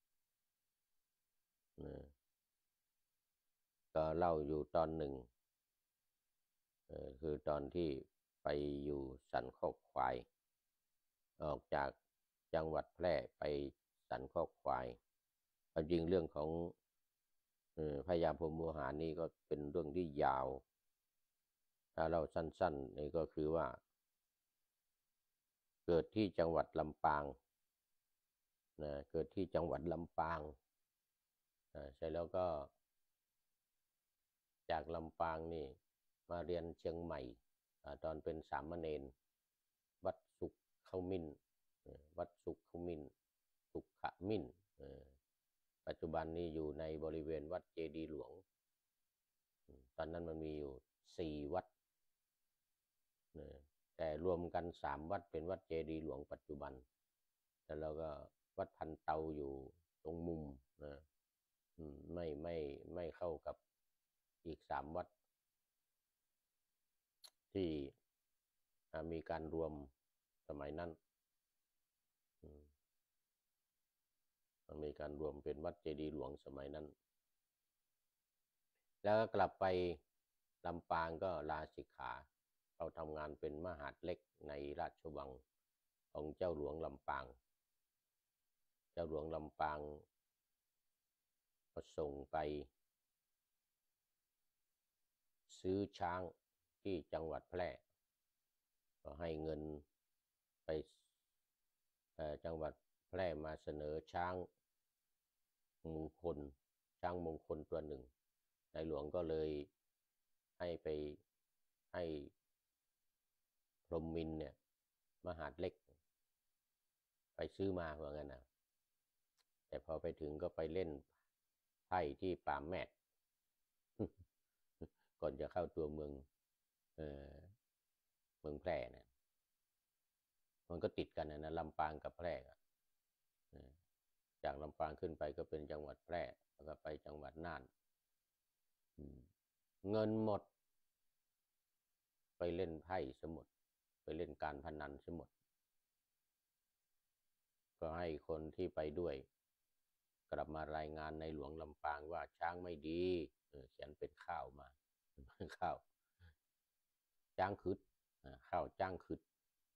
ก็เล่าอยู่ตอนหนึ่งคือตอนที่ไปอยู่สันคอกควายออกจากจังหวัดแพร่ไปสันคอกควายเอาจริงเรื่องของพญาพรหมโวหารนี่ก็เป็นเรื่องที่ยาวถ้าเราสั้นๆนี่ก็คือว่าเกิดที่จังหวัดลำปางเกิดที่จังหวัดลำปางใช่แล้วก็จากลำปางนี่มาเรียนเชียงใหม่ตอนเป็นสามเณรวัดสุขเขามิ้นวัดสุขเขามิ้นสุขมิ้นปัจจุบันนี้อยู่ในบริเวณวัดเจดีย์หลวงตอนนั้นมันมีอยู่4 วัดแต่รวมกัน3 วัดเป็นวัดเจดีย์หลวงปัจจุบันแล้วก็วัดพันเตาอยู่ตรงมุมไม่เข้ากับอีก3 วัดที่มีการรวมสมัยนั้นมีการรวมเป็นวัดเจดีย์หลวงสมัยนั้นแล้วก็กลับไปลำปางก็ลาสิกขาเข้าทำงานเป็นมหาดเล็กในราชวังของเจ้าหลวงลำปางก็ส่งไปซื้อช้างที่จังหวัดแพร่ก็ให้เงินไปจังหวัดแพร่มาเสนอช้างมงคลตัวหนึ่งในหลวงก็เลยให้ไปให้พรหมมินทร์เนี่ยมหาดเล็กไปซื้อมาว่างั้นนะแต่พอไปถึงก็ไปเล่นไผ่ที่ป่าแมด ก่อนจะเข้าตัวเมืองเเมืองแพร่เนี่ยมันก็ติดกันนะลำปางกับแพร่จากลำปางขึ้นไปก็เป็นจังหวัดแพร่แล้วก็ไปจังหวัดน่านเงินหมดไปเล่นไพ่สมุดไปเล่นการพนันสมุดก็ให้คนที่ไปด้วยกลับมารายงานในหลวงลำปางว่าช้างไม่ดีเขียนเป็นข้าวมาข้าวจ้างคืดข้าวจ้างคืด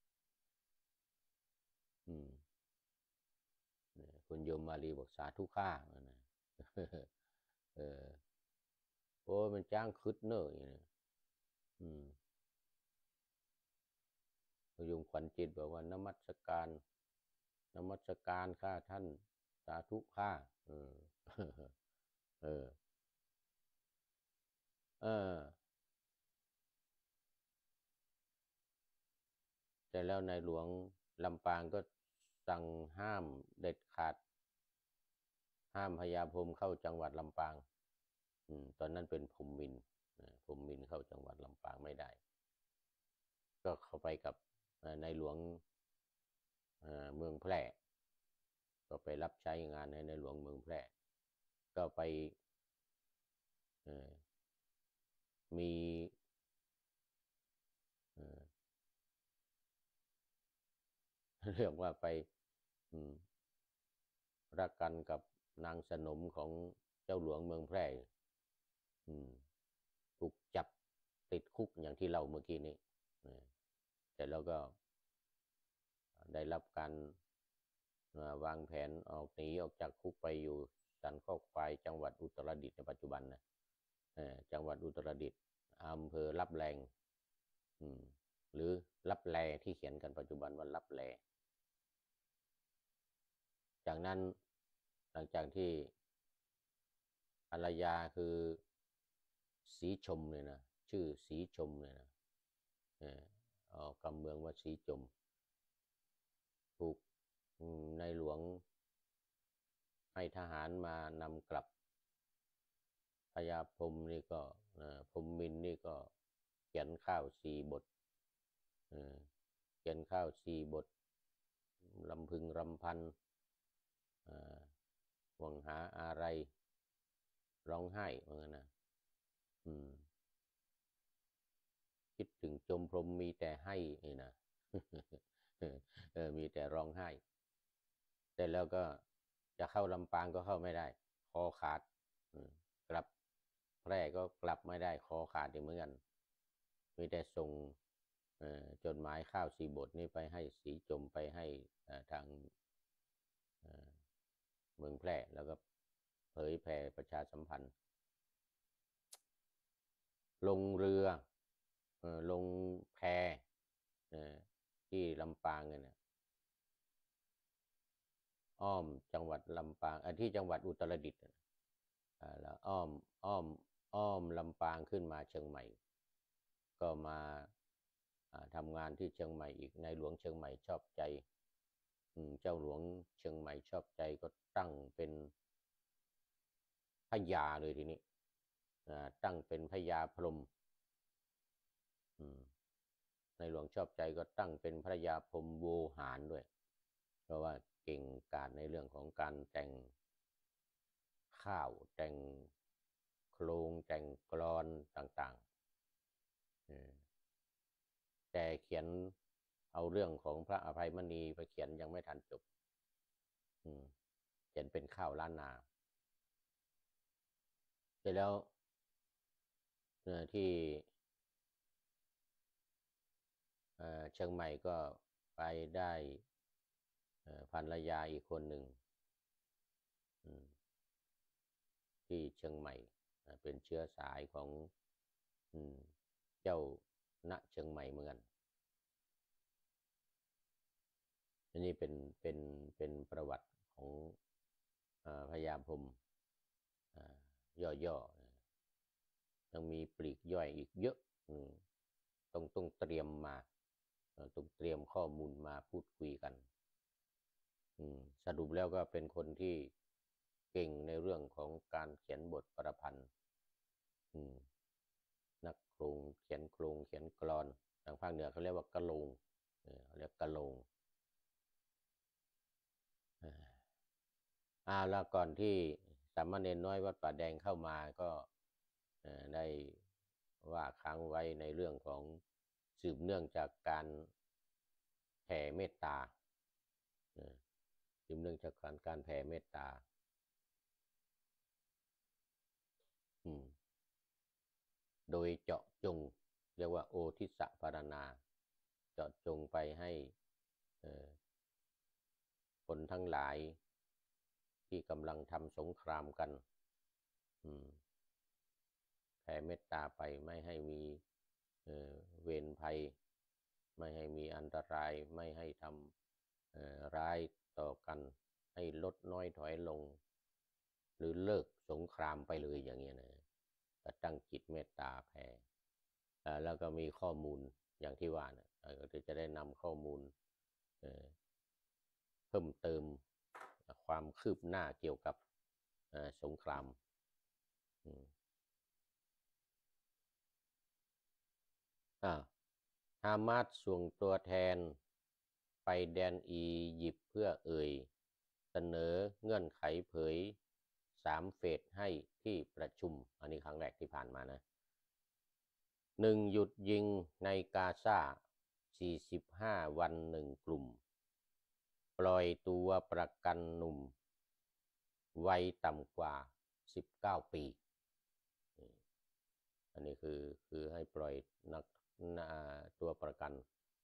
คุณโยมมาลีบอกสาธุข้านะเออโอ้มันจ้างคืดเนอะอย่างนี้คุณโยมขวัญจิตบอกว่านมัสการข้าท่านสาธุข้าเออเออแต่แล้วในหลวงลำปางก็สั่งห้ามเด็ดขาดห้ามพญาพรหมเข้าจังหวัดลำปางตอนนั้นเป็นพรหมินทร์เข้าจังหวัดลำปางไม่ได้ก็เข้าไปกับในหลวงเมืองแพร่ก็ไปรับใช้งานในหลวงเมืองแพร่ก็ไปมีเรื่องว่าไปรักกันกับนางสนมของเจ้าหลวงเมืองแพร่ถูกจับติดคุกอย่างที่เล่าเมื่อกี้นี้แต่แล้วก็ได้รับการวางแผนหนีออกจากคุกไปอยู่สันคอกควายจังหวัดอุตรดิตถ์ในปัจจุบันนะจังหวัดอุตรดิตถ์อำเภอลับแลหรือลับแลที่เขียนกันปัจจุบันว่าลับแลจากนั้นหลังจากที่ภรรยาคือศรีชมเลยนะชื่อศรีชมเลยนะกำเมืองว่าศรีชมถูกในหลวงให้ทหารมานำกลับพญาพรหมนี่ก็พรหมินทร์นี่ก็เขียนข้าว4 บทเขียนข้าว4 บทลำพึงรำพันหวังหาอะไรร้องไห้เหมือนกันนะคิดถึงจมพรหมมีแต่ให้นี่นะมีแต่ร้องไห้แต่แล้วก็จะเข้าลำปางก็เข้าไม่ได้คอขาดกลับแพร่ก็กลับไม่ได้คอขาดเหมือนกันมีแต่ส่งจดหมายข้าว4 บทนี้ไปให้ศรีจมไปให้ทางเมืองแพร่แล้วก็เผยแผ่ประชาสัมพันธ์ลงเรือลงแพที่ลำปางเนี่ยอ้อมจังหวัดลำปางที่จังหวัดอุตรดิตถ์แล้วอ้อมลำปางขึ้นมาเชียงใหม่ก็มาทำงานที่เชียงใหม่อีกในหลวงเชียงใหม่ชอบใจเจ้าหลวงเชียงใหม่ชอบใจก็ตั้งเป็นพญาเลยทีนี้ตั้งเป็นพญาพรหมในหลวงชอบใจก็ตั้งเป็นพระยาพรหมโวหารด้วยเพราะว่าเก่งกาจในเรื่องของการแต่งข้าวแต่งโครงแต่งกลอนต่างๆแต่เขียนเอาเรื่องของพระอภัยมณีไปเขียนยังไม่ทันจบเขียนเป็นข้าวล้านนาเสร็จแล้วที่เชียงใหม่ก็ไปได้ภรรยาอีกคนหนึ่งที่เชียงใหม่เป็นเชื้อสายของเจ้าณเชียงใหม่เหมือนกันอันนี้เป็นประวัติของพญาพรหมย่อๆยังมีปลีกย่อยอีกเยอะต้องเตรียมมาต้องเตรียมข้อมูลมาพูดคุยกันสรุปแล้วก็เป็นคนที่เก่งในเรื่องของการเขียนบทประพันธ์นักโครงเขียนโครงเขียนกลอนทางภาคเหนือเขาเรียกว่ากะโลงเขาเรียกกะโลงแล้วก่อนที่สามเณรน้อยวัดป่าแดงเข้ามาก็ได้ว่าค้างไว้ในเรื่องของสืบเนื่องจากการแผ่เมตตาสืบเนื่องจากการแผ่เมตตาโดยเจาะจงเรียกว่าโอทิสภารณาเจาะจงไปให้คนทั้งหลายที่กำลังทำสงครามกันแผ่เมตตาไปไม่ให้มีเวรภัยไม่ให้มีอันตรายไม่ให้ทำร้ายต่อกันให้ลดน้อยถอยลงหรือเลิกสงครามไปเลยอย่างเงี้ยนะก็ตั้งจิตเมตตาแผ่แล้วก็มีข้อมูลอย่างที่ว่านะก็จะได้นำข้อมูลเพิ่มเติมความคืบหน้าเกี่ยวกับสงครามฮามาสส่งตัวแทนไปแดนอียิปต์เพื่อเสนอเงื่อนไขเผย3 เฟสให้ที่ประชุมอันนี้ครั้งแรกที่ผ่านมานะ 1. หยุดยิงในกาซา45 วัน1 กลุ่มปล่อยตัวประกันหนุ่มวัยต่ำกว่า19 ปีอันนี้คือให้ปล่อยตัวประกัน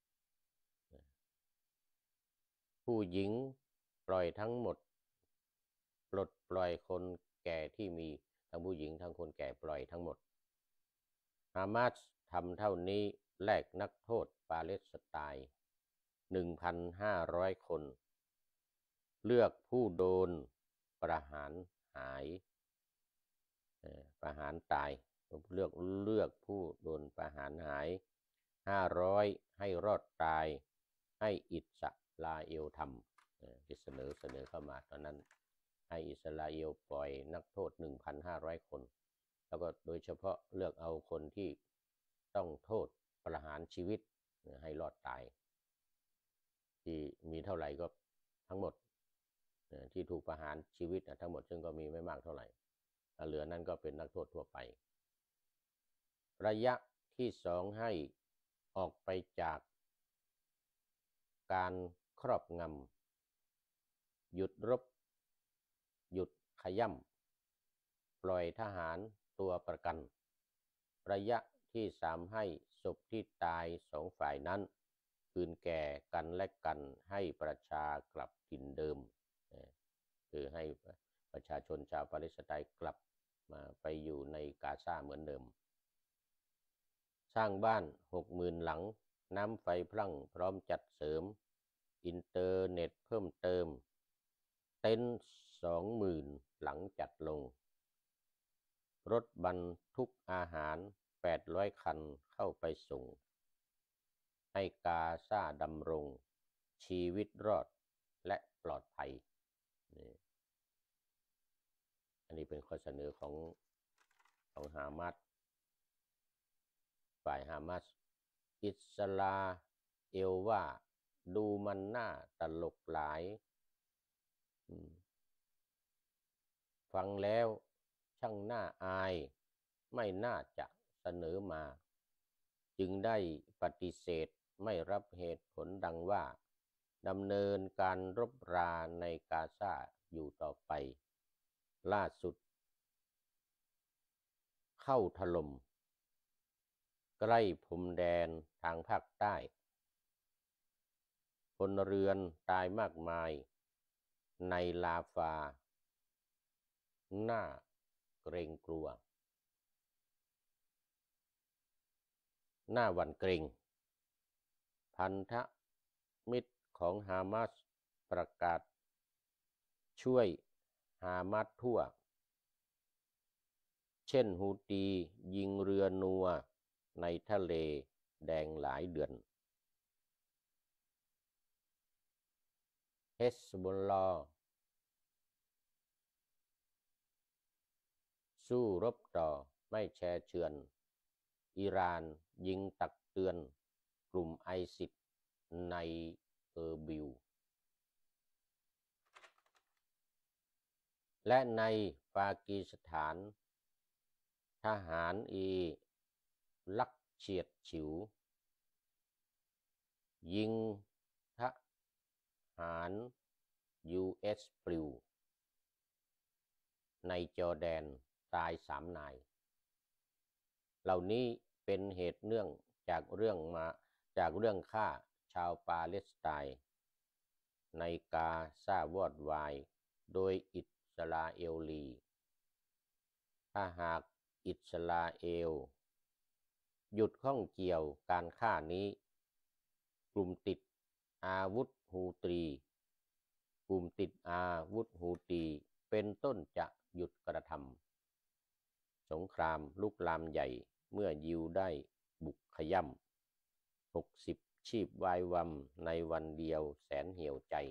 ผู้หญิงปล่อยทั้งหมดปลดปล่อยคนแก่ที่มีทั้งผู้หญิงทั้งคนแก่ปล่อยทั้งหมดฮามาสทำเท่านี้แลกนักโทษปาเลสไตน์ 1,500 คนเลือกผู้โดนประหารหายประหารตายเลือกผู้โดนประหารหาย500ให้รอดตายให้อิสราเอลทำที่เสนอเข้ามาตอนนั้นให้อิสราเอลปล่อยนักโทษ 1,500 คนแล้วก็โดยเฉพาะเลือกเอาคนที่ต้องโทษประหารชีวิตให้รอดตายที่มีเท่าไหร่ก็ทั้งหมดที่ถูกประหารชีวิตทั้งหมดซึ่งก็มีไม่มากเท่าไหร่เหลือนั้นก็เป็นนักโทษทั่วไประยะที่ 2ให้ออกไปจากการครอบงำหยุดรบหยุดขย่ำปล่อยทหารตัวประกันระยะที่ 3ให้ศพที่ตาย2 ฝ่ายนั้นคืนแก่กันและกันให้ประชากลับถิ่นเดิมคือให้ประชาชนชาวปาเลสไตน์กลับมาไปอยู่ในกาซาเหมือนเดิมสร้างบ้าน 60,000 หลังน้ำไฟพรั่งพร้อมจัดเสริมอินเทอร์เน็ตเพิ่มเติมเต็นท์ 20,000 หลังจัดลงรถบรรทุกอาหาร800 คันเข้าไปส่งให้กาซาดำรงชีวิตรอดและปลอดภัยอันนี้เป็นข้อเสนอของฮามาสฝ่ายฮามาสอิสราเอลว่าดูมันน่าตลกหลายฟังแล้วช่างน่าอายไม่น่าจะเสนอมาจึงได้ปฏิเสธไม่รับเหตุผลดังว่าดำเนินการรบราในกาซาอยู่ต่อไปล่าสุดเข้าถล่มใกล้พรมแดนทางภาคใต้พลเรือนตายมากมายในลาฟาน่าเกรงกลัวน่าหวั่นเกรงพันธมิตรของฮามาสประกาศช่วยฮามาสทั่วเช่นฮูตียิงเรือนัวในทะเลแดงหลายเดือนเฮซบอลลอห์สู้รบต่อไม่แชร์เชือนอิหร่านยิงตักเตือนกลุ่มไอซิสในเออร์บิลและในปากีสถานทหารลักเฉียดฉิวยิงทหาร US ปลิวในจอร์แดนตาย3 นายเหล่านี้เป็นเหตุเนื่องจากเรื่องฆ่าชาวปาเลสไตน์ในกาซาวอดวายโดยอิสราเอลีถ้าหากอิสราเอลหยุดข้องเกี่ยวการฆ่านี้กลุ่มติดอาวุธฮูตีเป็นต้นจะหยุดกระทำสงครามลุกลามใหญ่เมื่อยิวได้บุกขย่ำ60 ชีพวายวำในวันเดียวแสนเหี่ยวใจ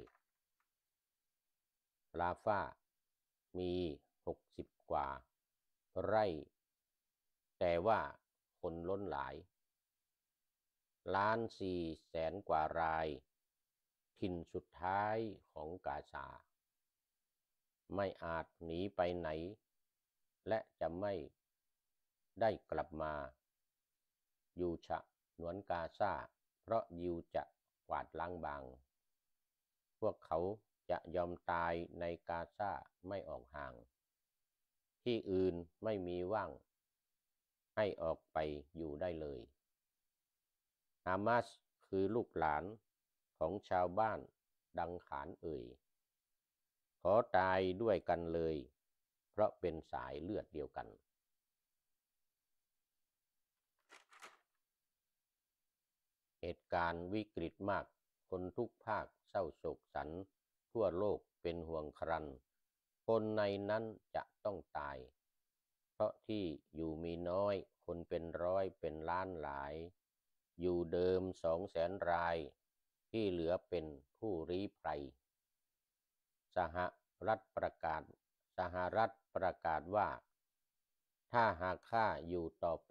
ลาฟ้ามี60 กว่าไร่แต่ว่าคนล้นหลาย1.4 แสนกว่ารายถิ่นสุดท้ายของกาซาไม่อาจหนีไปไหนและจะไม่ได้กลับมาอยู่ฉะนวนกาซาเพราะยิวจะกวาดล้างบางพวกเขาจะยอมตายในกาซาไม่ออกห่างที่อื่นไม่มีว่างให้ออกไปอยู่ได้เลยฮามาสคือลูกหลานของชาวบ้านดังขานขอตายด้วยกันเลยเพราะเป็นสายเลือดเดียวกันเหตุการณ์วิกฤตมากคนทุกภาคเศร้าโศกสันทั่วโลกเป็นห่วงครันคนในนั้นจะต้องตายเพราะที่อยู่มีน้อยคนเป็นร้อยเป็นล้านหลายอยู่เดิม200,000 รายที่เหลือเป็นผู้ลี้ภัยสหรัฐประกาศว่าถ้าหากข้าอยู่ต่อไป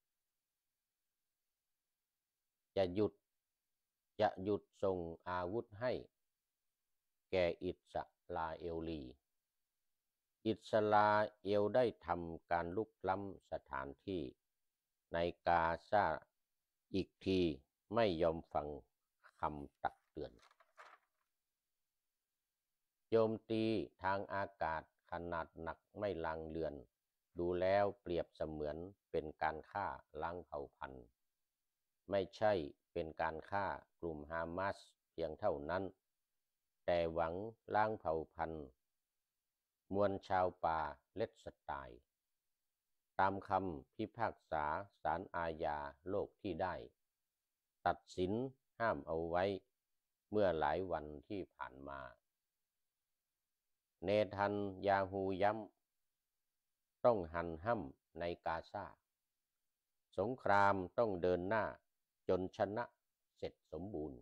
จะหยุดส่งอาวุธให้แก่อิสราเอลีอิสราเอลได้ทำการลุกล้ำสถานที่ในกาซาอีกทีไม่ยอมฟังคำตักเตือนโจมตีทางอากาศขนาดหนักไม่ลางเลือนดูแล้วเปรียบเสมือนเป็นการฆ่าล้างเผ่าพันธุ์ไม่ใช่เป็นการฆ่ากลุ่มฮามาสเพียงเท่านั้นแต่หวังล้างเผ่าพันธุ์มวลชาวปาเลสไตน์ตามคำพิพากษาศาลอาญาโลกที่ได้ตัดสินห้ามเอาไว้เมื่อหลายวันที่ผ่านมาเนทันยาฮูย้ำต้องหันห้ำในกาซาสงครามต้องเดินหน้าจนชนะเสร็จสมบูรณ์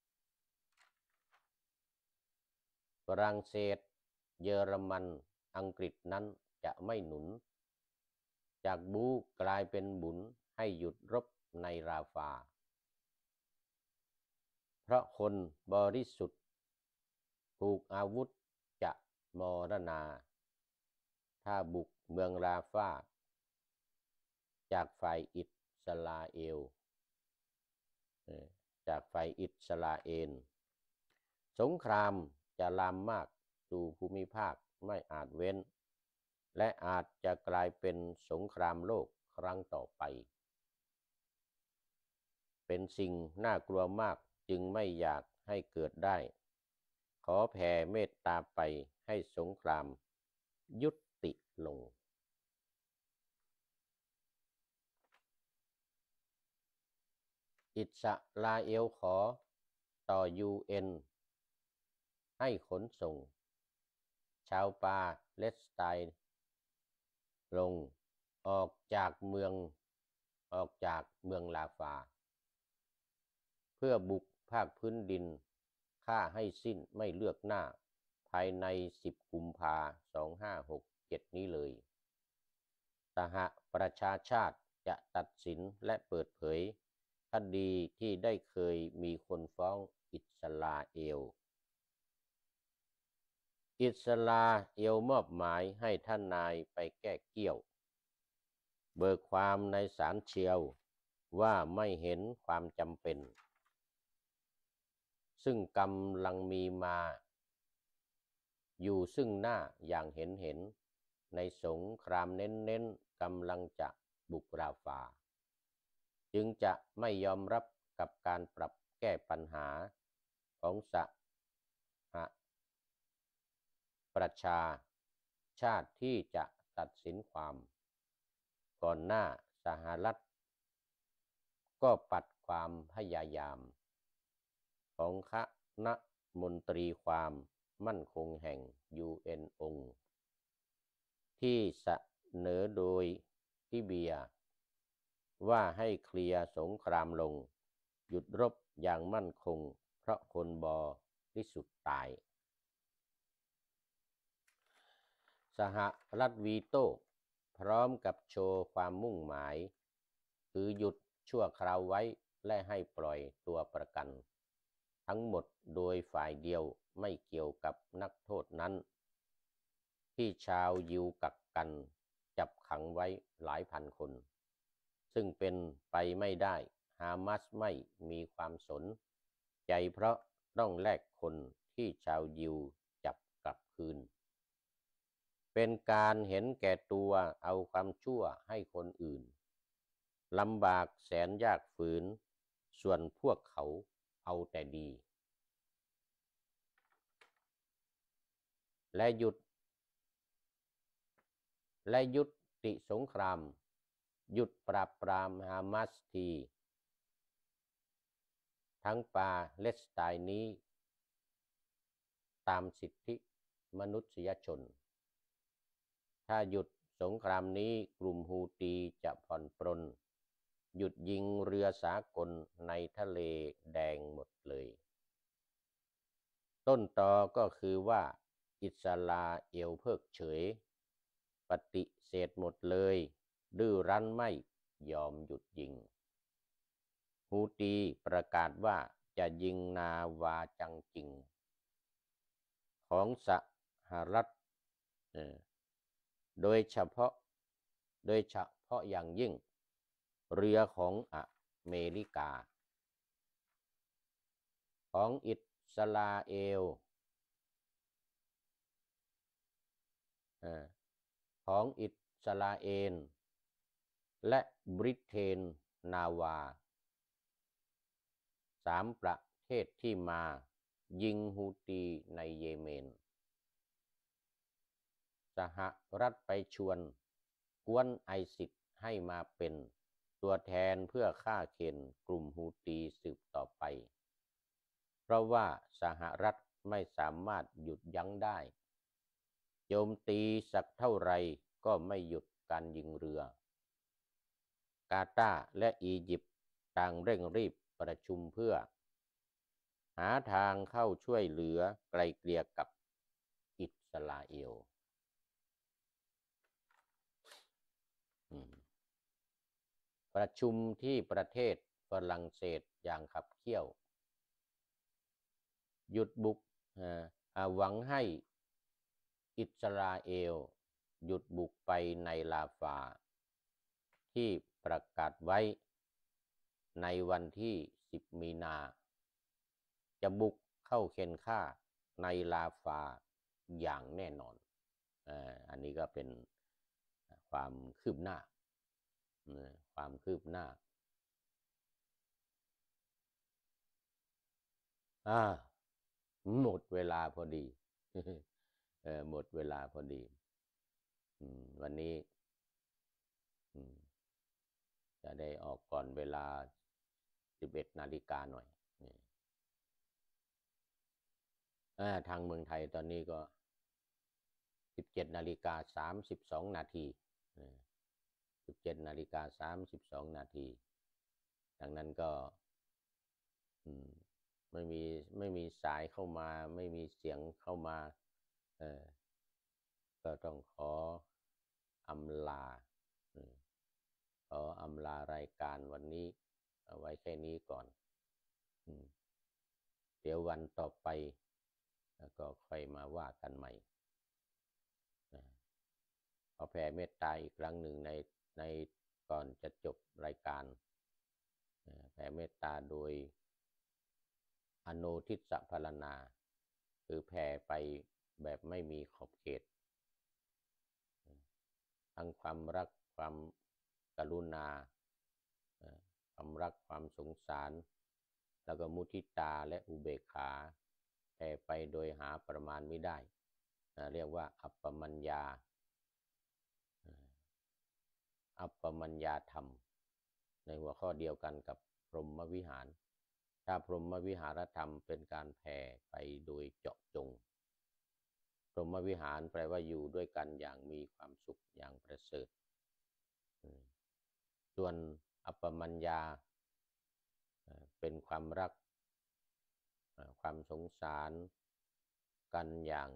ฝรั่งเศสเยอรมันอังกฤษนั้นจะไม่หนุนจากบูกลายเป็นบุญให้หยุดรบในราฟาเพราะคนบริสุทธิ์ถูกอาวุธจะมรณาถ้าบุกเมืองราฟาจากฝ่ายอิสราเอลสงครามจะลามมากสู่ภูมิภาคไม่อาจเว้นและอาจจะกลายเป็นสงครามโลกครั้งต่อไปเป็นสิ่งน่ากลัวมากจึงไม่อยากให้เกิดได้ขอแผ่เมตตาไปให้สงครามยุติลงอิสราเอลขอต่อ UN ให้ขนส่งชาวปาเลสไตน์ออกจากเมืองราฟาเพื่อบุกภาคพื้นดินฆ่าให้สิ้นไม่เลือกหน้าภายใน10 กุมภาพันธ์ 2567 นี้เลยสหประชาชาติจะตัดสินและเปิดเผยคดีที่ได้เคยมีคนฟ้องอิสราเอลมอบหมายให้ท่านนายไปแก้เกี้ยวเบิกความในศาลเชียวว่าไม่เห็นความจำเป็นซึ่งกำลังมีมาอยู่ซึ่งหน้าอย่างเห็นในสงครามเน้นกำลังจะบุกราฟาจึงจะไม่ยอมรับกับการปรับแก้ปัญหาของสหประชาชาติที่จะตัดสินความก่อนหน้าสหรัฐก็ปัดความพยายามของคณะมนตรีความมั่นคงแห่ง UN องค์ที่เสนอโดยลิเบียว่าให้เคลียร์สงครามลงหยุดรบอย่างมั่นคงเพราะคนบริสุทธิ์ตายสหรัฐวีโต้พร้อมกับโชว์ความมุ่งหมายคือหยุดชั่วคราวไว้และให้ปล่อยตัวประกันทั้งหมดโดยฝ่ายเดียวไม่เกี่ยวกับนักโทษนั้นที่ชาวยิวกักกันจับขังไว้หลายพันคนซึ่งเป็นไปไม่ได้ฮามาสไม่มีความสนใจเพราะต้องแลกคนที่ชาวยิวจับกลับคืนเป็นการเห็นแก่ตัวเอาความชั่วให้คนอื่นลำบากแสนยากฝืนส่วนพวกเขาเอาแต่ดีและยุติสงครามหยุดปราบปรามฮามาสทีทั้งปาเลสไตน์นี้ตามสิทธิมนุษยชนถ้าหยุดสงครามนี้กลุ่มฮูตีจะผ่อนปรนหยุดยิงเรือสากลในทะเลแดงหมดเลยต้นตอก็คือว่าอิสราเอลเพิกเฉยปฏิเสธหมดเลยดื้อรั้นไม่ยอมหยุดยิงฮูตีประกาศว่าจะยิงนาวาจังจิงของสหรัฐโดยเฉพาะอย่างยิ่งเรือของอเมริกาของอิสราเอลและบริเตนนาวา3ประเทศที่มายิงฮูตีในเยเมนสหรัฐไปชวนกวนไอซิสให้มาเป็นตัวแทนเพื่อฆ่าเข็นกลุ่มฮูตีสืบต่อไปเพราะว่าสหรัฐไม่สามารถหยุดยั้งได้โจมตีสักเท่าไรก็ไม่หยุดการยิงเรือกาตาร์และอียิปต์ต่างเร่งรีบประชุมเพื่อหาทางเข้าช่วยเหลือไกลเกลี่ยกับอิสราเอลประชุมที่ประเทศฝรั่งเศสอย่างขับเคี่ยวหยุดบุกหวังให้อิสราเอลหยุดบุกไปในลาฟาที่ประกาศไว้ในวันที่10 มีนาจะบุกเข้าเค้นฆ่าในลาฟาอย่างแน่นอนอันนี้ก็เป็นความคืบหน้าหมดเวลาพอดี หมดเวลาพอดีวันนี้จะได้ออกก่อนเวลา11 นาฬิกาหน่อยทางเมืองไทยตอนนี้ก็17:32 นาที17:32 นาทีดังนั้นก็ไม่มีสายเข้ามาไม่มีเสียงเข้ามาก็ต้องขออำลาอืมขออำลารายการวันนี้เอาไว้แค่นี้ก่อนอืมเดี๋ยววันต่อไปก็ค่อยมาว่ากันใหม่นะขอแผ่เมตตาอีกครั้งหนึ่งในก่อนจะจบรายการแผ่เมตตาโดยอโนทิสพรรณนาคือแผ่ไปแบบไม่มีขอบเขตทั้งความรักความกรุณาความรักความสงสารแล้วก็มุทิตาและอุเบกขาแผ่ไปโดยหาประมาณไม่ได้เรียกว่าอัปปมัญญาอัปปมัญญาธรรมในหัวข้อเดียวกันกับพรหมวิหารถ้าพรหมวิหารธรรมเป็นการแผ่ไปโดยเจาะจงพรหมวิหารแปลว่าอยู่ด้วยกันอย่างมีความสุขอย่างประเสริฐส่วนอัปปมัญญาเป็นความรักความสงสารกันอย่าง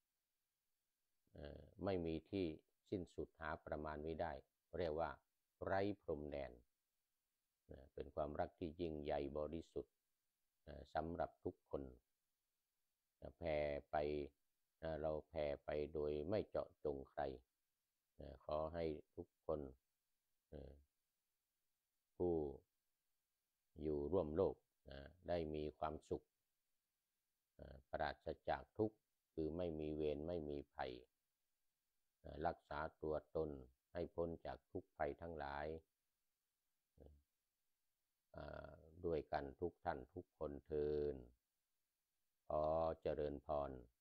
ไม่มีที่สิ้นสุดหาประมาณไม่ได้เรียกว่าไร้พรมแดนเป็นความรักที่ยิ่งใหญ่บริสุทธิ์สำหรับทุกคนแผ่ไปเราแผ่ไปโดยไม่เจาะจงใครขอให้ทุกคนผู้อยู่ร่วมโลกได้มีความสุขปราศจากทุกข์คือไม่มีเวรไม่มีภัยรักษาตัวตนให้พ้นจากทุกภัยทั้งหลายด้วยกันทุกท่านทุกคนเทอญขอเจริญพร